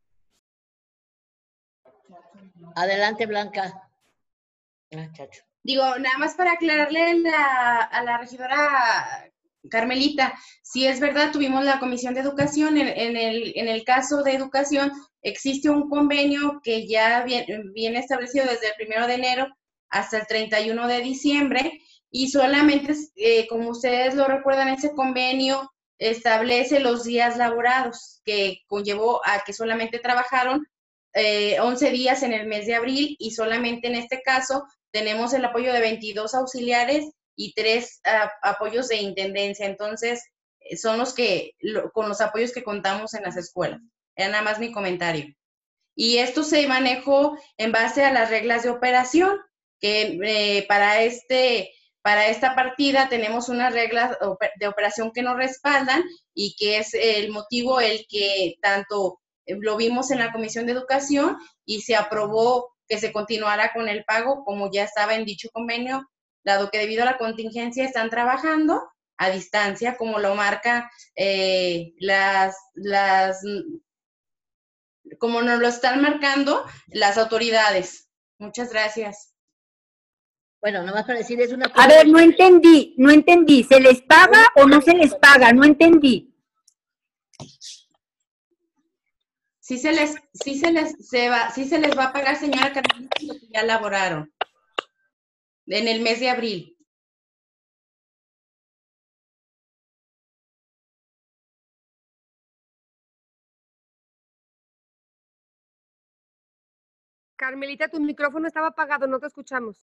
Adelante, Blanca. Ah, Chacho. Digo, nada más para aclararle la, a la regidora Carmelita, si es verdad, tuvimos la Comisión de Educación, en, en, el, en el caso de educación existe un convenio que ya viene, viene establecido desde el primero de enero hasta el treinta y uno de diciembre, y solamente, eh, como ustedes lo recuerdan, ese convenio establece los días laborados, que conllevó a que solamente trabajaron Eh, once días en el mes de abril, y solamente en este caso tenemos el apoyo de veintidós auxiliares y tres uh, apoyos de intendencia. Entonces, son los que, lo, con los apoyos que contamos en las escuelas. Era nada más mi comentario. y esto se manejó en base a las reglas de operación, que eh, para, este, para esta partida tenemos unas reglas de operación que nos respaldan y que es el motivo el que tanto lo vimos en la Comisión de Educación y se aprobó que se continuara con el pago como ya estaba en dicho convenio, dado que debido a la contingencia están trabajando a distancia, como lo marca eh, las, las, como nos lo están marcando las autoridades. Muchas gracias. Bueno, nomás para decir, es una... A ver, no entendí, no entendí. ¿Se les paga o no se les paga? No entendí. Sí se les, sí se les, se va, sí se les va a pagar, señora Carmelita, lo que ya elaboraron en el mes de abril. Carmelita, tu micrófono estaba apagado, no te escuchamos.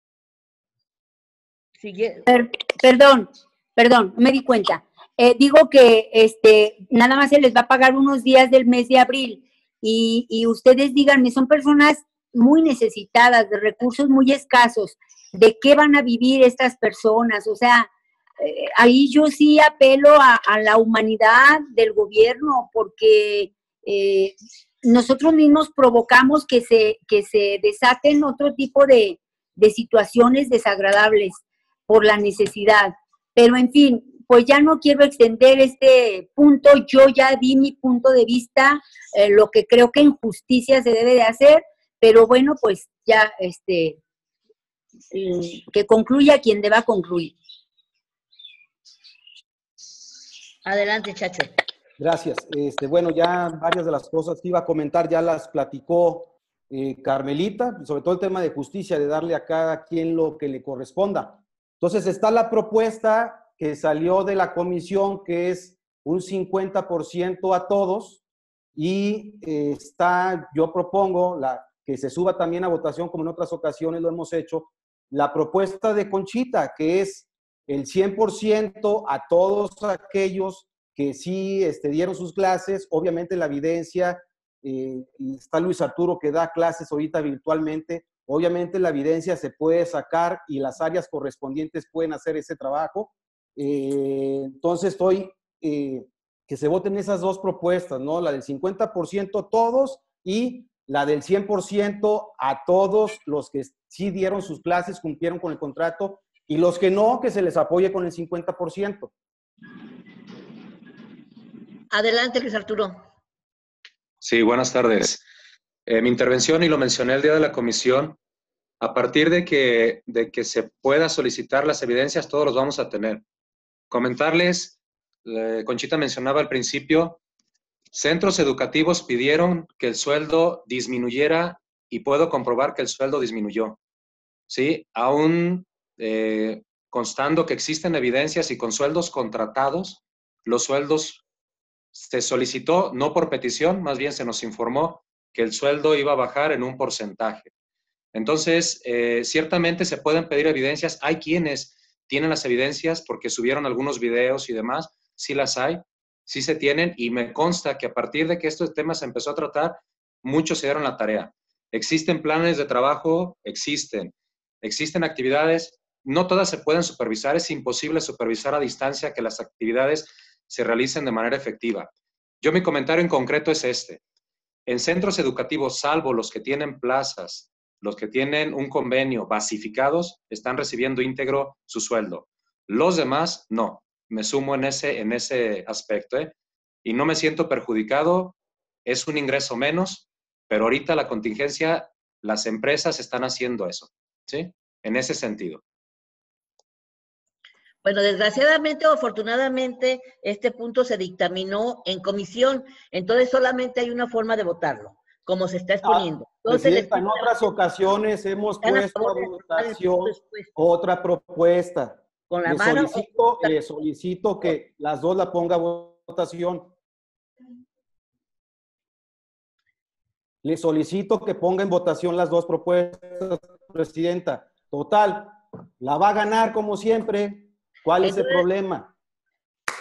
Per, perdón, perdón, no me di cuenta. Eh, digo que este, nada más se les va a pagar unos días del mes de abril y, y ustedes díganme, son personas muy necesitadas, de recursos muy escasos. ¿De qué van a vivir estas personas? O sea, eh, ahí yo sí apelo a, a la humanidad del gobierno porque eh, nosotros mismos provocamos que se, que se desaten otro tipo de, de situaciones desagradables por la necesidad. Pero, en fin, pues ya no quiero extender este punto. Yo ya di mi punto de vista, eh, lo que creo que en justicia se debe de hacer, pero bueno, pues ya este eh, que concluya quien deba concluir. Adelante, Chacho. Gracias. Este, bueno, ya varias de las cosas que iba a comentar ya las platicó eh, Carmelita, sobre todo el tema de justicia, de darle a cada quien lo que le corresponda. Entonces está la propuesta que salió de la comisión, que es un cincuenta por ciento a todos, y eh, está, yo propongo la, que se suba también a votación, como en otras ocasiones lo hemos hecho, la propuesta de Conchita, que es el cien por ciento a todos aquellos que sí este, dieron sus clases. Obviamente la evidencia, eh, y está Luis Arturo que da clases ahorita virtualmente, obviamente la evidencia se puede sacar y las áreas correspondientes pueden hacer ese trabajo. Eh, entonces estoy, eh, que se voten esas dos propuestas, ¿no? La del cincuenta por ciento todos y la del cien por ciento a todos los que sí dieron sus clases, cumplieron con el contrato, y los que no, que se les apoye con el cincuenta por ciento. Adelante, Luis Arturo. Sí, buenas tardes. Eh, mi intervención, y lo mencioné el día de la comisión, a partir de que, de que se pueda solicitar las evidencias, todos los vamos a tener. Comentarles, eh, Conchita mencionaba al principio, centros educativos pidieron que el sueldo disminuyera y puedo comprobar que el sueldo disminuyó. ¿Sí? Aún eh, constando que existen evidencias y con sueldos contratados, los sueldos se solicitó no por petición, más bien se nos informó que el sueldo iba a bajar en un porcentaje. Entonces, eh, ciertamente se pueden pedir evidencias. Hay quienes tienen las evidencias porque subieron algunos videos y demás. Sí las hay, sí se tienen, y me consta que a partir de que este tema se empezó a tratar, muchos se dieron la tarea. Existen planes de trabajo, existen. Existen actividades, no todas se pueden supervisar, es imposible supervisar a distancia que las actividades se realicen de manera efectiva. Yo mi comentario en concreto es este. En centros educativos, salvo los que tienen plazas, los que tienen un convenio basificados, están recibiendo íntegro su sueldo. Los demás, no. Me sumo en ese, en ese aspecto, ¿eh? Y no me siento perjudicado, es un ingreso menos, pero ahorita la contingencia, las empresas están haciendo eso, ¿sí? En ese sentido. Bueno, desgraciadamente o afortunadamente, este punto se dictaminó en comisión, entonces solamente hay una forma de votarlo, como se está exponiendo. Entonces, Presidenta, en otras ocasiones hemos puesto a votación otra propuesta. Con la le, mano, solicito, le solicito que las dos la ponga a votación. Le solicito que ponga en votación las dos propuestas, Presidenta. Total, la va a ganar como siempre. ¿Cuál es el problema?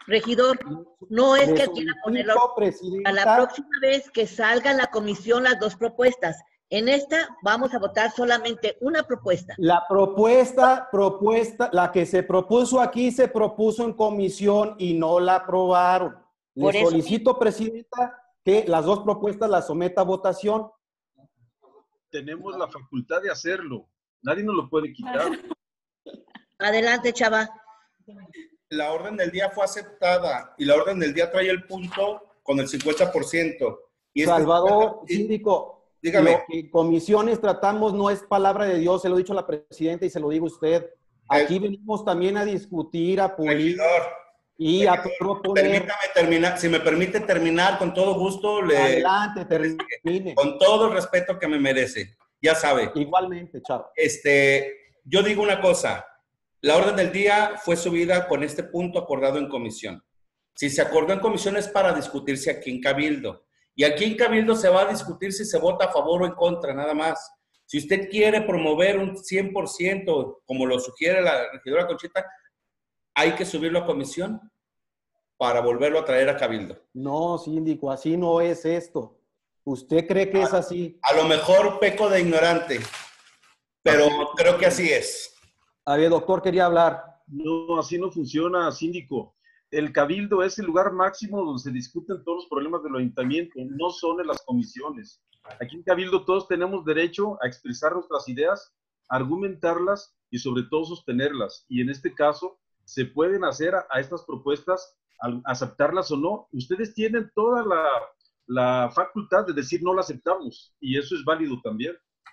Regidor, no es Le que quiera ponerlo. solicito, presidenta, A la próxima vez que salga en la comisión las dos propuestas. En esta vamos a votar solamente una propuesta. La propuesta, propuesta, la que se propuso aquí se propuso en comisión y no la aprobaron. Le Por eso solicito, presidenta, que las dos propuestas las someta a votación. Tenemos la facultad de hacerlo. Nadie nos lo puede quitar. Adelante, Chava. La orden del día fue aceptada y la orden del día trae el punto con el cincuenta por ciento. Y este Salvador, y- síndico, dígame. lo que en comisiones tratamos no es palabra de Dios, se lo he dicho a la presidenta y se lo digo a usted. Aquí venimos también a discutir, a pulir y a proponer. Permítame terminar, si me permite terminar con todo gusto, le, Adelante, termine. con todo el respeto que me merece. Ya sabe. Igualmente, Chava. Este, yo digo una cosa, la orden del día fue subida con este punto acordado en comisión. Si se acordó en comisión es para discutirse aquí en Cabildo. Y aquí en Cabildo se va a discutir si se vota a favor o en contra, nada más. Si usted quiere promover un cien por ciento, como lo sugiere la regidora Conchita, hay que subirlo a comisión para volverlo a traer a Cabildo. No, síndico, así no es esto. ¿Usted cree que es así? A lo mejor peco de ignorante, pero creo que así es. A ver, doctor, quería hablar. No, así no funciona, síndico. El cabildo es el lugar máximo donde se discuten todos los problemas del ayuntamiento, no son en las comisiones. Aquí en cabildo todos tenemos derecho a expresar nuestras ideas, argumentarlas y sobre todo sostenerlas. Y en este caso se pueden hacer a, a estas propuestas, al aceptarlas o no. Ustedes tienen toda la, la facultad de decir no la aceptamos y eso es válido también.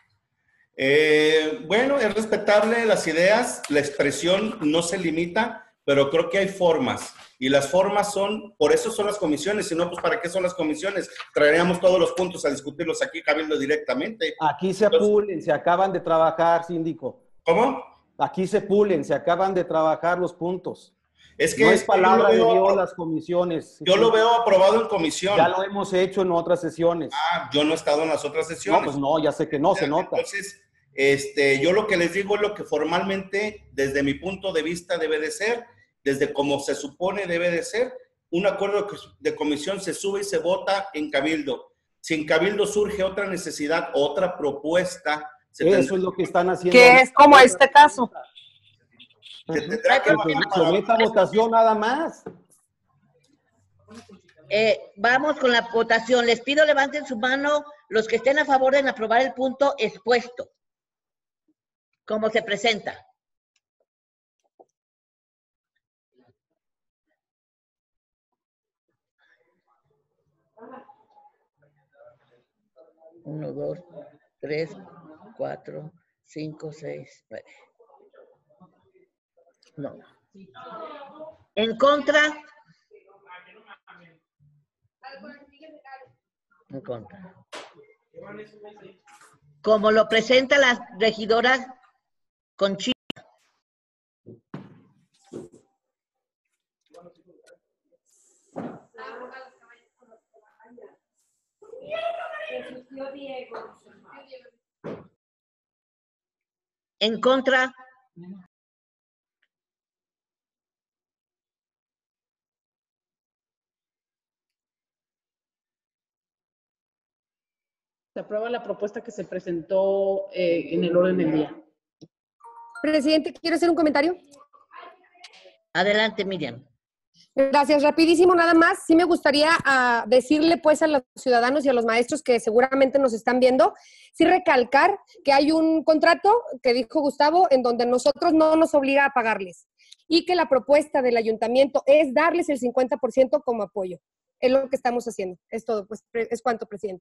Eh, bueno, es respetable las ideas, la expresión no se limita, pero creo que hay formas. Y las formas son, por eso son las comisiones, si no, pues ¿para qué son las comisiones? Traeríamos todos los puntos a discutirlos aquí, Cabildo, directamente. Aquí se pulen, se acaban de trabajar, síndico. ¿Cómo? Aquí se pulen, se acaban de trabajar los puntos. Es que no es palabra de yo lo veo- Dios las comisiones. Yo lo veo aprobado en comisión. Ya lo hemos hecho en otras sesiones. Ah, yo no he estado en las otras sesiones. No, pues no, ya sé que no, se nota. Entonces, este, yo lo que les digo es lo que formalmente, desde mi punto de vista, debe de ser, desde como se supone debe de ser. Un acuerdo de comisión se sube y se vota en Cabildo. Si en Cabildo surge otra necesidad, otra propuesta, se Eso tendrá- es lo que están haciendo. Que es como este caso. se tendrá que bajar para- Someta a votación nada más. Eh, vamos con la votación. Les pido levanten su mano los que estén a favor de aprobar el punto expuesto, como se presenta. Uno, dos, tres, cuatro, cinco, seis, nueve. No. En contra. En contra. Como lo presenta la regidora Conchita. En contra. Se aprueba la propuesta que se presentó eh, en el orden del día. Presidente, ¿quiere hacer un comentario? Adelante, Miriam. Gracias, rapidísimo nada más. Sí me gustaría ah, decirle pues a los ciudadanos y a los maestros que seguramente nos están viendo, sí recalcar que hay un contrato que dijo Gustavo en donde nosotros no nos obliga a pagarles y que la propuesta del ayuntamiento es darles el cincuenta por ciento como apoyo. Es lo que estamos haciendo. Es todo, pues es cuanto, presidente.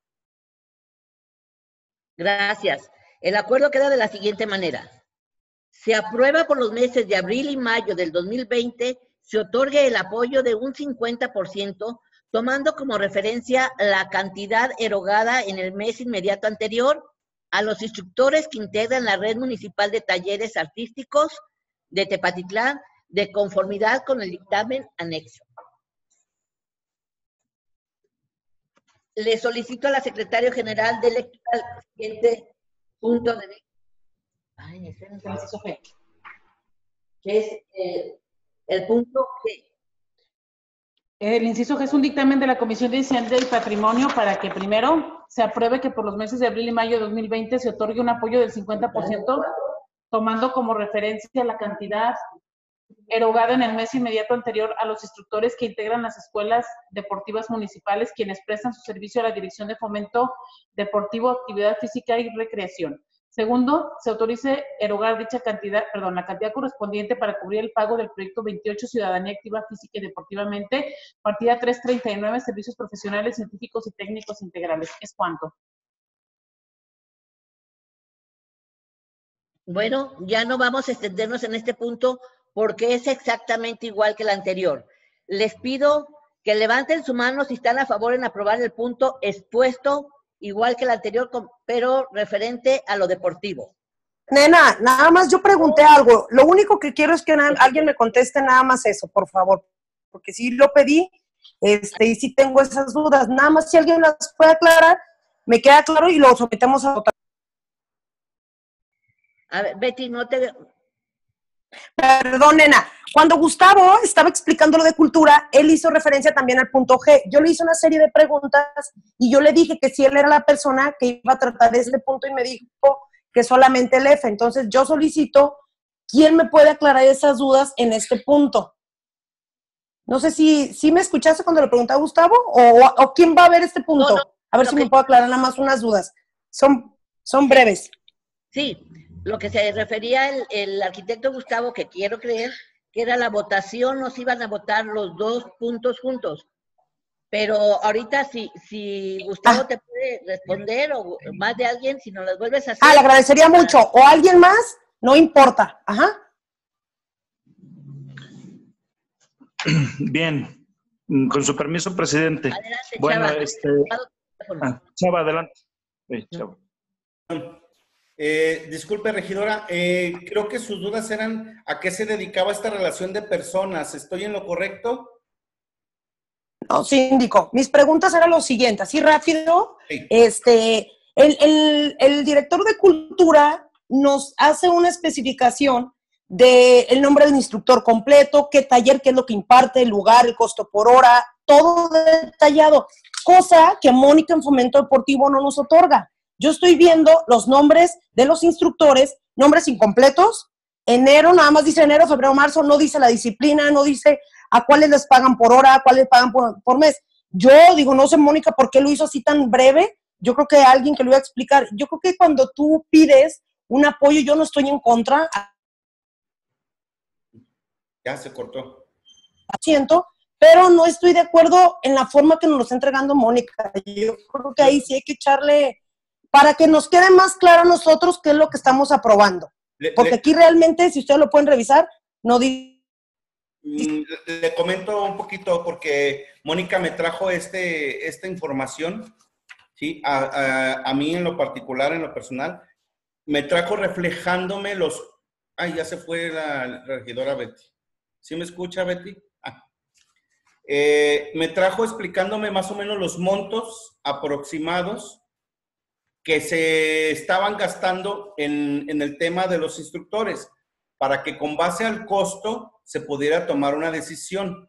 Gracias. El acuerdo queda de la siguiente manera. Se aprueba por los meses de abril y mayo del dos mil veinte, se otorgue el apoyo de un cincuenta por ciento, tomando como referencia la cantidad erogada en el mes inmediato anterior a los instructores que integran la red municipal de talleres artísticos de Tepatitlán, de conformidad con el dictamen anexo. Le solicito a la secretaria general de lectura el siguiente punto de... Ay, espérense, que es eh, el punto G. El inciso G es un dictamen de la Comisión de Hacienda y Patrimonio para que primero se apruebe que por los meses de abril y mayo de dos mil veinte se otorgue un apoyo del cincuenta por ciento, tomando como referencia la cantidad erogada en el mes inmediato anterior a los instructores que integran las escuelas deportivas municipales, quienes prestan su servicio a la Dirección de Fomento Deportivo, Actividad Física y Recreación. Segundo, se autorice erogar dicha cantidad, perdón, la cantidad correspondiente para cubrir el pago del proyecto veintiocho Ciudadanía Activa Física y Deportivamente, partida trescientos treinta y nueve, Servicios Profesionales, Científicos y Técnicos Integrales. ¿Es cuánto? Bueno, ya no vamos a extendernos en este punto porque es exactamente igual que el anterior. Les pido que levanten su mano si están a favor en aprobar el punto expuesto, igual que el anterior, pero referente a lo deportivo. Nena, nada más yo pregunté algo. Lo único que quiero es que na- alguien me conteste nada más eso, por favor. Porque sí lo pedí, este, y sí tengo esas dudas. Nada más si alguien las puede aclarar, me queda claro y lo sometemos a votación. A ver, Betty, no te... Perdón, nena. Cuando Gustavo estaba explicando lo de cultura, él hizo referencia también al punto G. Yo le hice una serie de preguntas y yo le dije que si él era la persona que iba a tratar este punto y me dijo que solamente el F. Entonces yo solicito, ¿quién me puede aclarar esas dudas en este punto? No sé si, si me escuchaste cuando le pregunté a Gustavo o, o quién va a ver este punto. No, no, a ver si que... me puedo aclarar nada más unas dudas. Son, son breves. Sí, lo que se refería el, el arquitecto Gustavo, que quiero creer, que era la votación, nos iban a votar los dos puntos juntos. Pero ahorita si, si Gustavo ah. te puede responder o más de alguien, si no las vuelves a hacer. Ah, le agradecería mucho. O alguien más, no importa. Ajá. Bien, con su permiso, presidente. Adelante, bueno, Chava. este... Ah, Chava, adelante. Sí, Chava. Eh, disculpe, regidora, eh, creo que sus dudas eran a qué se dedicaba esta relación de personas. ¿Estoy en lo correcto? No, síndico. Mis preguntas eran lo siguiente, así rápido. Sí. Este, el, el, el director de cultura nos hace una especificación del nombre del instructor completo, qué taller, qué es lo que imparte, el lugar, el costo por hora, todo detallado, cosa que Mónica en Fomento Deportivo no nos otorga. Yo estoy viendo los nombres de los instructores, nombres incompletos, enero, nada más dice enero, febrero, marzo, no dice la disciplina, no dice a cuáles les pagan por hora, a cuáles pagan por, por mes. Yo digo, no sé, Mónica, ¿por qué lo hizo así tan breve? Yo creo que alguien que lo iba a explicar. Yo creo que cuando tú pides un apoyo, yo no estoy en contra. Ya se cortó. Siento, pero no estoy de acuerdo en la forma que nos lo está entregando Mónica. Yo creo que ahí sí hay que echarle... para que nos quede más claro a nosotros qué es lo que estamos aprobando. Le, Porque le, aquí realmente, si ustedes lo pueden revisar, no dice... Le, le comento un poquito, porque Mónica me trajo este, esta información, ¿sí? A, a, a mí en lo particular, en lo personal, me trajo reflejándome los... Ay, ya se fue la, la regidora Betty. ¿Sí me escucha, Betty? Ah. Eh, me trajo explicándome más o menos los montos aproximados que se estaban gastando en, en el tema de los instructores, para que con base al costo se pudiera tomar una decisión.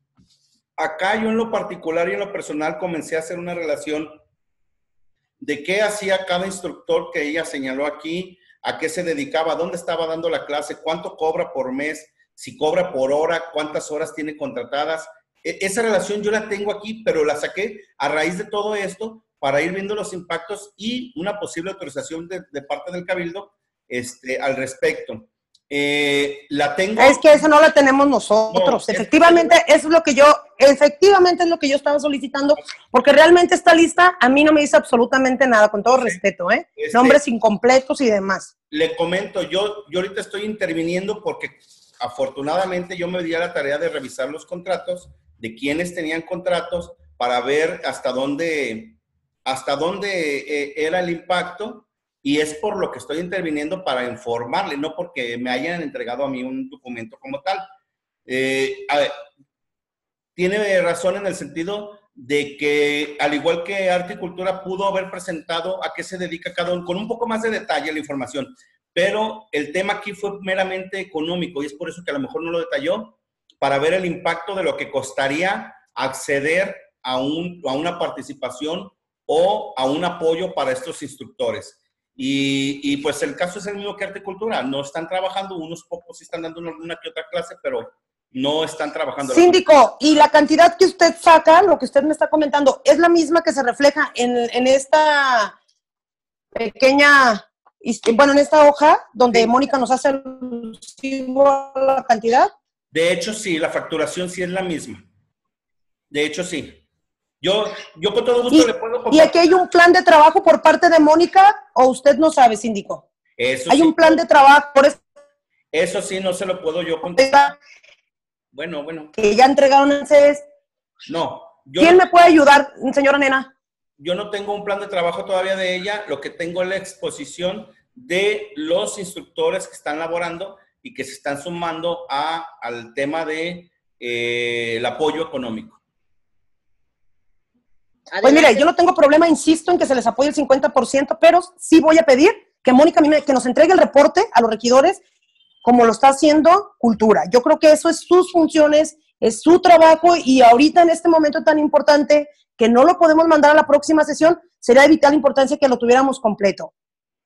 Acá yo en lo particular y en lo personal comencé a hacer una relación de qué hacía cada instructor que ella señaló aquí, a qué se dedicaba, dónde estaba dando la clase, cuánto cobra por mes, si cobra por hora, cuántas horas tiene contratadas. E- esa relación yo la tengo aquí, pero la saqué a raíz de todo esto, para ir viendo los impactos y una posible autorización de, de parte del Cabildo este, al respecto. Eh, la tengo... Es que eso no la tenemos nosotros. No, efectivamente, es... eso es lo que yo, efectivamente es lo que yo estaba solicitando, porque realmente esta lista a mí no me dice absolutamente nada, con todo sí. respeto, ¿eh? Este, nombres incompletos y demás. Le comento, yo, yo ahorita estoy interviniendo porque afortunadamente yo me di a la tarea de revisar los contratos, de quienes tenían contratos, para ver hasta dónde... hasta dónde eh, era el impacto, y es por lo que estoy interviniendo para informarle, no porque me hayan entregado a mí un documento como tal. Eh, a ver, tiene razón en el sentido de que, al igual que Arte y Cultura, pudo haber presentado a qué se dedica cada uno, con un poco más de detalle la información, pero el tema aquí fue meramente económico, y es por eso que a lo mejor no lo detalló, para ver el impacto de lo que costaría acceder a, un, a una participación o a un apoyo para estos instructores. Y, y pues el caso es el mismo que Arte y Cultura. No están trabajando, unos pocos sí están dando una que otra clase, pero no están trabajando. Síndico, y la cantidad que usted saca, lo que usted me está comentando, ¿es la misma que se refleja en, en esta pequeña, bueno, en esta hoja donde sí. Mónica nos hace alusivo a la cantidad? De hecho, sí, la facturación sí es la misma. De hecho, sí. Yo, yo con todo gusto y, le puedo compartir. ¿Y aquí hay un plan de trabajo por parte de Mónica o usted no sabe, síndico? Eso ¿Hay sí, un plan de trabajo? Por eso, eso sí, no se lo puedo yo contestar. Bueno, bueno. Que ya entregaron el C E S. No. Yo ¿Quién no, me puede ayudar, señora Nena? Yo no tengo un plan de trabajo todavía de ella. Lo que tengo es la exposición de los instructores que están laborando y que se están sumando a, al tema de eh, el apoyo económico. Pues mire, yo no tengo problema, insisto en que se les apoye el cincuenta por ciento, pero sí voy a pedir que Mónica que nos entregue el reporte a los regidores como lo está haciendo Cultura. Yo creo que eso es sus funciones, es su trabajo y ahorita en este momento tan importante que no lo podemos mandar a la próxima sesión, sería de vital importancia que lo tuviéramos completo.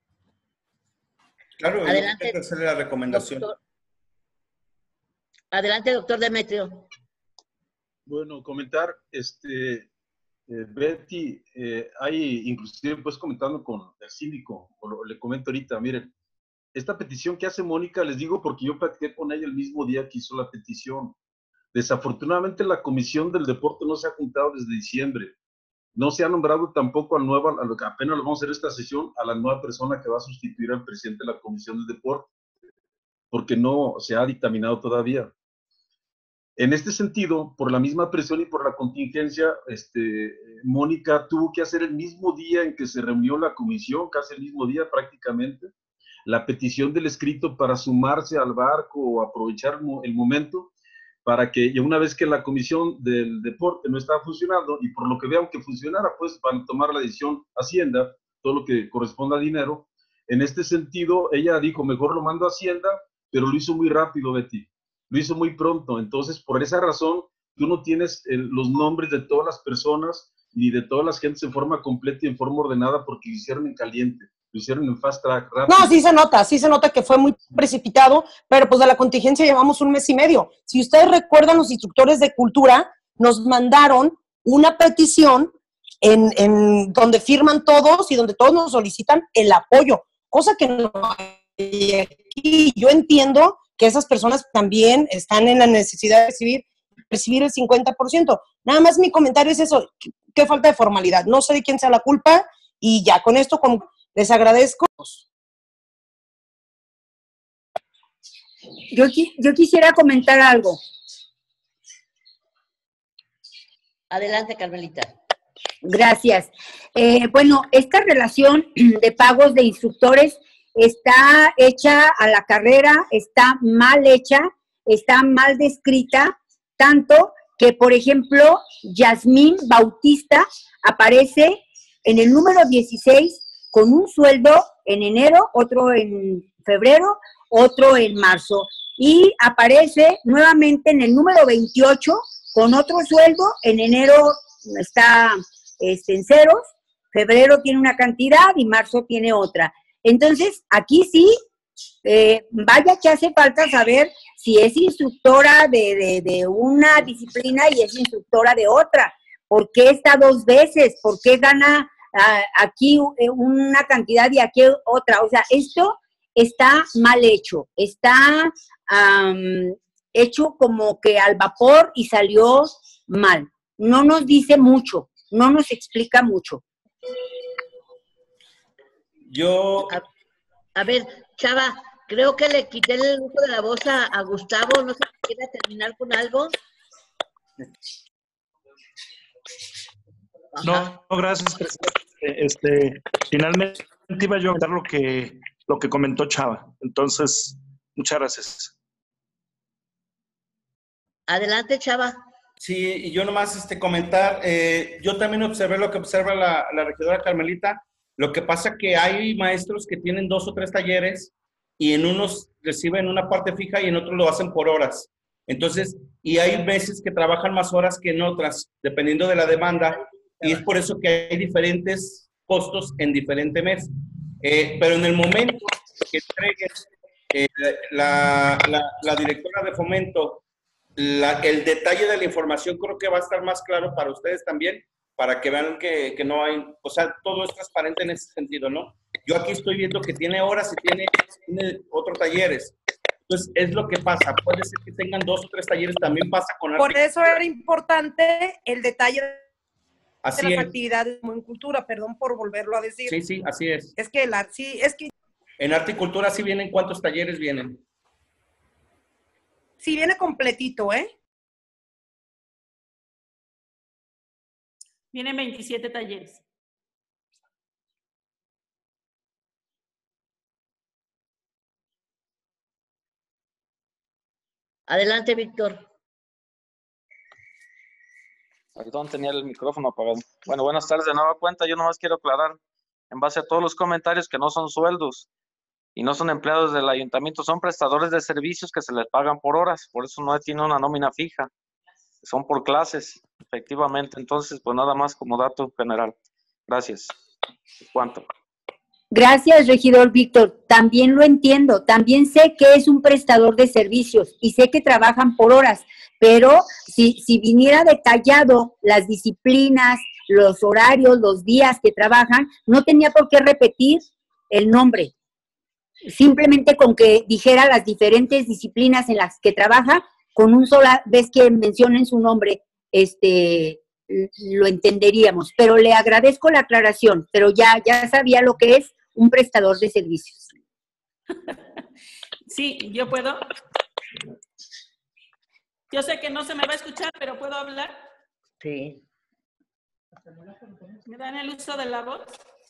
Claro, adelante, hay que hacerle la recomendación. Doctor. Adelante, doctor Demetrio. Bueno, comentar, este... Eh, Betty, eh, hay inclusive pues comentando con el síndico, o lo, le comento ahorita, miren, esta petición que hace Mónica, les digo porque yo platiqué con ella el mismo día que hizo la petición. Desafortunadamente la Comisión del Deporte no se ha juntado desde diciembre, no se ha nombrado tampoco a nueva, a lo que apenas lo vamos a hacer esta sesión, a la nueva persona que va a sustituir al presidente de la Comisión del Deporte, porque no se ha dictaminado todavía. En este sentido, por la misma presión y por la contingencia, este, Mónica tuvo que hacer el mismo día en que se reunió la comisión, casi el mismo día prácticamente, la petición del escrito para sumarse al barco o aprovechar el momento para que, y una vez que la comisión del deporte no estaba funcionando, y por lo que vean que funcionara, pues para tomar la decisión Hacienda, todo lo que corresponda a dinero, en este sentido, ella dijo, mejor lo mando a Hacienda, pero lo hizo muy rápido, Betty. Lo hizo muy pronto, entonces por esa razón tú no tienes el, los nombres de todas las personas ni de todas las gentes en forma completa y en forma ordenada porque lo hicieron en caliente, lo hicieron en fast track, rápido. No, sí se nota, sí se nota que fue muy precipitado, pero pues de la contingencia llevamos un mes y medio. Si ustedes recuerdan, los instructores de Cultura nos mandaron una petición en, en donde firman todos y donde todos nos solicitan el apoyo, cosa que no hay aquí. Yo entiendo que esas personas también están en la necesidad de recibir, recibir el cincuenta por ciento. Nada más mi comentario es eso, qué, qué falta de formalidad. No sé de quién sea la culpa y ya con esto como les agradezco. Yo, yo quisiera comentar algo. Adelante, Carmelita. Gracias. Eh, bueno, esta relación de pagos de instructores está hecha a la carrera, está mal hecha, está mal descrita, tanto que, por ejemplo, Yasmín Bautista aparece en el número dieciséis con un sueldo en enero, otro en febrero, otro en marzo, y aparece nuevamente en el número veintiocho con otro sueldo, en enero está este, en ceros, febrero tiene una cantidad y marzo tiene otra. Entonces, aquí sí, eh, vaya que hace falta saber si es instructora de, de, de una disciplina y es instructora de otra. ¿Por qué está dos veces? ¿Por qué gana uh, aquí una cantidad y aquí otra? O sea, esto está mal hecho. Está um, hecho como que al vapor y salió mal. No nos dice mucho, no nos explica mucho. Yo... A, a ver, Chava, creo que le quité el uso de la voz a, a Gustavo. No sé si quiere terminar con algo. No, no, gracias, presidente. Este, finalmente iba yo a comentar lo que, lo que comentó Chava. Entonces, muchas gracias. Adelante, Chava. Sí, y yo nomás este, comentar, eh, yo también observé lo que observa la, la regidora Carmelita. Lo que pasa que hay maestros que tienen dos o tres talleres y en unos reciben una parte fija y en otros lo hacen por horas. Entonces, y hay meses que trabajan más horas que en otras, dependiendo de la demanda, y es por eso que hay diferentes costos en diferente mes. Eh, pero en el momento que entregues eh, la, la, la directora de fomento, la, el detalle de la información creo que va a estar más claro para ustedes también, para que vean que, que no hay, o sea, todo es transparente en ese sentido, ¿no? Yo aquí estoy viendo que tiene horas y tiene, tiene otros talleres. Entonces, es lo que pasa. Puede ser que tengan dos o tres talleres, también pasa con Por arte. eso era importante el detalle Así de las es. actividades en cultura, perdón por volverlo a decir. Sí, sí, así es. Es que el arte, sí, es que En arte y cultura sí vienen, ¿cuántos talleres vienen? sí viene completito, ¿eh? Vienen veintisiete talleres. Adelante, Víctor. Perdón, tenía el micrófono apagado. Bueno, buenas tardes de nueva cuenta. Yo nomás quiero aclarar, en base a todos los comentarios, que no son sueldos y no son empleados del ayuntamiento, son prestadores de servicios que se les pagan por horas. Por eso no tiene una nómina fija. Son por clases, efectivamente. Entonces, pues nada más como dato general. Gracias. ¿Cuánto? Gracias, regidor Víctor. También lo entiendo. También sé que es un prestador de servicios y sé que trabajan por horas, pero si, si viniera detallado las disciplinas, los horarios, los días que trabajan, no tenía por qué repetir el nombre. Simplemente con que dijera las diferentes disciplinas en las que trabaja, con una sola vez que mencionen su nombre, este, lo entenderíamos. Pero le agradezco la aclaración, pero ya, ya sabía lo que es un prestador de servicios. Sí, yo puedo. Yo sé que no se me va a escuchar, pero ¿puedo hablar? Sí. ¿Me dan el uso de la voz?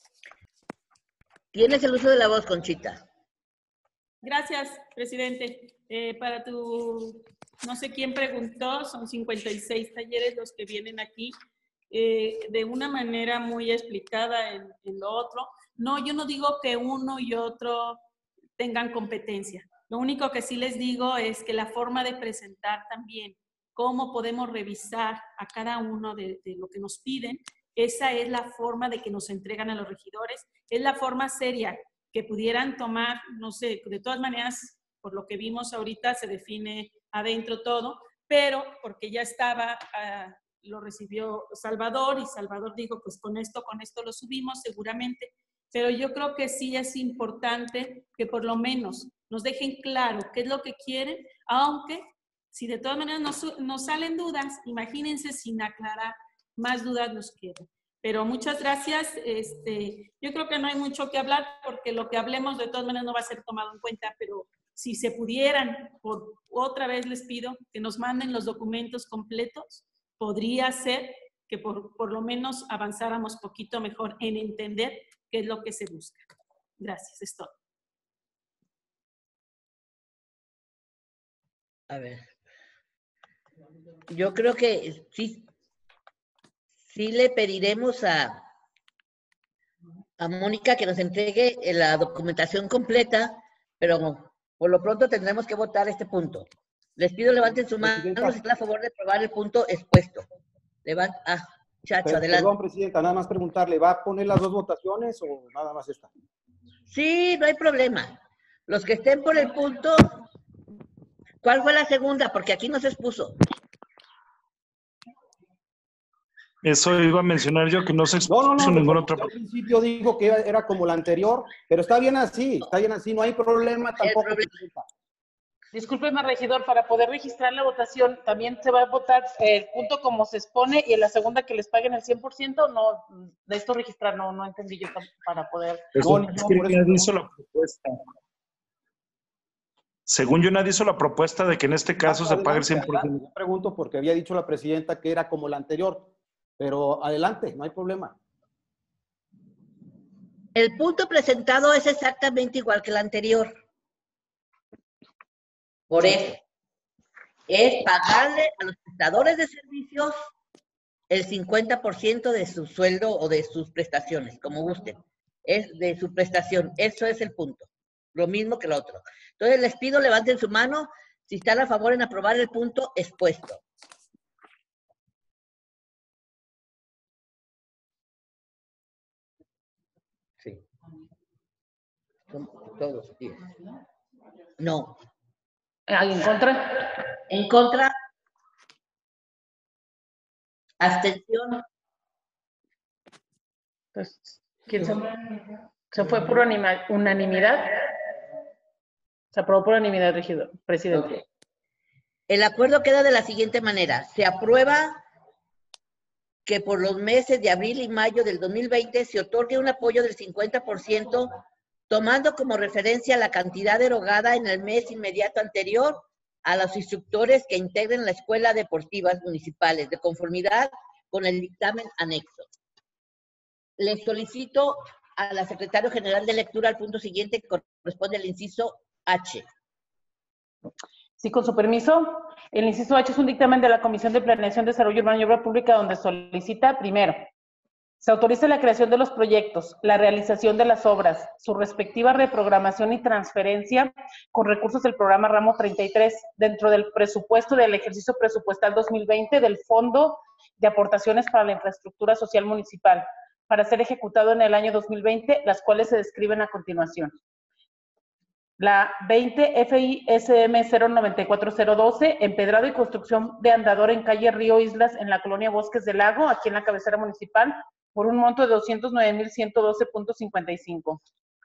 Tienes el uso de la voz, Conchita. Gracias, presidente. Eh, para tu, no sé quién preguntó, son cincuenta y seis talleres los que vienen aquí, eh, de una manera muy explicada en, en lo otro. No, yo no digo que uno y otro tengan competencia. Lo único que sí les digo es que la forma de presentar también, cómo podemos revisar a cada uno de, de lo que nos piden, esa es la forma de que nos entregan a los regidores, es la forma seria que pudieran tomar, no sé, de todas maneras, por lo que vimos ahorita, se define adentro todo, pero porque ya estaba, uh, lo recibió Salvador, y Salvador dijo, pues con esto, con esto lo subimos seguramente, pero yo creo que sí es importante que por lo menos nos dejen claro qué es lo que quieren, aunque si de todas maneras nos, nos salen dudas, imagínense sin aclarar, más dudas nos quedan. Pero muchas gracias. Este, yo creo que no hay mucho que hablar porque lo que hablemos de todas maneras no va a ser tomado en cuenta, pero si se pudieran, por otra vez les pido que nos manden los documentos completos, podría ser que por, por lo menos avanzáramos poquito mejor en entender qué es lo que se busca. Gracias, es todo. A ver. Yo creo que sí, sí le pediremos a, a Mónica que nos entregue la documentación completa, pero por lo pronto tendremos que votar este punto. Les pido levanten su mano si están a favor de aprobar el punto expuesto. Levant ah, Chacho, Pero, adelante. Perdón, Presidenta, nada más preguntarle, ¿va a poner las dos votaciones o nada más esta? Sí, no hay problema. Los que estén por el punto, ¿cuál fue la segunda? Porque aquí no se expuso. Eso iba a mencionar yo, que no se expuso no, no, no, ninguna no, otra. Al principio dijo que era como la anterior, pero está bien así, está bien así, no hay problema tampoco. Presidenta. Discúlpeme, regidor, para poder registrar la votación, ¿también se va a votar el punto como se expone y en la segunda que les paguen el cien por ciento? No, de esto registrar, no, no entendí yo para poder... Eso, No, es no, que por eso nadie no. hizo la propuesta. Según yo, nadie hizo la propuesta de que en este caso se pague el cien por ciento. Yo pregunto porque había dicho la presidenta que era como la anterior, pero adelante, no hay problema. El punto presentado es exactamente igual que el anterior. Por eso, es pagarle a los prestadores de servicios el cincuenta por ciento de su sueldo o de sus prestaciones, como gusten. Es de su prestación, eso es el punto. Lo mismo que el otro. Entonces les pido levanten su mano si están a favor en aprobar el punto expuesto. Sí. Son todos, sí. No. ¿Alguien en contra? En contra. Abstención. Entonces, ¿quién se, se fue por unanima- unanimidad? Se aprobó por unanimidad, regidor, presidente. Okay. El acuerdo queda de la siguiente manera. Se aprueba que por los meses de abril y mayo del dos mil veinte se otorgue un apoyo del cincuenta por ciento, tomando como referencia la cantidad erogada en el mes inmediato anterior a los instructores que integren la Escuela Deportivas Municipales, de conformidad con el dictamen anexo. Le solicito a la Secretaria General de Lectura al punto siguiente, que corresponde al inciso H. Sí, con su permiso. El inciso H es un dictamen de la Comisión de Planeación, Desarrollo Urbano y Obra Pública, donde solicita, primero, se autoriza la creación de los proyectos, la realización de las obras, su respectiva reprogramación y transferencia con recursos del programa Ramo treinta y tres dentro del presupuesto del ejercicio presupuestal dos mil veinte del Fondo de Aportaciones para la Infraestructura Social Municipal, para ser ejecutado en el año dos mil veinte, las cuales se describen a continuación. La veinte F I S M cero nueve cuatro cero doce, empedrado y construcción de andador en calle Río Islas en la colonia Bosques del Lago, aquí en la cabecera municipal, por un monto de doscientos nueve mil ciento doce punto cincuenta y cinco.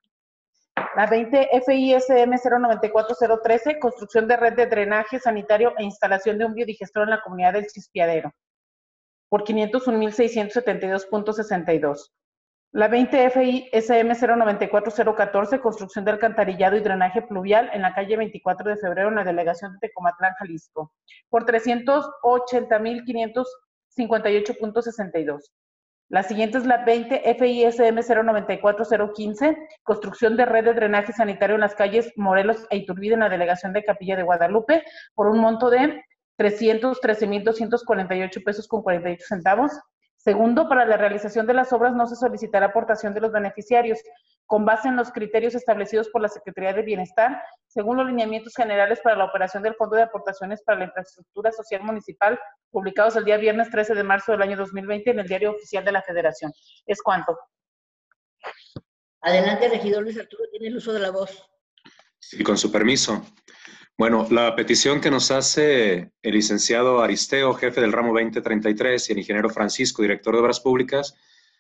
La veinte F I S M cero nueve cuatro cero trece, construcción de red de drenaje sanitario e instalación de un biodigestor en la comunidad del Chispiadero, por quinientos un mil seiscientos setenta y dos punto sesenta y dos. La veinte F I S M cero nueve cuatro cero catorce, construcción de alcantarillado y drenaje pluvial en la calle veinticuatro de febrero en la delegación de Tecomatlán, Jalisco, por trescientos ochenta mil quinientos cincuenta y ocho punto sesenta y dos. La siguiente es la veinte F I S M cero nueve cuatro cero quince, construcción de red de drenaje sanitario en las calles Morelos e Iturbide en la delegación de Capilla de Guadalupe, por un monto de trescientos trece mil doscientos cuarenta y ocho pesos con cuarenta y ocho centavos. Segundo, para la realización de las obras no se solicitará aportación de los beneficiarios, con base en los criterios establecidos por la Secretaría de Bienestar, según los lineamientos generales para la operación del Fondo de Aportaciones para la Infraestructura Social Municipal, publicados el día viernes trece de marzo del año dos mil veinte en el Diario Oficial de la Federación. Es cuanto. Adelante, regidor Luis Arturo, tiene el uso de la voz. Sí, con su permiso. Bueno, la petición que nos hace el licenciado Aristeo, jefe del ramo veinte treinta y tres, y el ingeniero Francisco, director de Obras Públicas,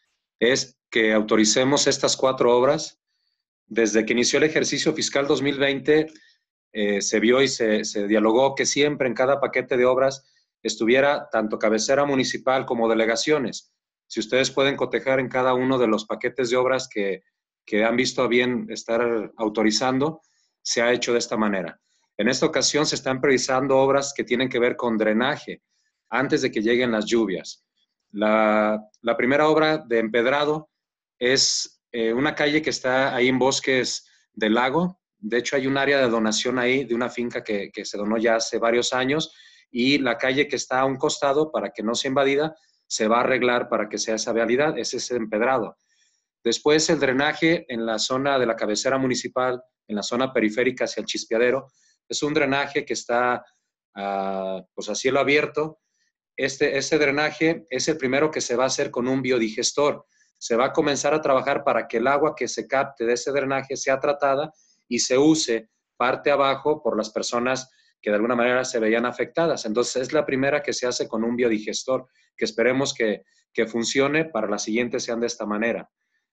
es que autoricemos estas cuatro obras. Desde que inició el ejercicio fiscal dos mil veinte, eh, se vio y se, se dialogó que siempre en cada paquete de obras estuviera tanto cabecera municipal como delegaciones. Si ustedes pueden cotejar en cada uno de los paquetes de obras que, que han visto a bien estar autorizando, se ha hecho de esta manera. En esta ocasión se están priorizando obras que tienen que ver con drenaje antes de que lleguen las lluvias. La, la primera obra de empedrado es eh, una calle que está ahí en Bosques del Lago. De hecho, hay un área de donación ahí de una finca que, que se donó ya hace varios años, y la calle que está a un costado, para que no sea invadida, se va a arreglar para que sea esa vialidad. Ese es el empedrado. Después, el drenaje en la zona de la cabecera municipal, en la zona periférica hacia el Chispiadero, es un drenaje que está uh, pues a cielo abierto. Este, este drenaje es el primero que se va a hacer con un biodigestor. Se va a comenzar a trabajar para que el agua que se capte de ese drenaje sea tratada y se use parte abajo por las personas que de alguna manera se veían afectadas. Entonces, es la primera que se hace con un biodigestor, que esperemos que, que funcione, para las siguientes sean de esta manera.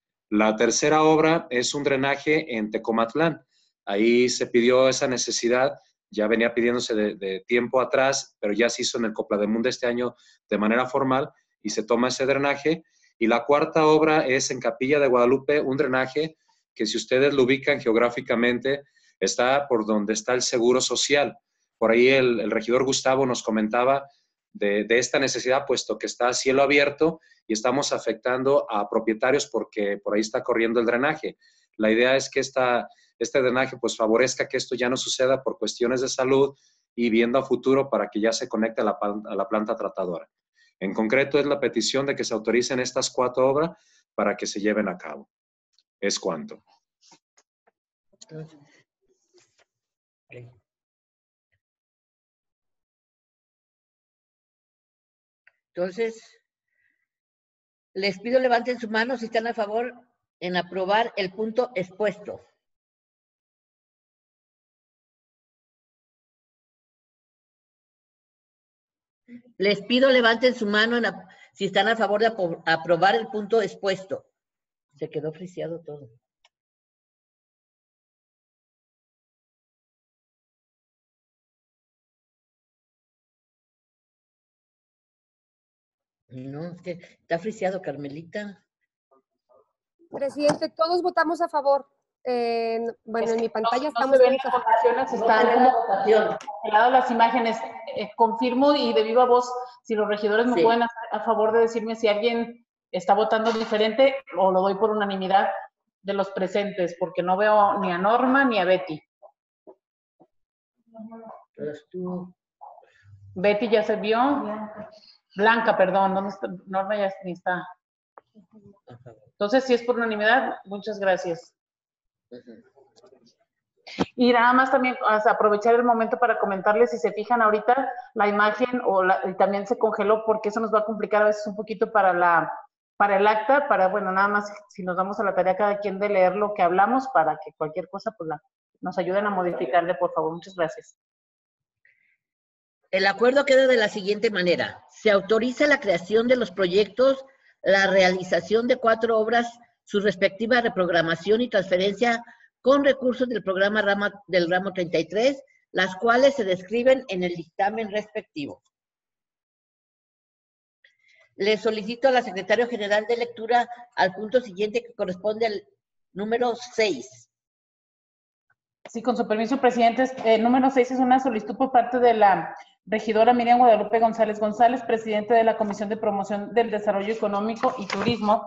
La tercera obra es un drenaje en Tecomatlán. Ahí se pidió esa necesidad, ya venía pidiéndose de, de tiempo atrás, pero ya se hizo en el Coplademundo este año de manera formal y se toma ese drenaje. Y la cuarta obra es en Capilla de Guadalupe, un drenaje que, si ustedes lo ubican geográficamente, está por donde está el Seguro Social. Por ahí el, el regidor Gustavo nos comentaba de, de esta necesidad, puesto que está a cielo abierto y estamos afectando a propietarios porque por ahí está corriendo el drenaje. La idea es que esta, este drenaje pues favorezca que esto ya no suceda por cuestiones de salud, y viendo a futuro para que ya se conecte a la, a la planta tratadora. En concreto, es la petición de que se autoricen estas cuatro obras para que se lleven a cabo. Es cuanto. Entonces, les pido levanten su mano si están a favor en aprobar el punto expuesto. Les pido levanten su mano en a, si están a favor de apro aprobar el punto expuesto. Se quedó friseado todo. No, es que está friseado, Carmelita. Presidente, todos votamos a favor. Eh, bueno, Es en que mi pantalla no, estamos no se ven todos a las favor. votaciones, están como congeladas las imágenes. Eh, confirmo y de viva voz, si los regidores me Sí. pueden hacer a favor de decirme si alguien está votando diferente o lo doy por unanimidad de los presentes, porque no veo ni a Norma ni a Betty. Entonces tú... Betty ya se vio. Blanca, perdón, ¿dónde está? Norma ya ni está. Entonces, si es por unanimidad, muchas gracias. Y nada más también o sea, aprovechar el momento para comentarles, si se fijan ahorita, la imagen o la, y también se congeló porque eso nos va a complicar a veces un poquito para, la, para el acta, para, bueno, nada más si nos damos a la tarea cada quien de leer lo que hablamos para que cualquier cosa pues la, nos ayuden a modificarle, por favor. Muchas gracias. El acuerdo queda de la siguiente manera. Se autoriza la creación de los proyectos, la realización de cuatro obras, su respectiva reprogramación y transferencia con recursos del programa rama, del ramo treinta y tres, las cuales se describen en el dictamen respectivo. Le solicito a la Secretaria General de lectura al punto siguiente que corresponde al número seis. Sí, con su permiso, presidente. El número seis es una solicitud por parte de la regidora Miriam Guadalupe González González, presidente de la Comisión de Promoción del Desarrollo Económico y Turismo,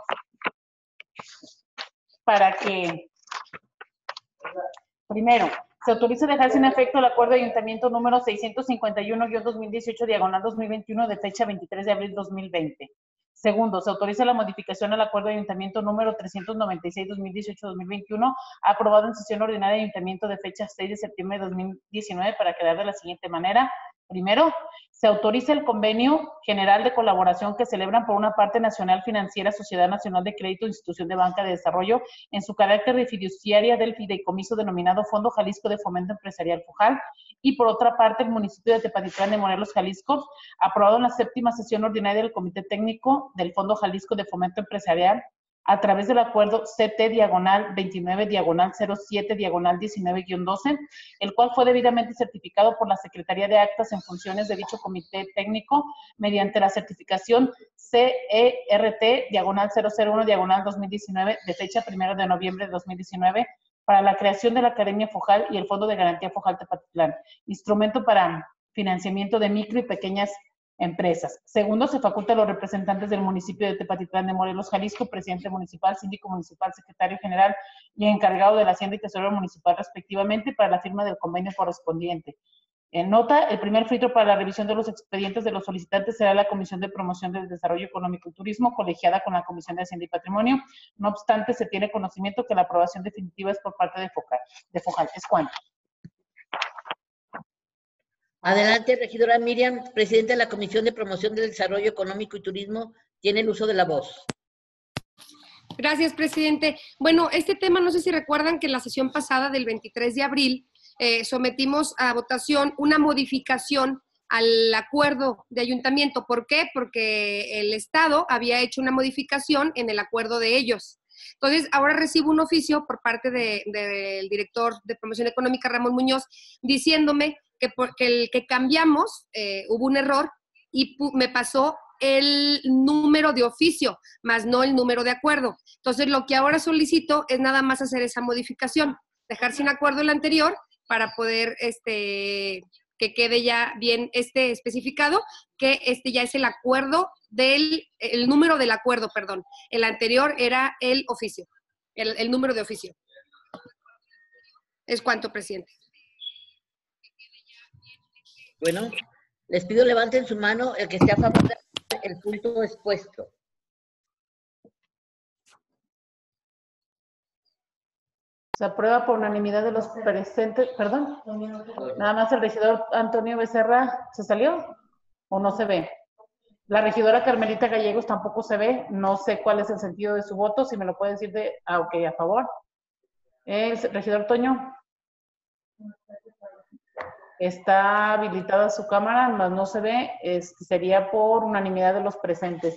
para que, primero, se autorice dejar sin efecto el acuerdo de ayuntamiento número seiscientos cincuenta y uno guión dos mil dieciocho diagonal dos mil veintiuno de fecha veintitrés de abril de dos mil veinte. Segundo, se autoriza la modificación al acuerdo de ayuntamiento número trescientos noventa y seis dos mil dieciocho dos mil veintiuno, aprobado en sesión ordinaria de ayuntamiento de fecha seis de septiembre de dos mil diecinueve, para quedar de la siguiente manera. Primero, se autoriza el convenio general de colaboración que celebran por una parte Nacional Financiera, Sociedad Nacional de Crédito, Institución de Banca de Desarrollo, en su carácter de fiduciaria del fideicomiso denominado Fondo Jalisco de Fomento Empresarial FOJAL, y por otra parte el municipio de Tepatitlán de Morelos, Jalisco, aprobado en la séptima sesión ordinaria del Comité Técnico del Fondo Jalisco de Fomento Empresarial, a través del acuerdo C T diagonal veintinueve diagonal cero siete diagonal diecinueve guión doce, el cual fue debidamente certificado por la Secretaría de Actas en funciones de dicho comité técnico mediante la certificación C E R T diagonal cero cero uno diagonal dos mil diecinueve de fecha primero de noviembre de dos mil diecinueve para la creación de la Academia FOJAL y el Fondo de Garantía FOJAL Tepatitlán, instrumento para financiamiento de micro y pequeñas empresas. Segundo, se faculta a los representantes del municipio de Tepatitlán de Morelos, Jalisco, presidente municipal, síndico municipal, secretario general y encargado de la Hacienda y Tesorero municipal respectivamente para la firma del convenio correspondiente. En nota, el primer filtro para la revisión de los expedientes de los solicitantes será la Comisión de Promoción del Desarrollo Económico y Turismo, colegiada con la Comisión de Hacienda y Patrimonio. No obstante, se tiene conocimiento que la aprobación definitiva es por parte de FOJAL. De FOJAL. Es cuanto. Adelante, regidora Miriam, presidenta de la Comisión de Promoción del Desarrollo Económico y Turismo, tiene el uso de la voz. Gracias, presidente. Bueno, este tema, no sé si recuerdan que en la sesión pasada del veintitrés de abril eh, sometimos a votación una modificación al acuerdo de ayuntamiento. ¿Por qué? Porque el Estado había hecho una modificación en el acuerdo de ellos. Entonces, ahora recibo un oficio por parte de, de, del director de Promoción Económica, Ramón Muñoz, diciéndome que, por, que el que cambiamos, eh, hubo un error y me pasó el número de oficio, más no el número de acuerdo. Entonces, lo que ahora solicito es nada más hacer esa modificación, dejar sin acuerdo el anterior para poder este, que quede ya bien este especificado, que este ya es el acuerdo del, el número del acuerdo, perdón. El anterior era el oficio, el, el número de oficio. Es cuanto, presidente. Bueno, les pido levanten su mano el que esté a favor del punto expuesto. Se aprueba por unanimidad de los presentes. Perdón. Nada más el regidor Antonio Becerra, ¿se salió? ¿O no se ve? La regidora Carmelita Gallegos tampoco se ve, no sé cuál es el sentido de su voto, si me lo puede decir de, ah, ok, a favor. El regidor Toño. Está habilitada su cámara, mas no se ve, es, sería por unanimidad de los presentes.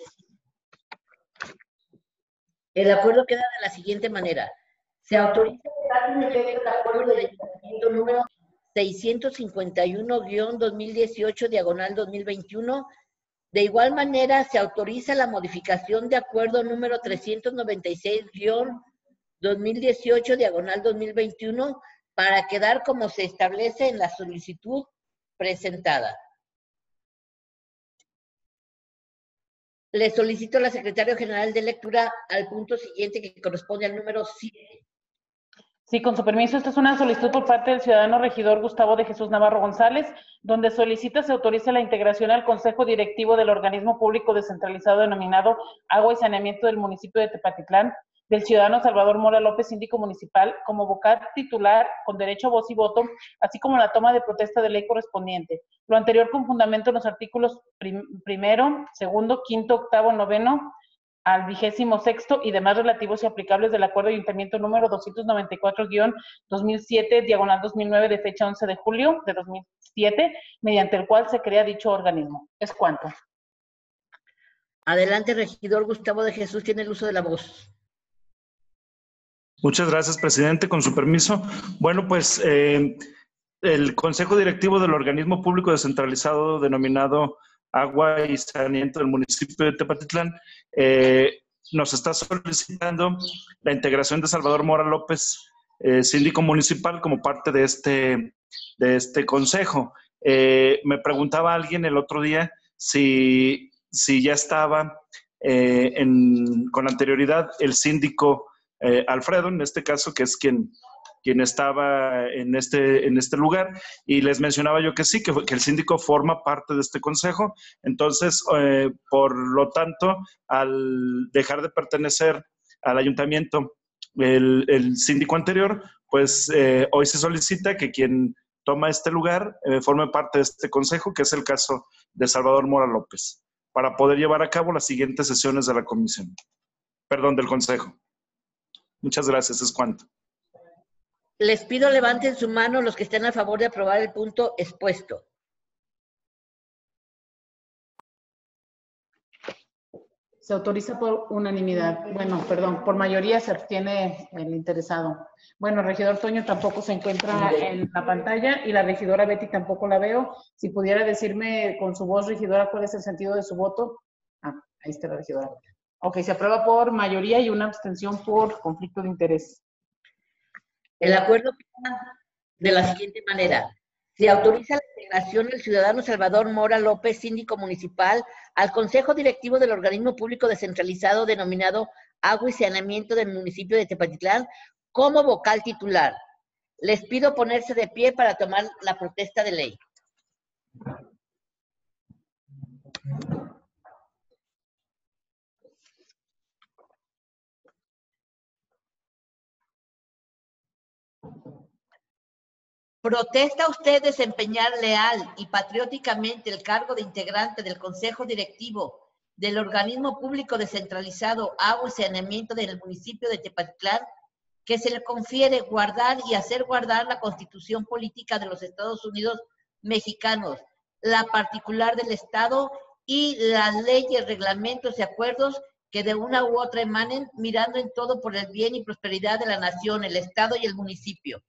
El acuerdo queda de la siguiente manera. Se autoriza el acuerdo del ayuntamiento número seiscientos cincuenta y uno guión dos mil dieciocho diagonal dos mil veintiuno. De igual manera, se autoriza la modificación de acuerdo número trescientos noventa y seis guión dos mil dieciocho diagonal dos mil veintiuno para quedar como se establece en la solicitud presentada. Le solicito a la Secretaria General de lectura al punto siguiente que corresponde al número siete. Sí, con su permiso, esta es una solicitud por parte del ciudadano regidor Gustavo de Jesús Navarro González, donde solicita se autorice la integración al Consejo Directivo del organismo público descentralizado denominado Agua y Saneamiento del municipio de Tepatitlán, del ciudadano Salvador Mora López, síndico municipal, como vocal titular con derecho a voz y voto, así como la toma de protesta de ley correspondiente. Lo anterior con fundamento en los artículos prim primero, segundo, quinto, octavo, noveno, al vigésimo sexto y demás relativos y aplicables del acuerdo de ayuntamiento número doscientos noventa y cuatro guión dos mil siete diagonal dos mil nueve de fecha once de julio de dos mil siete, mediante el cual se crea dicho organismo. Es cuanto. Adelante, regidor Gustavo de Jesús, tiene el uso de la voz. Muchas gracias, presidente. Con su permiso. Bueno, pues eh, el Consejo Directivo del Organismo Público Descentralizado denominado Agua y Saneamiento del municipio de Tepatitlán eh, nos está solicitando la integración de Salvador Mora López, eh, síndico municipal, como parte de este, de este consejo. Eh, me preguntaba alguien el otro día si, si ya estaba eh, en, con anterioridad el síndico Eh, Alfredo, en este caso, que es quien, quien estaba en este, en este lugar, y les mencionaba yo que sí, que, que el síndico forma parte de este consejo. Entonces, eh, por lo tanto, al dejar de pertenecer al ayuntamiento el, el síndico anterior, pues eh, hoy se solicita que quien toma este lugar eh, forme parte de este consejo, que es el caso de Salvador Mora López, para poder llevar a cabo las siguientes sesiones de la comisión, perdón, del consejo. Muchas gracias, es cuanto. Les pido levanten su mano los que estén a favor de aprobar el punto expuesto. Se autoriza por unanimidad. Bueno, perdón, por mayoría se abstiene el interesado. Bueno, el regidor Toño tampoco se encuentra en la pantalla y la regidora Betty tampoco la veo. Si pudiera decirme con su voz, regidora, cuál es el sentido de su voto. Ah, ahí está la regidora. Ok, se aprueba por mayoría y una abstención por conflicto de interés. El acuerdo queda de la siguiente manera. Se autoriza la integración del ciudadano Salvador Mora López, síndico municipal, al Consejo Directivo del Organismo Público Descentralizado denominado Agua y Saneamiento del municipio de Tepatitlán como vocal titular. Les pido ponerse de pie para tomar la protesta de ley. ¿Protesta usted desempeñar leal y patrióticamente el cargo de integrante del Consejo Directivo del Organismo Público Descentralizado Agua y Saneamiento del municipio de Tepatitlán, que se le confiere guardar y hacer guardar la Constitución Política de los Estados Unidos Mexicanos, la particular del Estado y las leyes, reglamentos y acuerdos que de una u otra emanen, mirando en todo por el bien y prosperidad de la nación, el Estado y el municipio?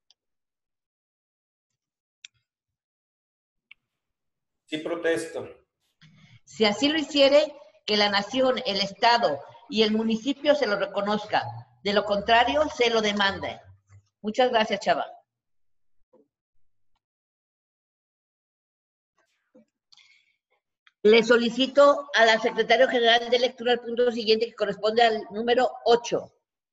Sí, protesto. Si así lo hiciere, que la nación, el Estado y el municipio se lo reconozca. De lo contrario, se lo demanda. Muchas gracias, Chava. Le solicito a la Secretaria General de Lectura el punto siguiente que corresponde al número ocho.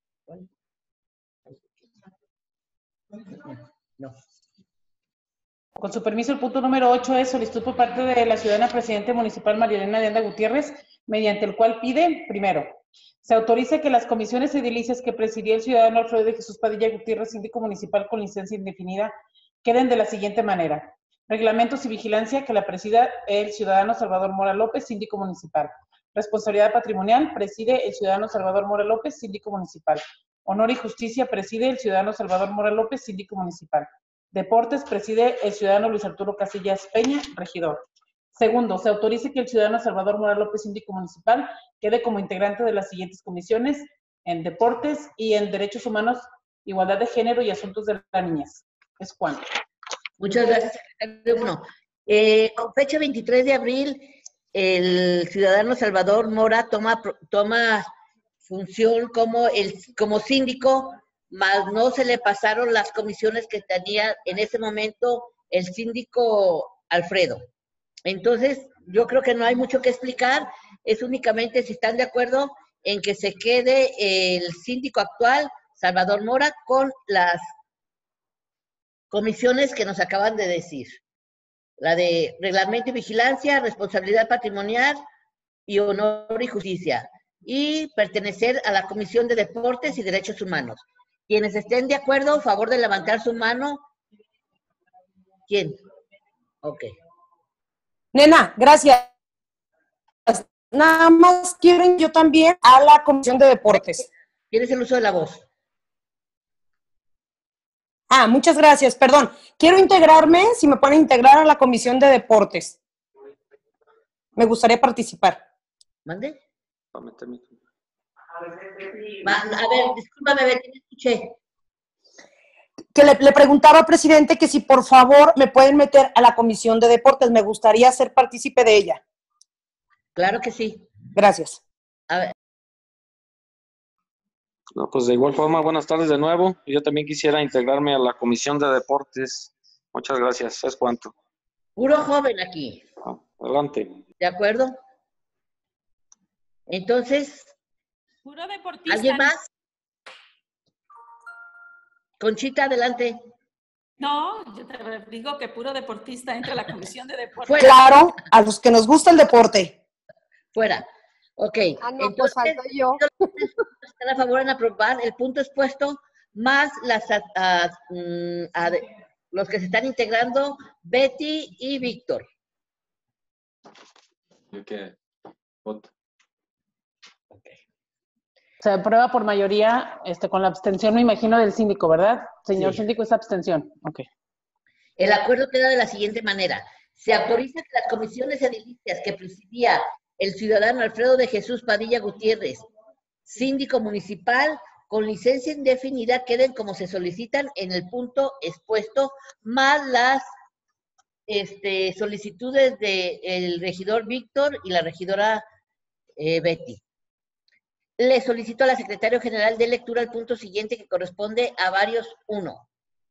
No. Con su permiso, el punto número ocho es solicitud por parte de la ciudadana presidente municipal María Elena de Anda Gutiérrez, mediante el cual pide, primero, se autoriza que las comisiones edilicias que presidía el ciudadano Alfredo de Jesús Padilla Gutiérrez, síndico municipal con licencia indefinida, queden de la siguiente manera. Reglamentos y vigilancia que la presida el ciudadano Salvador Mora López, síndico municipal. Responsabilidad patrimonial preside el ciudadano Salvador Mora López, síndico municipal. Honor y justicia preside el ciudadano Salvador Mora López, síndico municipal. Deportes preside el ciudadano Luis Arturo Casillas Peña, regidor. Segundo, se autoriza que el ciudadano Salvador Mora López, síndico municipal, quede como integrante de las siguientes comisiones: en Deportes y en Derechos Humanos, Igualdad de Género y Asuntos de la Niñez. Es cuanto. Muchas gracias, secretario. Uno, eh, con fecha veintitrés de abril, el ciudadano Salvador Mora toma, toma función como, el, como síndico, mas no se le pasaron las comisiones que tenía en ese momento el síndico Alfredo. Entonces, yo creo que no hay mucho que explicar, es únicamente si están de acuerdo en que se quede el síndico actual, Salvador Mora, con las comisiones que nos acaban de decir. La de reglamento y vigilancia, responsabilidad patrimonial y honor y justicia. Y pertenecer a la Comisión de Deportes y Derechos Humanos. Quienes estén de acuerdo, favor de levantar su mano. ¿Quién? Ok. Nena, gracias. Nada más quieren yo también a la Comisión de Deportes. ¿Tienes el uso de la voz? Ah, muchas gracias, perdón. Quiero integrarme, si me pueden integrar a la Comisión de Deportes. Me gustaría participar. ¿Mande? Va, a ver, discúlpame, Betty, me escuché. Que le, le preguntaba, presidente, que si por favor me pueden meter a la Comisión de Deportes. Me gustaría ser partícipe de ella. Claro que sí. Gracias. A ver. No, pues de igual forma, buenas tardes de nuevo. Yo también quisiera integrarme a la Comisión de Deportes. Muchas gracias. Es cuanto. Puro joven aquí. Ah, adelante. ¿De acuerdo? Entonces, puro deportista. ¿Alguien más? Conchita, adelante. No, yo te digo que puro deportista entra a la Comisión de Deportes. Fuera. Claro, a los que nos gusta el deporte. Fuera. Ok. Ah, no, entonces, pues falto yo. Están a favor en aprobar el punto expuesto, más las a, a, a, a, los que se están integrando, Betty y Víctor. ¿Qué? Voto. Se aprueba por mayoría, este, con la abstención, me imagino, del síndico, ¿verdad? Señor Sí. síndico, es abstención. Ok. El acuerdo queda de la siguiente manera. Se autoriza que las comisiones edilicias que presidía el ciudadano Alfredo de Jesús Padilla Gutiérrez, síndico municipal, con licencia indefinida, queden como se solicitan en el punto expuesto, más las este, solicitudes del regidor Víctor y la regidora eh, Betty. Le solicito a la secretaria general de lectura el punto siguiente que corresponde a varios uno.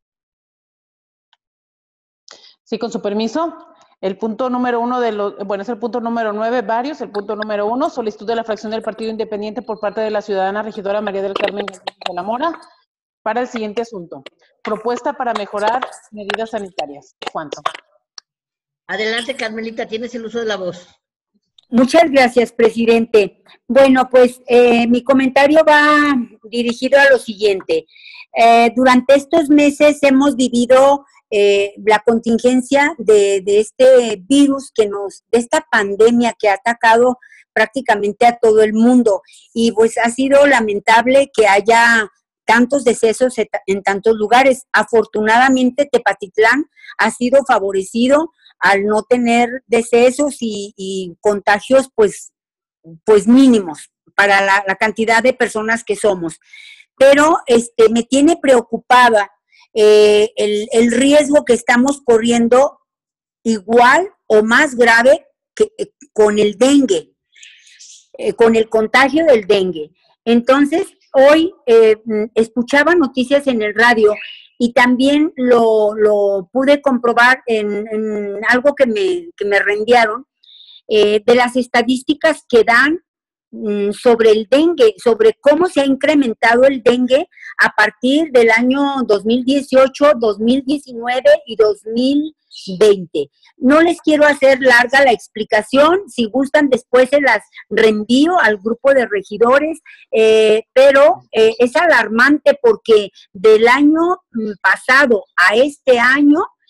Sí, con su permiso. El punto número uno de los, bueno, es el punto número nueve, varios. El punto número uno, solicitud de la fracción del Partido Independiente por parte de la ciudadana regidora María del Carmen de la Mora para el siguiente asunto. Propuesta para mejorar medidas sanitarias. ¿Cuánto? Adelante, Carmelita, tienes el uso de la voz. Muchas gracias, presidente. Bueno, pues eh, mi comentario va dirigido a lo siguiente. Eh, durante estos meses hemos vivido eh, la contingencia de, de este virus que nos, de esta pandemia que ha atacado prácticamente a todo el mundo. Y pues ha sido lamentable que haya tantos decesos en tantos lugares. Afortunadamente, Tepatitlán ha sido favorecido al no tener decesos y, y contagios pues, pues mínimos para la, la cantidad de personas que somos. Pero este, me tiene preocupada eh, el, el riesgo que estamos corriendo igual o más grave que eh, con el dengue, eh, con el contagio del dengue. Entonces, hoy eh, escuchaba noticias en el radio y también lo, lo pude comprobar en, en algo que me, que me reenviaron, eh, de las estadísticas que dan mm, sobre el dengue, sobre cómo se ha incrementado el dengue a partir del año dos mil dieciocho, dos mil diecinueve y dos mil veinte. No les quiero hacer larga la explicación, si gustan después se las reenvío al grupo de regidores, eh, pero eh, es alarmante porque del año pasado a este año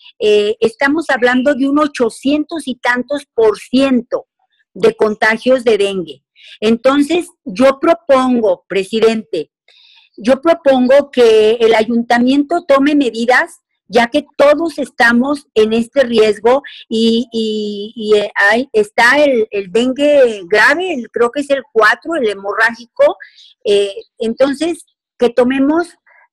eh, estamos hablando de un ochocientos y tantos por ciento de contagios de dengue. Entonces, yo propongo, presidente, yo propongo que el ayuntamiento tome medidas, ya que todos estamos en este riesgo y, y, y hay, está el, el dengue grave, el, creo que es el cuatro, el hemorrágico. Eh, entonces, que tomemos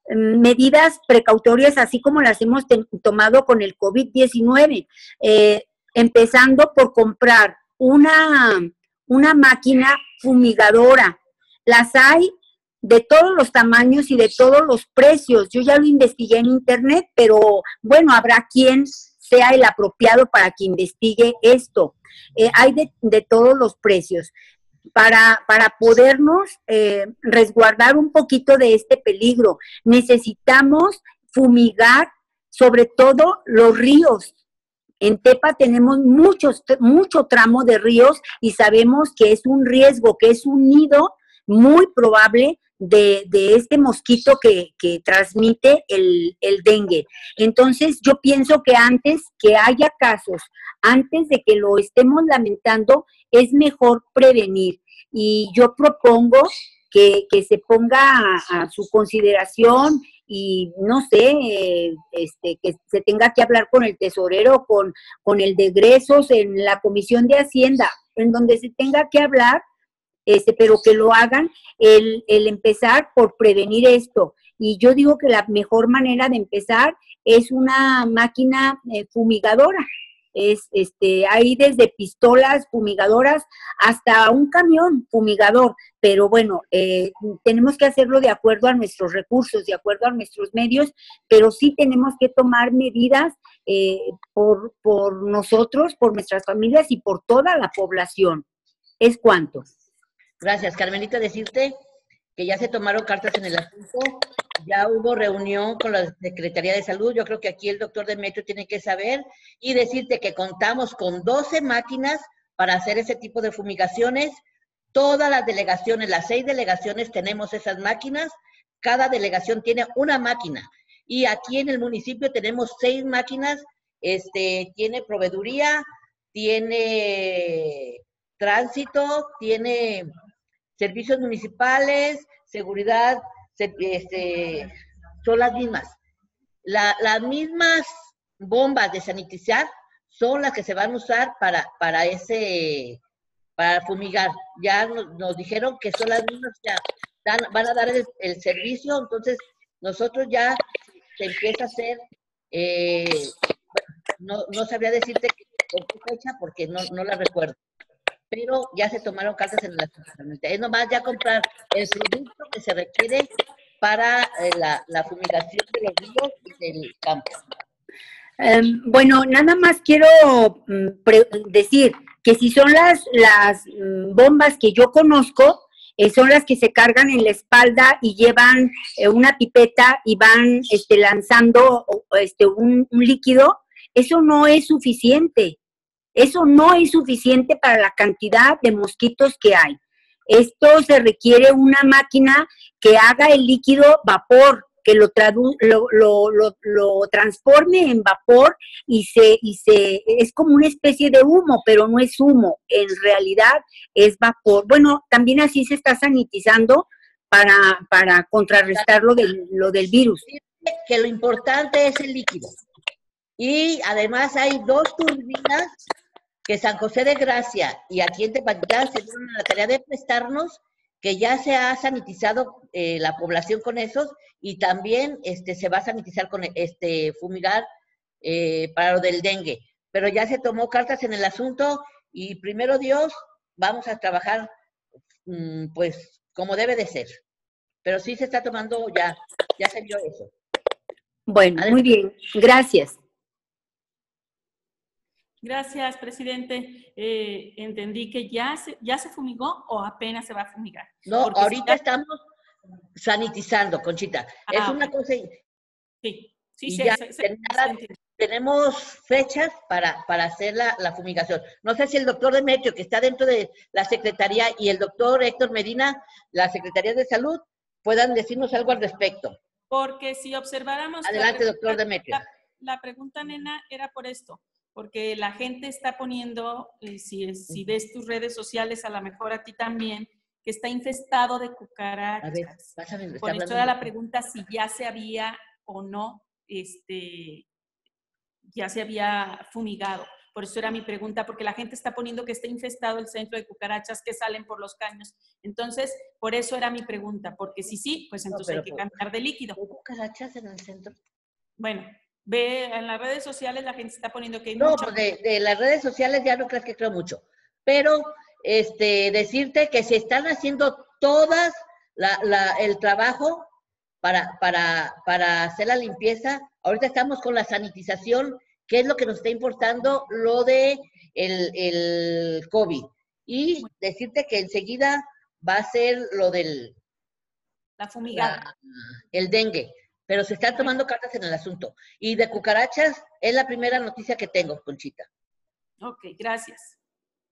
medidas precautorias, así como las hemos tomado con el COVID diecinueve, eh, empezando por comprar una, una máquina fumigadora. Las hay de todos los tamaños y de todos los precios. Yo ya lo investigué en internet, pero bueno, habrá quien sea el apropiado para que investigue esto. Eh, hay de, de todos los precios. Para, para podernos eh, resguardar un poquito de este peligro, necesitamos fumigar sobre todo los ríos. En Tepa tenemos muchos, mucho tramo de ríos y sabemos que es un riesgo, que es un nido muy probable de, de este mosquito que, que transmite el, el dengue. Entonces, yo pienso que antes que haya casos, antes de que lo estemos lamentando, es mejor prevenir. Y yo propongo que, que se ponga a, a su consideración y, no sé, eh, este, que se tenga que hablar con el tesorero, con, con el de egresos, en la Comisión de Hacienda, en donde se tenga que hablar, este, pero que lo hagan, el, el empezar por prevenir esto. Y yo digo que la mejor manera de empezar es una máquina eh, fumigadora. Es, este, hay desde pistolas fumigadoras hasta un camión fumigador, pero bueno, eh, tenemos que hacerlo de acuerdo a nuestros recursos, de acuerdo a nuestros medios, pero sí tenemos que tomar medidas eh, por, por nosotros, por nuestras familias y por toda la población. ¿Es cuánto? Gracias, Carmelita. Decirte que ya se tomaron cartas en el asunto, ya hubo reunión con la Secretaría de Salud, yo creo que aquí el doctor Demetrio tiene que saber, y decirte que contamos con doce máquinas para hacer ese tipo de fumigaciones. Todas las delegaciones, las seis delegaciones tenemos esas máquinas, cada delegación tiene una máquina, y aquí en el municipio tenemos seis máquinas, este, tiene proveeduría, tiene tránsito, tiene servicios municipales, seguridad, este, son las mismas. La, las mismas bombas de sanitizar son las que se van a usar para, para ese, para fumigar. Ya nos, nos dijeron que son las mismas, ya dan, van a dar el, el servicio, entonces nosotros ya se empieza a hacer, eh, no, no sabría decirte con qué fecha porque no, no la recuerdo, pero ya se tomaron cartas en la asunto. Es nomás ya comprar el producto que se requiere para eh, la, la fumigación de los ríos y del campo. Um, bueno, nada más quiero um, decir que si son las, las um, bombas que yo conozco, eh, son las que se cargan en la espalda y llevan eh, una pipeta y van este, lanzando este, un, un líquido, eso no es suficiente. Eso no es suficiente para la cantidad de mosquitos que hay. Esto se requiere una máquina que haga el líquido vapor, que lo, tradu lo, lo, lo, lo transforme en vapor y se, y se es como una especie de humo, pero no es humo, en realidad es vapor. Bueno, también así se está sanitizando para, para contrarrestar lo del, lo del virus. Que lo importante es el líquido. Y además hay dos turbinas que San José de Gracia y aquí en Tepatitlán se dieron la tarea de prestarnos, que ya se ha sanitizado eh, la población con esos, y también este, se va a sanitizar con este fumigar eh, para lo del dengue. Pero ya se tomó cartas en el asunto y primero Dios, vamos a trabajar mmm, pues como debe de ser. Pero sí se está tomando, ya, ya se vio eso. Bueno, Adelante. Muy bien, gracias. Gracias, presidente. Eh, entendí que ya se, ya se fumigó o apenas se va a fumigar. No, Porque ahorita si ya... estamos sanitizando, Conchita. Ah, es una cosa... Sí, sí, sí. sí, Ya sí, sí, nada, sí, tenemos fechas para, para hacer la, la fumigación. No sé si el doctor Demetrio, que está dentro de la Secretaría, y el doctor Héctor Medina, la Secretaría de Salud, puedan decirnos algo al respecto. Porque si observáramos... Adelante, la, doctor Demetrio. La, la pregunta, nena, era por esto, porque la gente está poniendo, eh, si, es, si ves tus redes sociales, a lo mejor a ti también, que está infestado de cucarachas. A ver, pásame, está Por eso hablando era la de- pregunta si ya se había o no, este, ya se había fumigado. Por eso era mi pregunta, porque la gente está poniendo que está infestado el centro de cucarachas que salen por los caños. Entonces, por eso era mi pregunta, porque si sí, pues No, entonces pero hay que por- cambiar de líquido. ¿Hay cucarachas en el centro? Bueno, ve en las redes sociales la gente está poniendo que hay No, mucha... pues de, de las redes sociales ya no creas que creo mucho. Pero este, decirte que se están haciendo todas la, la, el trabajo para, para, para hacer la limpieza. Ahorita estamos con la sanitización, que es lo que nos está importando, lo de el, el COVID. Y decirte que enseguida va a ser lo del La fumigada. la- el dengue. Pero se están tomando cartas en el asunto. Y de cucarachas es la primera noticia que tengo, Conchita. Ok, gracias.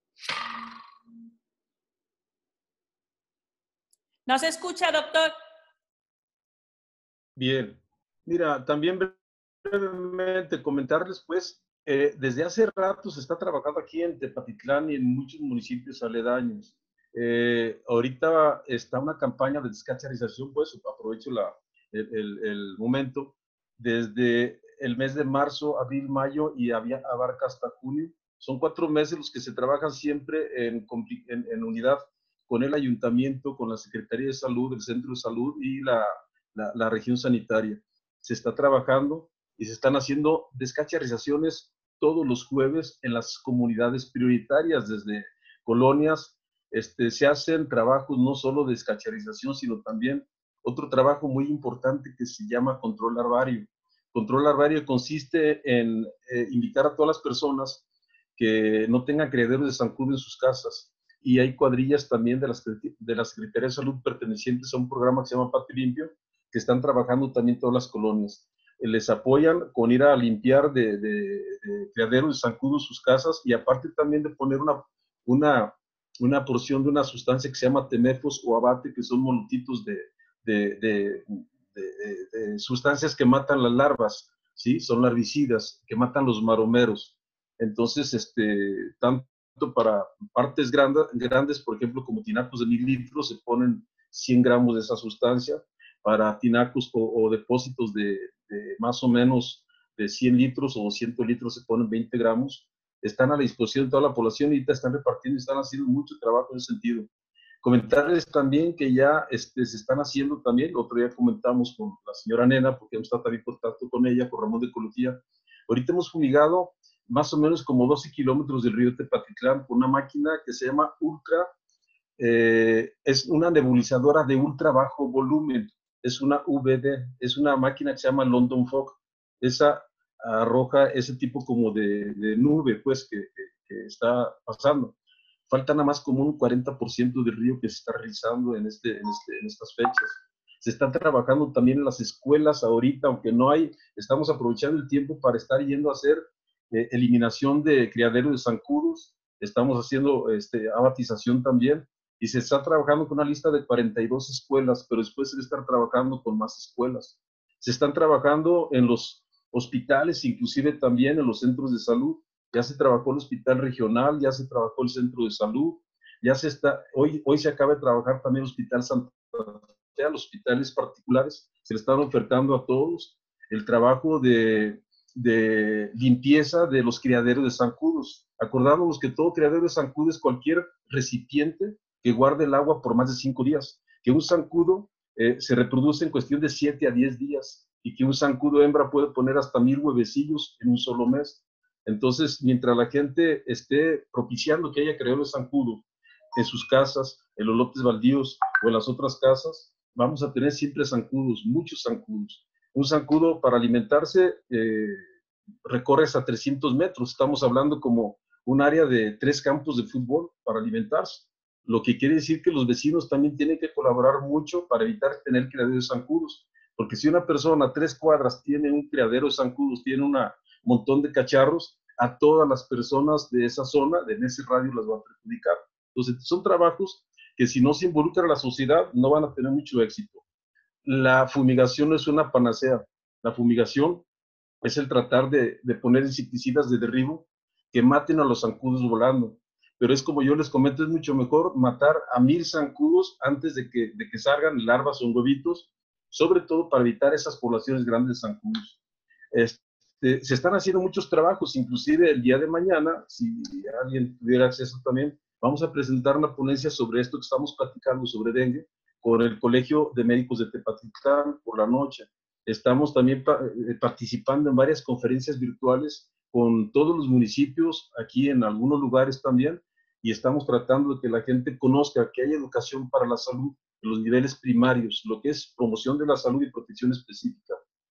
¿No se escucha, doctor? Bien. Mira, también brevemente comentarles, pues, eh, desde hace rato se está trabajando aquí en Tepatitlán y en muchos municipios aledaños. Eh, ahorita está una campaña de descacharización, pues aprovecho la, el, el, el momento, desde el mes de marzo, abril, mayo y había, abarca hasta junio. Son cuatro meses los que se trabajan siempre en, en, en unidad con el ayuntamiento, con la Secretaría de Salud, el Centro de Salud y la, la, la región sanitaria. Se está trabajando y se están haciendo descacharizaciones todos los jueves en las comunidades prioritarias, desde colonias. Este, se hacen trabajos no solo de descacharización, sino también otro trabajo muy importante que se llama control larvario. Control larvario consiste en eh, invitar a todas las personas que no tengan criaderos de zancudo en sus casas. Y hay cuadrillas también de la, de la Secretaría de Salud pertenecientes a un programa que se llama Patio Limpio, que están trabajando también todas las colonias. Les apoyan con ir a limpiar de, de, de criaderos de zancudo sus casas y aparte también de poner una, una, una porción de una sustancia que se llama temefos o abate, que son monotitos de, de, de, de, de sustancias que matan las larvas, ¿sí? Son larvicidas, que matan los maromeros. Entonces, este, tanto para partes grandes, grandes, por ejemplo, como tinacos de mil litros, se ponen cien gramos de esa sustancia. Para tinacos o, o depósitos de, de más o menos de cien litros o doscientos litros se ponen veinte gramos. Están a la disposición de toda la población y ahorita están repartiendo y están haciendo mucho trabajo en ese sentido. Comentarles también que ya este, se están haciendo también, el otro día comentamos con la señora Nena, porque hemos estado también en contacto con ella, con Ramón de Ecología. Ahorita hemos fumigado más o menos como doce kilómetros del río Tepatitlán con una máquina que se llama Ultra, eh, es una nebulizadora de ultra bajo volumen. Es una V D, es una máquina que se llama London Fog. Esa arroja ese tipo como de, de nube, pues, que, que, que está pasando. Falta nada más como un cuarenta por ciento del río que se está realizando en, este, en, este, en estas fechas. Se está trabajando también en las escuelas ahorita, aunque no hay, estamos aprovechando el tiempo para estar yendo a hacer eh, eliminación de criaderos de zancudos, estamos haciendo este, abatización también, y se está trabajando con una lista de cuarenta y dos escuelas, pero después se va a estar trabajando con más escuelas. Se están trabajando en los hospitales, inclusive también en los centros de salud. Ya se trabajó el hospital regional, ya se trabajó el centro de salud, ya se está, hoy, hoy se acaba de trabajar también el hospital Santa Fe, los hospitales particulares, se le están ofertando a todos el trabajo de, de limpieza de los criaderos de zancudos. Acordándonos que todo criadero de zancudo es cualquier recipiente que guarde el agua por más de cinco días, que un zancudo eh, se reproduce en cuestión de siete a diez días y que un zancudo hembra puede poner hasta mil huevecillos en un solo mes. Entonces, mientras la gente esté propiciando que haya criadero de zancudo en sus casas, en los lotes baldíos o en las otras casas, vamos a tener siempre zancudos, muchos zancudos. Un zancudo para alimentarse eh, recorre hasta trescientos metros, estamos hablando como un área de tres campos de fútbol para alimentarse. Lo que quiere decir que los vecinos también tienen que colaborar mucho para evitar tener criaderos de zancudos. Porque si una persona a tres cuadras tiene un criadero de zancudos, tiene un montón de cacharros, a todas las personas de esa zona, de ese radio, las va a perjudicar. Entonces, son trabajos que si no se involucra la sociedad, no van a tener mucho éxito. La fumigación no es una panacea. La fumigación es el tratar de, de poner insecticidas de derribo que maten a los zancudos volando. Pero es como yo les comento, es mucho mejor matar a mil zancudos antes de que, de que salgan larvas o huevitos, sobre todo para evitar esas poblaciones grandes de zancudos. Este, se están haciendo muchos trabajos, inclusive el día de mañana, si alguien tuviera acceso también, vamos a presentar una ponencia sobre esto que estamos platicando sobre dengue con el Colegio de Médicos de Tepatitlán por la noche. Estamos también pa participando en varias conferencias virtuales con todos los municipios, aquí en algunos lugares también, y estamos tratando de que la gente conozca que hay educación para la salud en los niveles primarios, lo que es promoción de la salud y protección específica.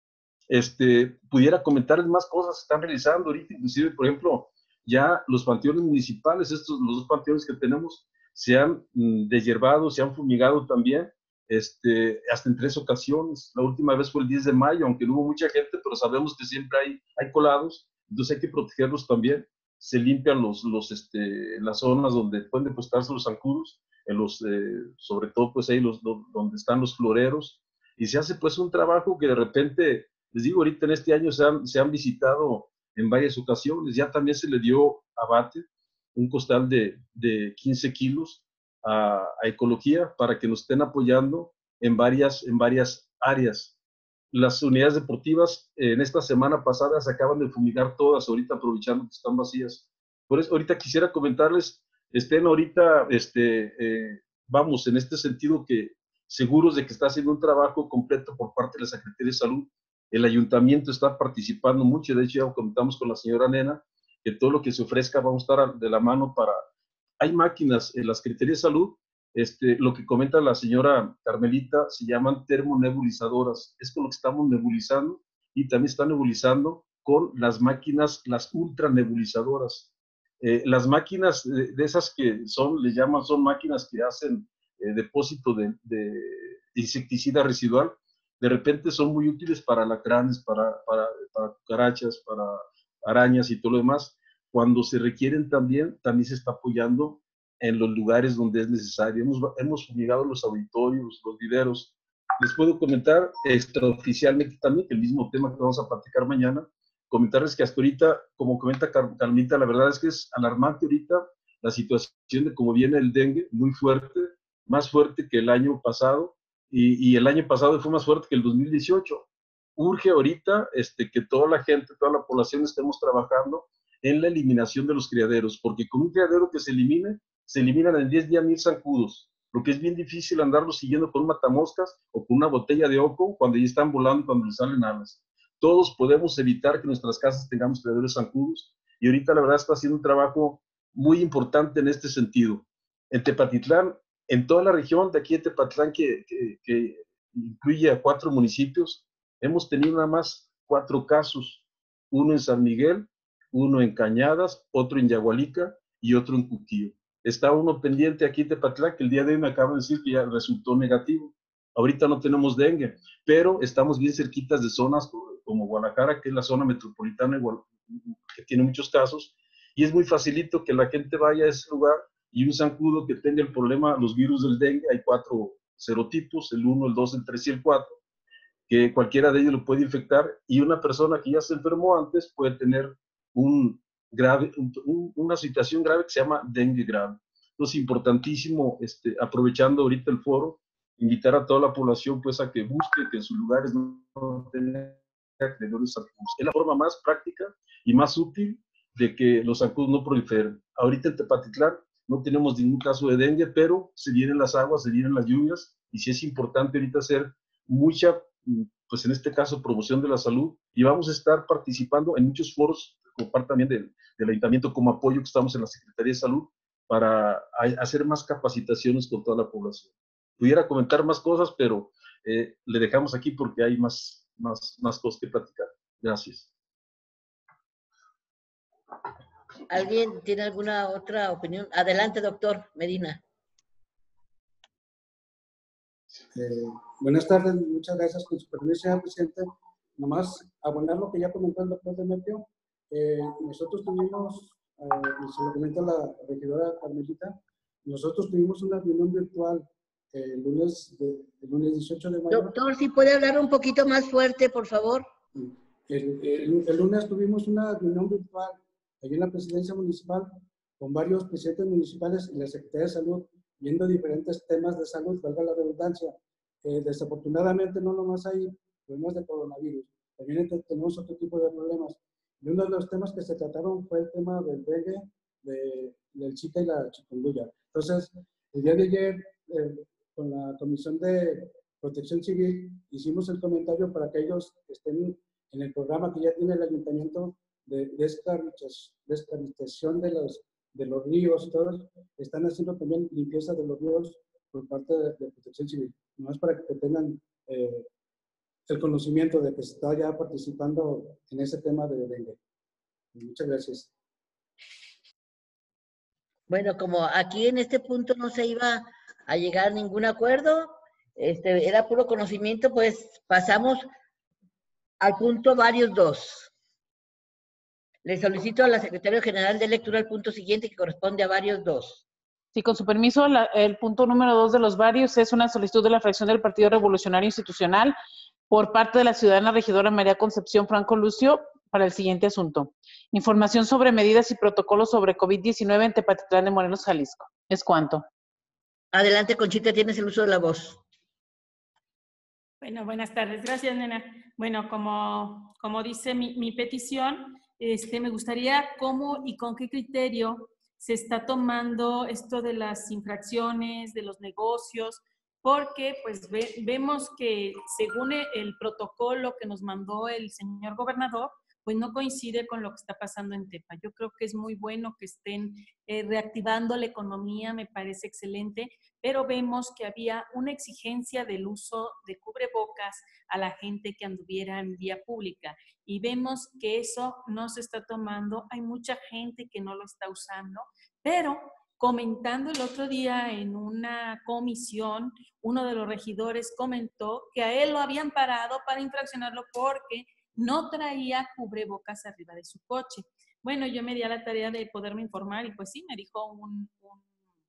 Este, pudiera comentarles más cosas que están realizando ahorita, inclusive, por ejemplo, ya los panteones municipales, estos, los dos panteones que tenemos, se han mm, deshiervado, se han fumigado también, este, hasta en tres ocasiones. La última vez fue el diez de mayo, aunque no hubo mucha gente, pero sabemos que siempre hay, hay colados, entonces hay que protegerlos también. Se limpian los, los, este, las zonas donde pueden depositarse los zancudos, en los, eh, sobre todo pues ahí los, los, donde están los floreros, y se hace pues un trabajo que de repente, les digo, ahorita en este año se han, se han visitado en varias ocasiones, ya también se le dio abate, un costal de, de quince kilos a, a Ecología para que nos estén apoyando en varias, en varias áreas. Las unidades deportivas eh, en esta semana pasada se acaban de fumigar todas, ahorita aprovechando que están vacías. Por eso ahorita quisiera comentarles, estén ahorita, este, eh, vamos, en este sentido que seguros de que está haciendo un trabajo completo por parte de la Secretaría de Salud. El ayuntamiento está participando mucho, de hecho ya comentamos con la señora Nena, que todo lo que se ofrezca vamos a estar de la mano para... Hay máquinas en la Secretaría de Salud, este, lo que comenta la señora Carmelita, se llaman termonebulizadoras, es con lo que estamos nebulizando, y también están nebulizando con las máquinas, las ultranebulizadoras. Eh, las máquinas de, de esas que son, les llaman, son máquinas que hacen eh, depósito de, de insecticida residual, de repente son muy útiles para alacranes, para, para, para cucarachas, para arañas y todo lo demás. Cuando se requieren también, también se está apoyando en los lugares donde es necesario. Hemos, hemos fumigado los auditorios, los viveros. Les puedo comentar extraoficialmente también, que el mismo tema que vamos a platicar mañana, comentarles que hasta ahorita, como comenta Carmita, la verdad es que es alarmante ahorita la situación de cómo viene el dengue, muy fuerte, más fuerte que el año pasado, y, y el año pasado fue más fuerte que el dos mil dieciocho. Urge ahorita este, que toda la gente, toda la población estemos trabajando en la eliminación de los criaderos, porque con un criadero que se elimine, se eliminan en diez días mil zancudos, porque es bien difícil andarlos siguiendo con un matamoscas o con una botella de oco cuando ya están volando, cuando les salen alas. Todos podemos evitar que en nuestras casas tengamos criaderos zancudos, y ahorita la verdad está haciendo un trabajo muy importante en este sentido. En Tepatitlán, en toda la región de aquí de Tepatitlán, que, que, que incluye a cuatro municipios, hemos tenido nada más cuatro casos, uno en San Miguel, uno en Cañadas, otro en Yagualica y otro en Cuquillo. Está uno pendiente aquí en Tepatitlán, que el día de hoy me acaba de decir que ya resultó negativo. Ahorita no tenemos dengue, pero estamos bien cerquitas de zonas como Guadalajara, que es la zona metropolitana que tiene muchos casos, y es muy facilito que la gente vaya a ese lugar y un zancudo que tenga el problema, los virus del dengue, hay cuatro serotipos, el uno, el dos, el tres y el cuatro, que cualquiera de ellos lo puede infectar, y una persona que ya se enfermó antes puede tener un grave, un, una situación grave que se llama dengue grave. Entonces, importantísimo, este, aprovechando ahorita el foro, invitar a toda la población pues a que busque, que en sus lugares no tengan criaderos zancudos. Es la forma más práctica y más útil de que los zancudos no proliferen. Ahorita en Tepatitlán no tenemos ningún caso de dengue, pero se vienen las aguas, se vienen las lluvias, y sí es importante ahorita hacer mucha, pues en este caso, promoción de la salud, y vamos a estar participando en muchos foros, como parte también del, del ayuntamiento, como apoyo que estamos en la Secretaría de Salud, para hacer más capacitaciones con toda la población. Pudiera comentar más cosas, pero eh, le dejamos aquí porque hay más, más, más cosas que platicar. Gracias. ¿Alguien tiene alguna otra opinión? Adelante, doctor Medina. Eh, buenas tardes, muchas gracias, con su permiso, señora Presidenta. Nomás abonar lo que ya comentó el doctor Demetrio. Eh, nosotros tuvimos, eh, se lo comenta la regidora Carmelita, nosotros tuvimos una reunión virtual eh, el, lunes de, el lunes dieciocho de mayo. Doctor, si puede hablar un poquito más fuerte, por favor. el, el, el lunes tuvimos una reunión virtual allí en la presidencia municipal con varios presidentes municipales y la Secretaría de Salud, viendo diferentes temas de salud, valga la redundancia. Eh, desafortunadamente no nomás hay problemas de coronavirus, también tenemos otro tipo de problemas. Y uno de los temas que se trataron fue el tema del dengue, de, del Zika y la chikungunya. Entonces, el día de ayer, eh, con la Comisión de Protección Civil, hicimos el comentario para que ellos estén en el programa que ya tiene el ayuntamiento de descarnización de los, de los ríos y todo. Están haciendo también limpieza de los ríos por parte de, de Protección Civil. Nomás para que tengan eh, el conocimiento de que se está ya participando en ese tema de dengue. Muchas gracias. Bueno, como aquí en este punto no se iba a llegar a ningún acuerdo, este, era puro conocimiento, pues pasamos al punto varios dos. Le solicito a la Secretaria General de lectura el punto siguiente que corresponde a varios dos. Sí, con su permiso, la, el punto número dos de los varios es una solicitud de la fracción del Partido Revolucionario Institucional por parte de la ciudadana regidora María Concepción Franco Lucio para el siguiente asunto. Información sobre medidas y protocolos sobre COVID diecinueve en Tepatitlán de Morelos, Jalisco. ¿Es cuánto? Adelante, Conchita, tienes el uso de la voz. Bueno, buenas tardes. Gracias, nena. Bueno, como, como dice mi, mi petición, este, me gustaría cómo y con qué criterio se está tomando esto de las infracciones, de los negocios, porque pues ve, vemos que según el protocolo que nos mandó el señor gobernador, pues no coincide con lo que está pasando en Tepa. Yo creo que es muy bueno que estén eh, reactivando la economía, me parece excelente, pero vemos que había una exigencia del uso de cubrebocas a la gente que anduviera en vía pública y vemos que eso no se está tomando. Hay mucha gente que no lo está usando, pero comentando el otro día en una comisión, uno de los regidores comentó que a él lo habían parado para infraccionarlo porque no traía cubrebocas arriba de su coche. Bueno, yo me di a la tarea de poderme informar y pues sí, me dijo un, un,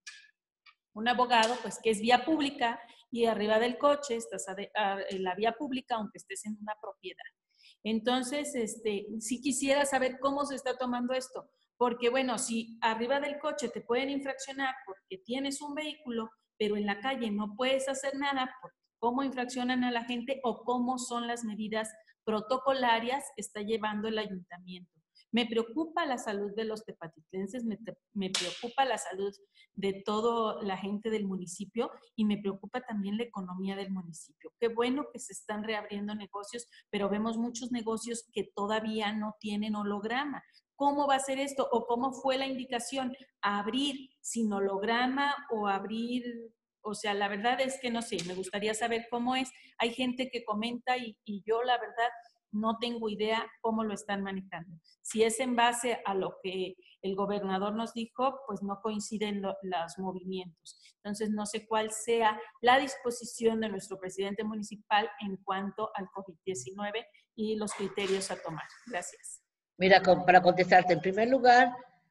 un abogado pues que es vía pública y arriba del coche estás en la vía pública aunque estés en una propiedad. Entonces, este, sí quisiera saber cómo se está tomando esto, porque bueno, si arriba del coche te pueden infraccionar porque tienes un vehículo, pero en la calle no puedes hacer nada, ¿cómo infraccionan a la gente o cómo son las medidas protocolarias que está llevando el ayuntamiento? Me preocupa la salud de los tepatitlenses, me, me preocupa la salud de toda la gente del municipio y me preocupa también la economía del municipio. Qué bueno que se están reabriendo negocios, pero vemos muchos negocios que todavía no tienen holograma. ¿Cómo va a ser esto? ¿O cómo fue la indicación? ¿Abrir sin holograma o abrir? O sea, la verdad es que no sé, me gustaría saber cómo es. Hay gente que comenta y, y yo la verdad no tengo idea cómo lo están manejando. Si es en base a lo que el gobernador nos dijo, pues no coinciden lo, los movimientos. Entonces no sé cuál sea la disposición de nuestro presidente municipal en cuanto al COVID diecinueve y los criterios a tomar. Gracias. Mira, para contestarte, en primer lugar,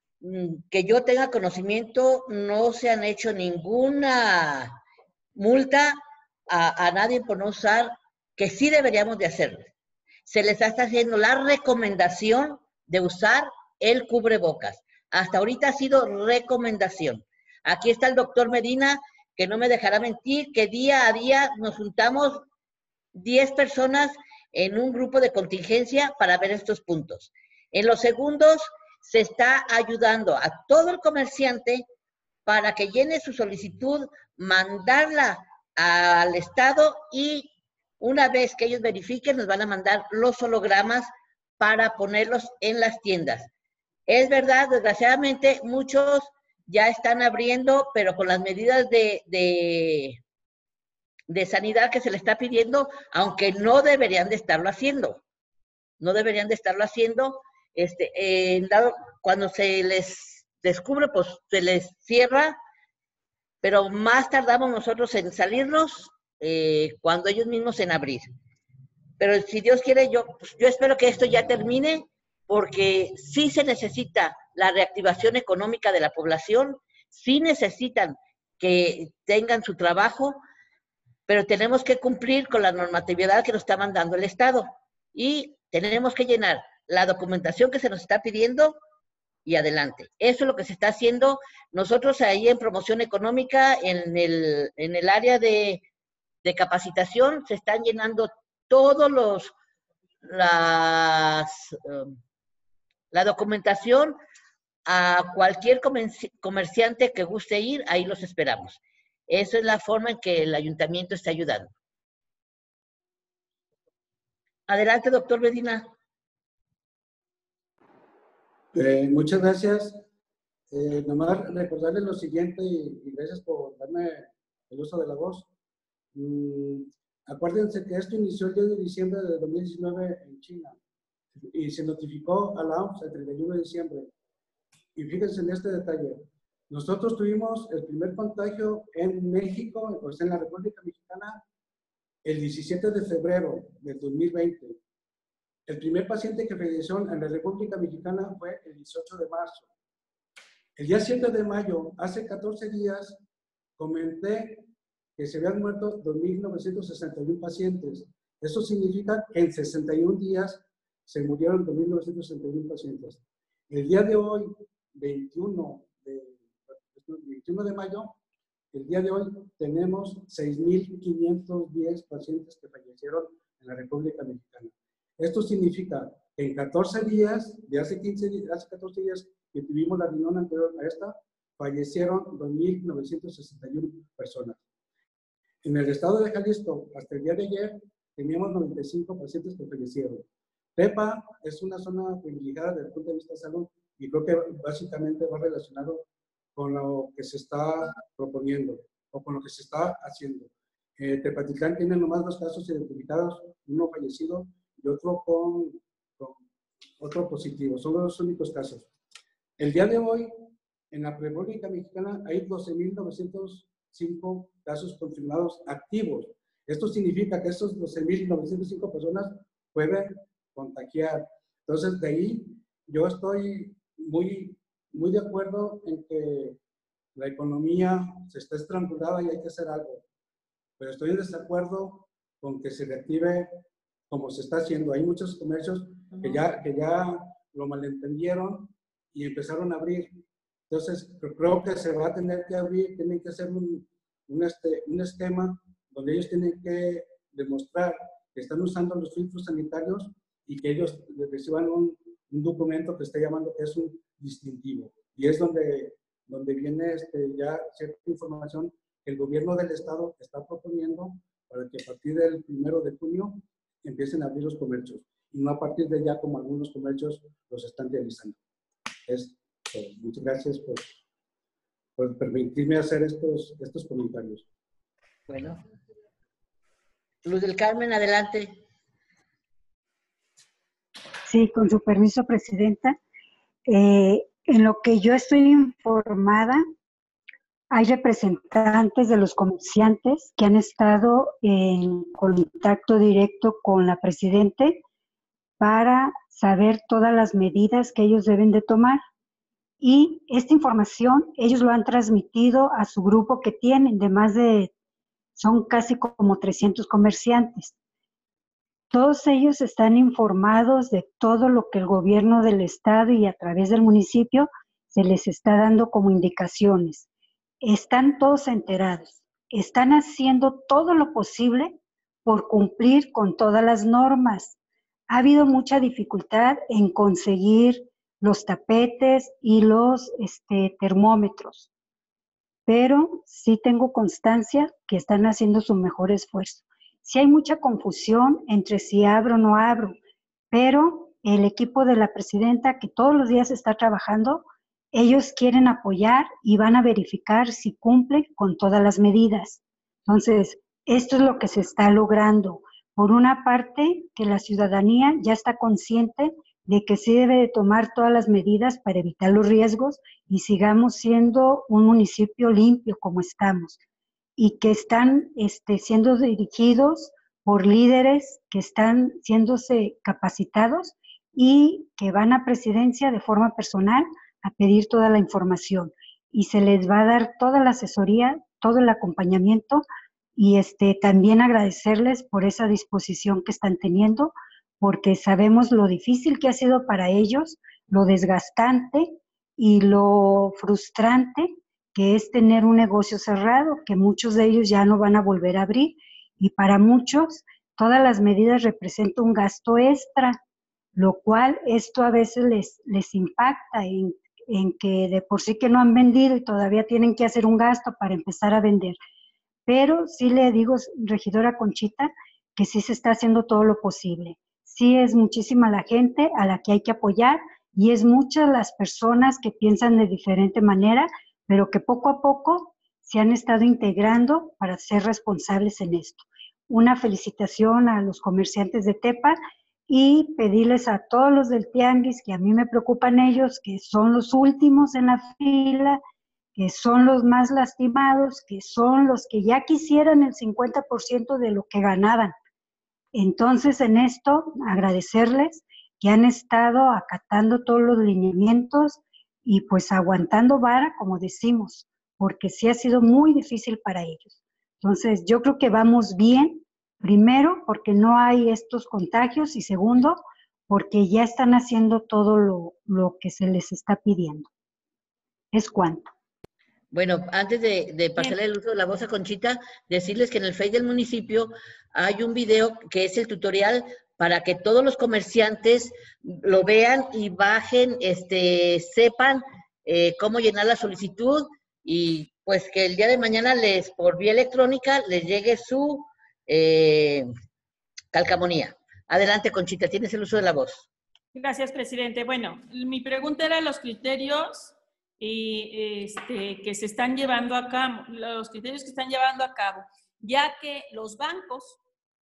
que yo tenga conocimiento, no se han hecho ninguna multa a, a nadie por no usar, que sí deberíamos de hacerlo. Se les está haciendo la recomendación de usar el cubrebocas. Hasta ahorita ha sido recomendación. Aquí está el doctor Medina, que no me dejará mentir, que día a día nos juntamos diez personas en un grupo de contingencia para ver estos puntos. En los segundos, se está ayudando a todo el comerciante para que llene su solicitud, mandarla al Estado y una vez que ellos verifiquen, nos van a mandar los hologramas para ponerlos en las tiendas. Es verdad, desgraciadamente, muchos ya están abriendo, pero con las medidas de, de, de sanidad que se le está pidiendo, aunque no deberían de estarlo haciendo. No deberían de estarlo haciendo. Este, eh, dado, cuando se les descubre, pues se les cierra, pero más tardamos nosotros en salirnos eh, cuando ellos mismos en abrir. Pero si Dios quiere, yo, pues, yo espero que esto ya termine, porque sí se necesita la reactivación económica de la población, sí necesitan que tengan su trabajo, pero tenemos que cumplir con la normatividad que nos está mandando el Estado. Y Tenemos que llenar la documentación que se nos está pidiendo y adelante. Eso es lo que se está haciendo. Nosotros ahí en promoción económica, en el, en el área de, de capacitación, se están llenando todos los, las, um, la documentación. A cualquier comerci comerciante que guste ir, ahí los esperamos. Esa es la forma en que el ayuntamiento está ayudando. Adelante, doctor Medina. Eh, muchas gracias. Eh, nomás recordarles lo siguiente y, y gracias por darme el uso de la voz. Mm, acuérdense que esto inició el diez de diciembre de dos mil diecinueve en China y se notificó a la O M S el treinta y uno de diciembre. Y fíjense en este detalle. Nosotros tuvimos el primer contagio en México, o sea, en la República Mexicana, el diecisiete de febrero del dos mil veinte. El primer paciente que falleció en la República Mexicana fue el dieciocho de marzo. El día siete de mayo, hace catorce días, comenté que se habían muerto dos mil novecientos sesenta y uno pacientes. Eso significa que en sesenta y un días se murieron dos mil novecientos sesenta y uno pacientes. El día de hoy, veintiuno de mayo, el día de hoy tenemos seis mil quinientos diez pacientes que fallecieron en la República Mexicana. Esto significa que en catorce días, de hace quince días, hace catorce días que tuvimos la reunión anterior a esta, fallecieron dos mil novecientos sesenta y uno personas. En el estado de Jalisco, hasta el día de ayer, teníamos noventa y cinco pacientes que fallecieron. Tepa es una zona privilegiada desde el punto de vista de salud y creo que básicamente va relacionado con lo que se está proponiendo o con lo que se está haciendo. Eh, Tepatitlán tiene nomás dos casos identificados, uno fallecido y otro con, con otro positivo. Son los únicos casos. El día de hoy, en la República Mexicana, hay doce mil novecientos cinco casos confirmados activos. Esto significa que esos doce mil novecientos cinco personas pueden contagiar. Entonces, de ahí yo estoy muy, muy de acuerdo en que la economía se está estrangulada y hay que hacer algo. Pero estoy en desacuerdo con que se reactive como se está haciendo. Hay muchos comercios que ya, que ya lo malentendieron y empezaron a abrir. Entonces, creo que se va a tener que abrir, tienen que hacer un, un, este, un esquema donde ellos tienen que demostrar que están usando los filtros sanitarios y que ellos reciban un, un documento que esté llamando que es un distintivo. Y es donde, donde viene este, ya cierta información que el gobierno del estado está proponiendo para que a partir del primero de junio empiecen a abrir los comercios. Y no a partir de ya como algunos comercios los están realizando. Es, eh, muchas gracias por, por permitirme hacer estos, estos comentarios. Bueno. Luz del Carmen, adelante. Sí, con su permiso, Presidenta. Eh, en lo que yo estoy informada, hay representantes de los comerciantes que han estado en contacto directo con la Presidente para saber todas las medidas que ellos deben de tomar. Y esta información ellos lo han transmitido a su grupo que tienen, de más de, son casi como trescientos comerciantes. Todos ellos están informados de todo lo que el gobierno del estado y a través del municipio se les está dando como indicaciones. Están todos enterados. Están haciendo todo lo posible por cumplir con todas las normas. Ha habido mucha dificultad en conseguir los tapetes y los este, termómetros, pero sí tengo constancia que están haciendo su mejor esfuerzo. Sí hay mucha confusión entre si abro o no abro, pero el equipo de la Presidenta, que todos los días está trabajando, ellos quieren apoyar y van a verificar si cumple con todas las medidas. Entonces, esto es lo que se está logrando. Por una parte, que la ciudadanía ya está consciente de que sí debe de tomar todas las medidas para evitar los riesgos y sigamos siendo un municipio limpio como estamos. Y que están este, siendo dirigidos por líderes que están siéndose capacitados y que van a Presidencia de forma personal a pedir toda la información. Y se les va a dar toda la asesoría, todo el acompañamiento y este, también agradecerles por esa disposición que están teniendo, porque sabemos lo difícil que ha sido para ellos, lo desgastante y lo frustrante que es tener un negocio cerrado, que muchos de ellos ya no van a volver a abrir, y para muchos todas las medidas representan un gasto extra, lo cual esto a veces les, les impacta en, en que de por sí que no han vendido y todavía tienen que hacer un gasto para empezar a vender. Pero sí le digo, regidora Conchita, que sí se está haciendo todo lo posible. Sí es muchísima la gente a la que hay que apoyar y es muchas las personas que piensan de diferente manera, pero que poco a poco se han estado integrando para ser responsables en esto. Una felicitación a los comerciantes de Tepa y pedirles a todos los del Tianguis, que a mí me preocupan ellos, que son los últimos en la fila, que son los más lastimados, que son los que ya quisieran el cincuenta por ciento de lo que ganaban. Entonces, en esto, agradecerles que han estado acatando todos los lineamientos y pues aguantando vara, como decimos, porque sí ha sido muy difícil para ellos. Entonces, yo creo que vamos bien, primero, porque no hay estos contagios y segundo, porque ya están haciendo todo lo, lo que se les está pidiendo. Es cuanto. Bueno, antes de, de pasarle el uso de la voz a Conchita, decirles que en el Face del municipio hay un video que es el tutorial para que todos los comerciantes lo vean y bajen, este, sepan eh, cómo llenar la solicitud y pues que el día de mañana les, por vía electrónica, les llegue su eh, calcamonía. Adelante, Conchita, tienes el uso de la voz. Gracias, presidente. Bueno, mi pregunta era los criterios y este, que se están llevando a cabo, los criterios que están llevando a cabo, ya que los bancos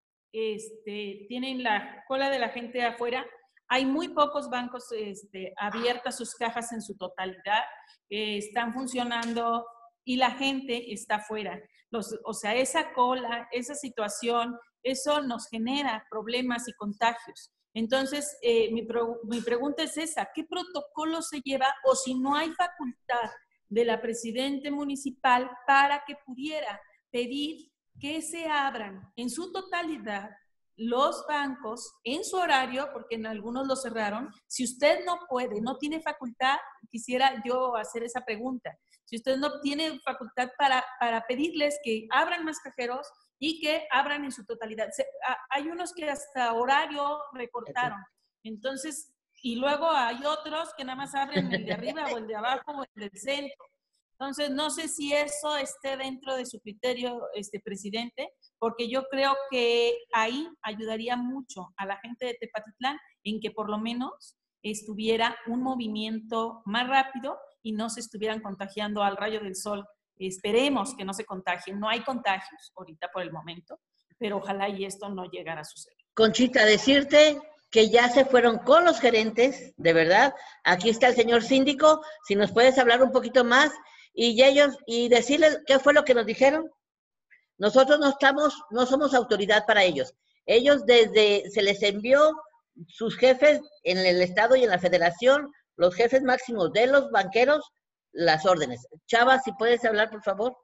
este, tienen la cola de la gente afuera, hay muy pocos bancos este, abiertas sus cajas en su totalidad, eh, están funcionando y la gente está afuera. Los, o sea, esa cola, esa situación, eso nos genera problemas y contagios. Entonces, eh, mi, pro, mi pregunta es esa, ¿qué protocolo se lleva o si no hay facultad de la presidenta municipal para que pudiera pedir que se abran en su totalidad los bancos en su horario, porque en algunos lo cerraron? Si usted no puede, no tiene facultad, quisiera yo hacer esa pregunta, si usted no tiene facultad para, para pedirles que abran más cajeros y que abran en su totalidad. Se, a, hay unos que hasta horario recortaron. Entonces, y luego hay otros que nada más abren el de arriba o el de abajo o el del centro. Entonces, no sé si eso esté dentro de su criterio, este presidente, porque yo creo que ahí ayudaría mucho a la gente de Tepatitlán en que por lo menos estuviera un movimiento más rápido y no se estuvieran contagiando al rayo del sol. Esperemos que no se contagien. No hay contagios ahorita por el momento, pero ojalá y esto no llegara a suceder. Conchita, decirte que ya se fueron con los gerentes, de verdad. Aquí está el señor síndico, si nos puedes hablar un poquito más y ellos y decirles qué fue lo que nos dijeron. Nosotros no estamos, no somos autoridad para ellos. Ellos desde, se les envió sus jefes en el estado y en la federación, los jefes máximos de los banqueros, las órdenes. Chava, si puedes hablar, por favor.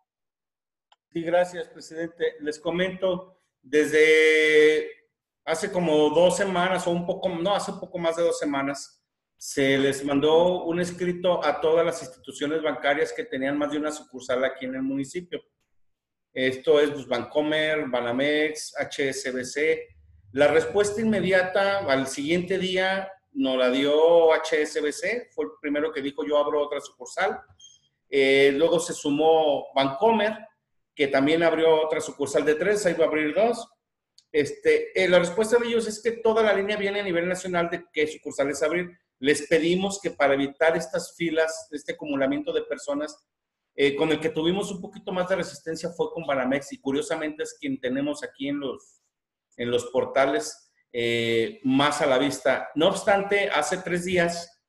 Sí, gracias, presidente. Les comento, desde hace como dos semanas, o un poco, no, hace un poco más de dos semanas, se les mandó un escrito a todas las instituciones bancarias que tenían más de una sucursal aquí en el municipio. Esto es pues, Bancomer, Banamex, H S B C. La respuesta inmediata al siguiente día nos la dio H S B C, fue el primero que dijo yo abro otra sucursal. Eh, luego se sumó Bancomer, que también abrió otra sucursal de tres, ahí va a abrir dos. Este, eh, la respuesta de ellos es que toda la línea viene a nivel nacional de qué sucursales abrir. Les pedimos que para evitar estas filas, este acumulamiento de personas, eh, con el que tuvimos un poquito más de resistencia fue con Banamex, y curiosamente es quien tenemos aquí en los, en los portales Eh, más a la vista. No obstante, hace tres días,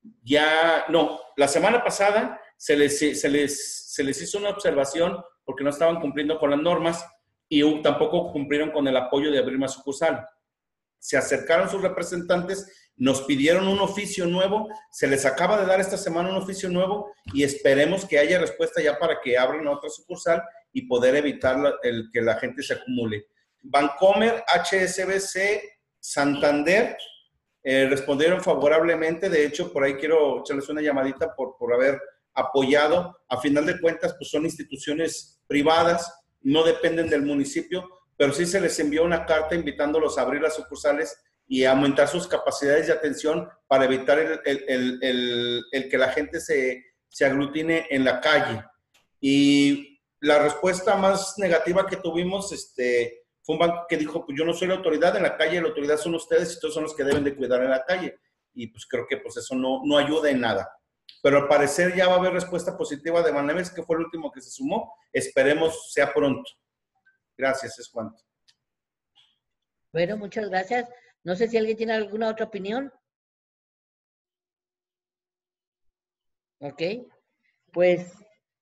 ya, no, la semana pasada se les, se les, se les hizo una observación porque no estaban cumpliendo con las normas y tampoco cumplieron con el apoyo de abrir más sucursal. Se acercaron sus representantes, nos pidieron un oficio nuevo, se les acaba de dar esta semana un oficio nuevo y esperemos que haya respuesta ya para que abran otra sucursal y poder evitar la, el, que la gente se acumule. Bancomer, H S B C Santander eh, respondieron favorablemente. De hecho, por ahí quiero echarles una llamadita por, por haber apoyado. A final de cuentas, pues son instituciones privadas, no dependen del municipio, pero sí se les envió una carta invitándolos a abrir las sucursales y a aumentar sus capacidades de atención para evitar el, el, el, el, el que la gente se, se aglutine en la calle. Y la respuesta más negativa que tuvimos este, fue un banco que dijo, pues yo no soy la autoridad en la calle, la autoridad son ustedes y todos son los que deben de cuidar en la calle. Y pues creo que pues eso no, no ayuda en nada. Pero al parecer ya va a haber respuesta positiva de Banamex, que fue el último que se sumó. Esperemos sea pronto. Gracias, es cuanto. Bueno, muchas gracias. No sé si alguien tiene alguna otra opinión. Ok, pues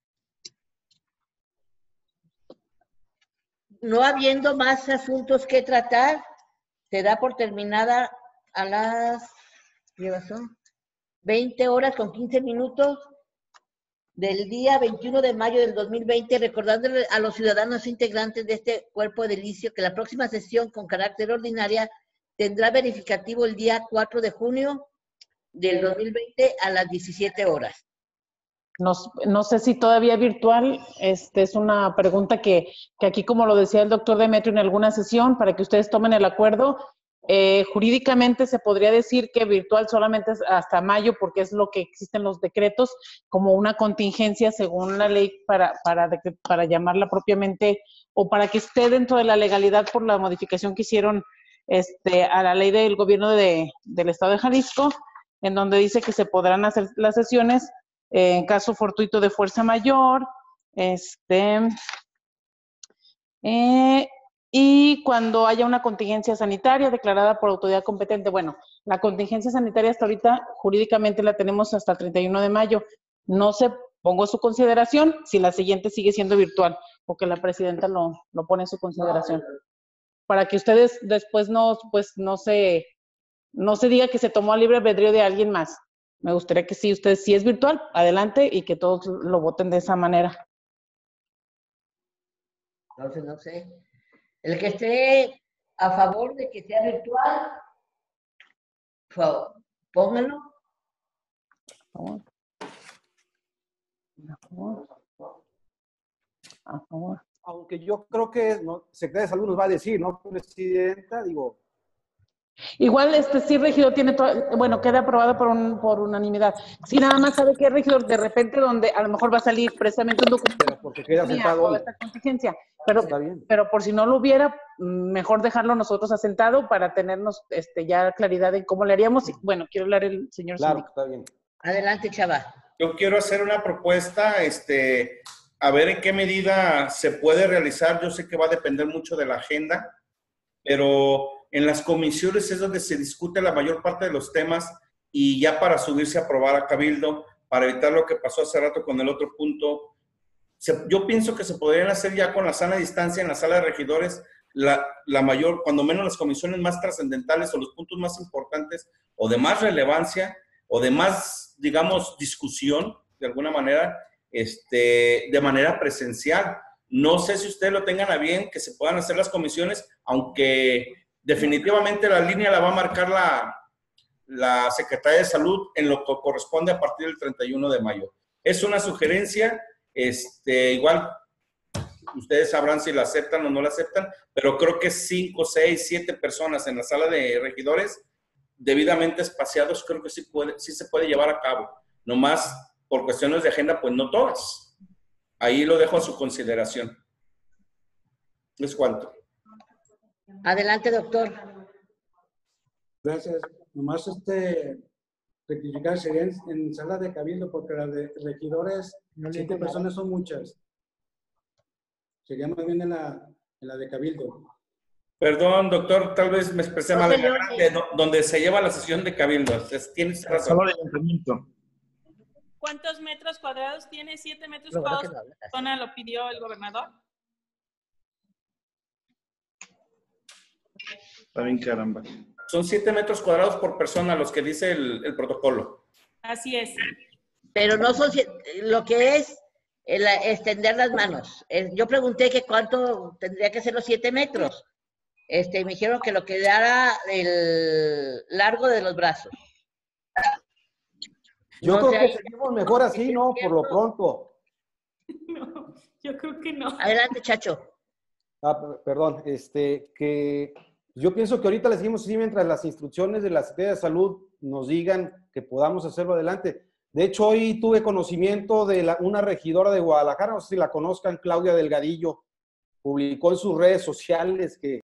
no habiendo más asuntos que tratar, se da por terminada a las ¿qué pasó? veinte horas con quince minutos del día veintiuno de mayo del dos mil veinte, recordándole a los ciudadanos integrantes de este cuerpo edilicio que la próxima sesión con carácter ordinaria tendrá verificativo el día cuatro de junio del dos mil veinte a las diecisiete horas. No, no sé si todavía virtual, este es una pregunta que, que aquí, como lo decía el doctor Demetrio en alguna sesión, para que ustedes tomen el acuerdo, eh, jurídicamente se podría decir que virtual solamente es hasta mayo, porque es lo que existen los decretos, como una contingencia según la ley para, para, para llamarla propiamente, o para que esté dentro de la legalidad por la modificación que hicieron este, a la ley del gobierno de, del estado de Jalisco, en donde dice que se podrán hacer las sesiones en caso fortuito de fuerza mayor, este, eh, y cuando haya una contingencia sanitaria declarada por autoridad competente. Bueno, la contingencia sanitaria hasta ahorita jurídicamente la tenemos hasta el treinta y uno de mayo. No se pongo a su consideración si la siguiente sigue siendo virtual, porque la presidenta lo, lo pone en su consideración. Para que ustedes después no, pues, no se, no se diga que se tomó a libre albedrío de alguien más. Me gustaría que sí, ustedes, si es virtual, adelante y que todos lo voten de esa manera. Entonces, no sé. El que esté a favor de que sea virtual, por favor, pónganlo. Por favor. A favor. Aunque yo creo que no, Secretaría de Salud nos va a decir, ¿no, Presidenta? Digo... Igual, este sí, regidor, tiene todo, bueno, queda aprobado por, un, por unanimidad. Si nada más sabe que regidor, de repente donde a lo mejor va a salir precisamente un documento. Pero porque queda sentado hoy. Esta contingencia. Pero, pero por si no lo hubiera, mejor dejarlo nosotros asentado para tenernos este, ya claridad en cómo le haríamos. Bueno, quiero hablar el señor Claro, síndico. está bien. Adelante, Chava. Yo quiero hacer una propuesta, este, a ver en qué medida se puede realizar. Yo sé que va a depender mucho de la agenda, pero en las comisiones es donde se discute la mayor parte de los temas y ya para subirse a aprobar a Cabildo, para evitar lo que pasó hace rato con el otro punto, se, yo pienso que se podrían hacer ya con la sana distancia en la sala de regidores, la, la mayor, cuando menos las comisiones más trascendentales o los puntos más importantes o de más relevancia o de más, digamos, discusión, de alguna manera, este, de manera presencial. No sé si ustedes lo tengan a bien, que se puedan hacer las comisiones, aunque definitivamente la línea la va a marcar la, la Secretaría de Salud en lo que corresponde a partir del treinta y uno de mayo. Es una sugerencia, este, igual ustedes sabrán si la aceptan o no la aceptan, pero creo que cinco, seis, siete personas en la sala de regidores, debidamente espaciados, creo que sí, puede, sí se puede llevar a cabo. Nomás por cuestiones de agenda, pues no todas. Ahí lo dejo a su consideración. ¿Es cuánto? Adelante, doctor. Gracias. Nomás este, rectificar, sería en, en sala de cabildo, porque la de regidores, no siete personas son muchas. Sería más bien en la, en la de cabildo. Perdón, doctor, tal vez me expresé No, mal. En señor, la grande, no, donde se lleva la sesión de cabildo. Entonces, tienes razón. ¿Cuántos metros cuadrados tiene? ¿Siete metros No, cuadrados? no, no, no. ¿La zona lo pidió el gobernador? Está bien, caramba. Son siete metros cuadrados por persona los que dice el, el protocolo. Así es. Pero no son sie- lo que es el extender las manos. Eh, Yo pregunté que cuánto tendría que ser los siete metros. Este, me dijeron que lo quedara el largo de los brazos. Yo No creo sé, que ahí- seguimos mejor así, ¿no? Por lo pronto. No, yo creo que no. Adelante, Chacho. Ah, p- perdón, este, que yo pienso que ahorita le seguimos así mientras las instrucciones de la Secretaría de Salud nos digan que podamos hacerlo adelante. De hecho, hoy tuve conocimiento de la- una regidora de Guadalajara, no sé si la conozcan, Claudia Delgadillo, publicó en sus redes sociales que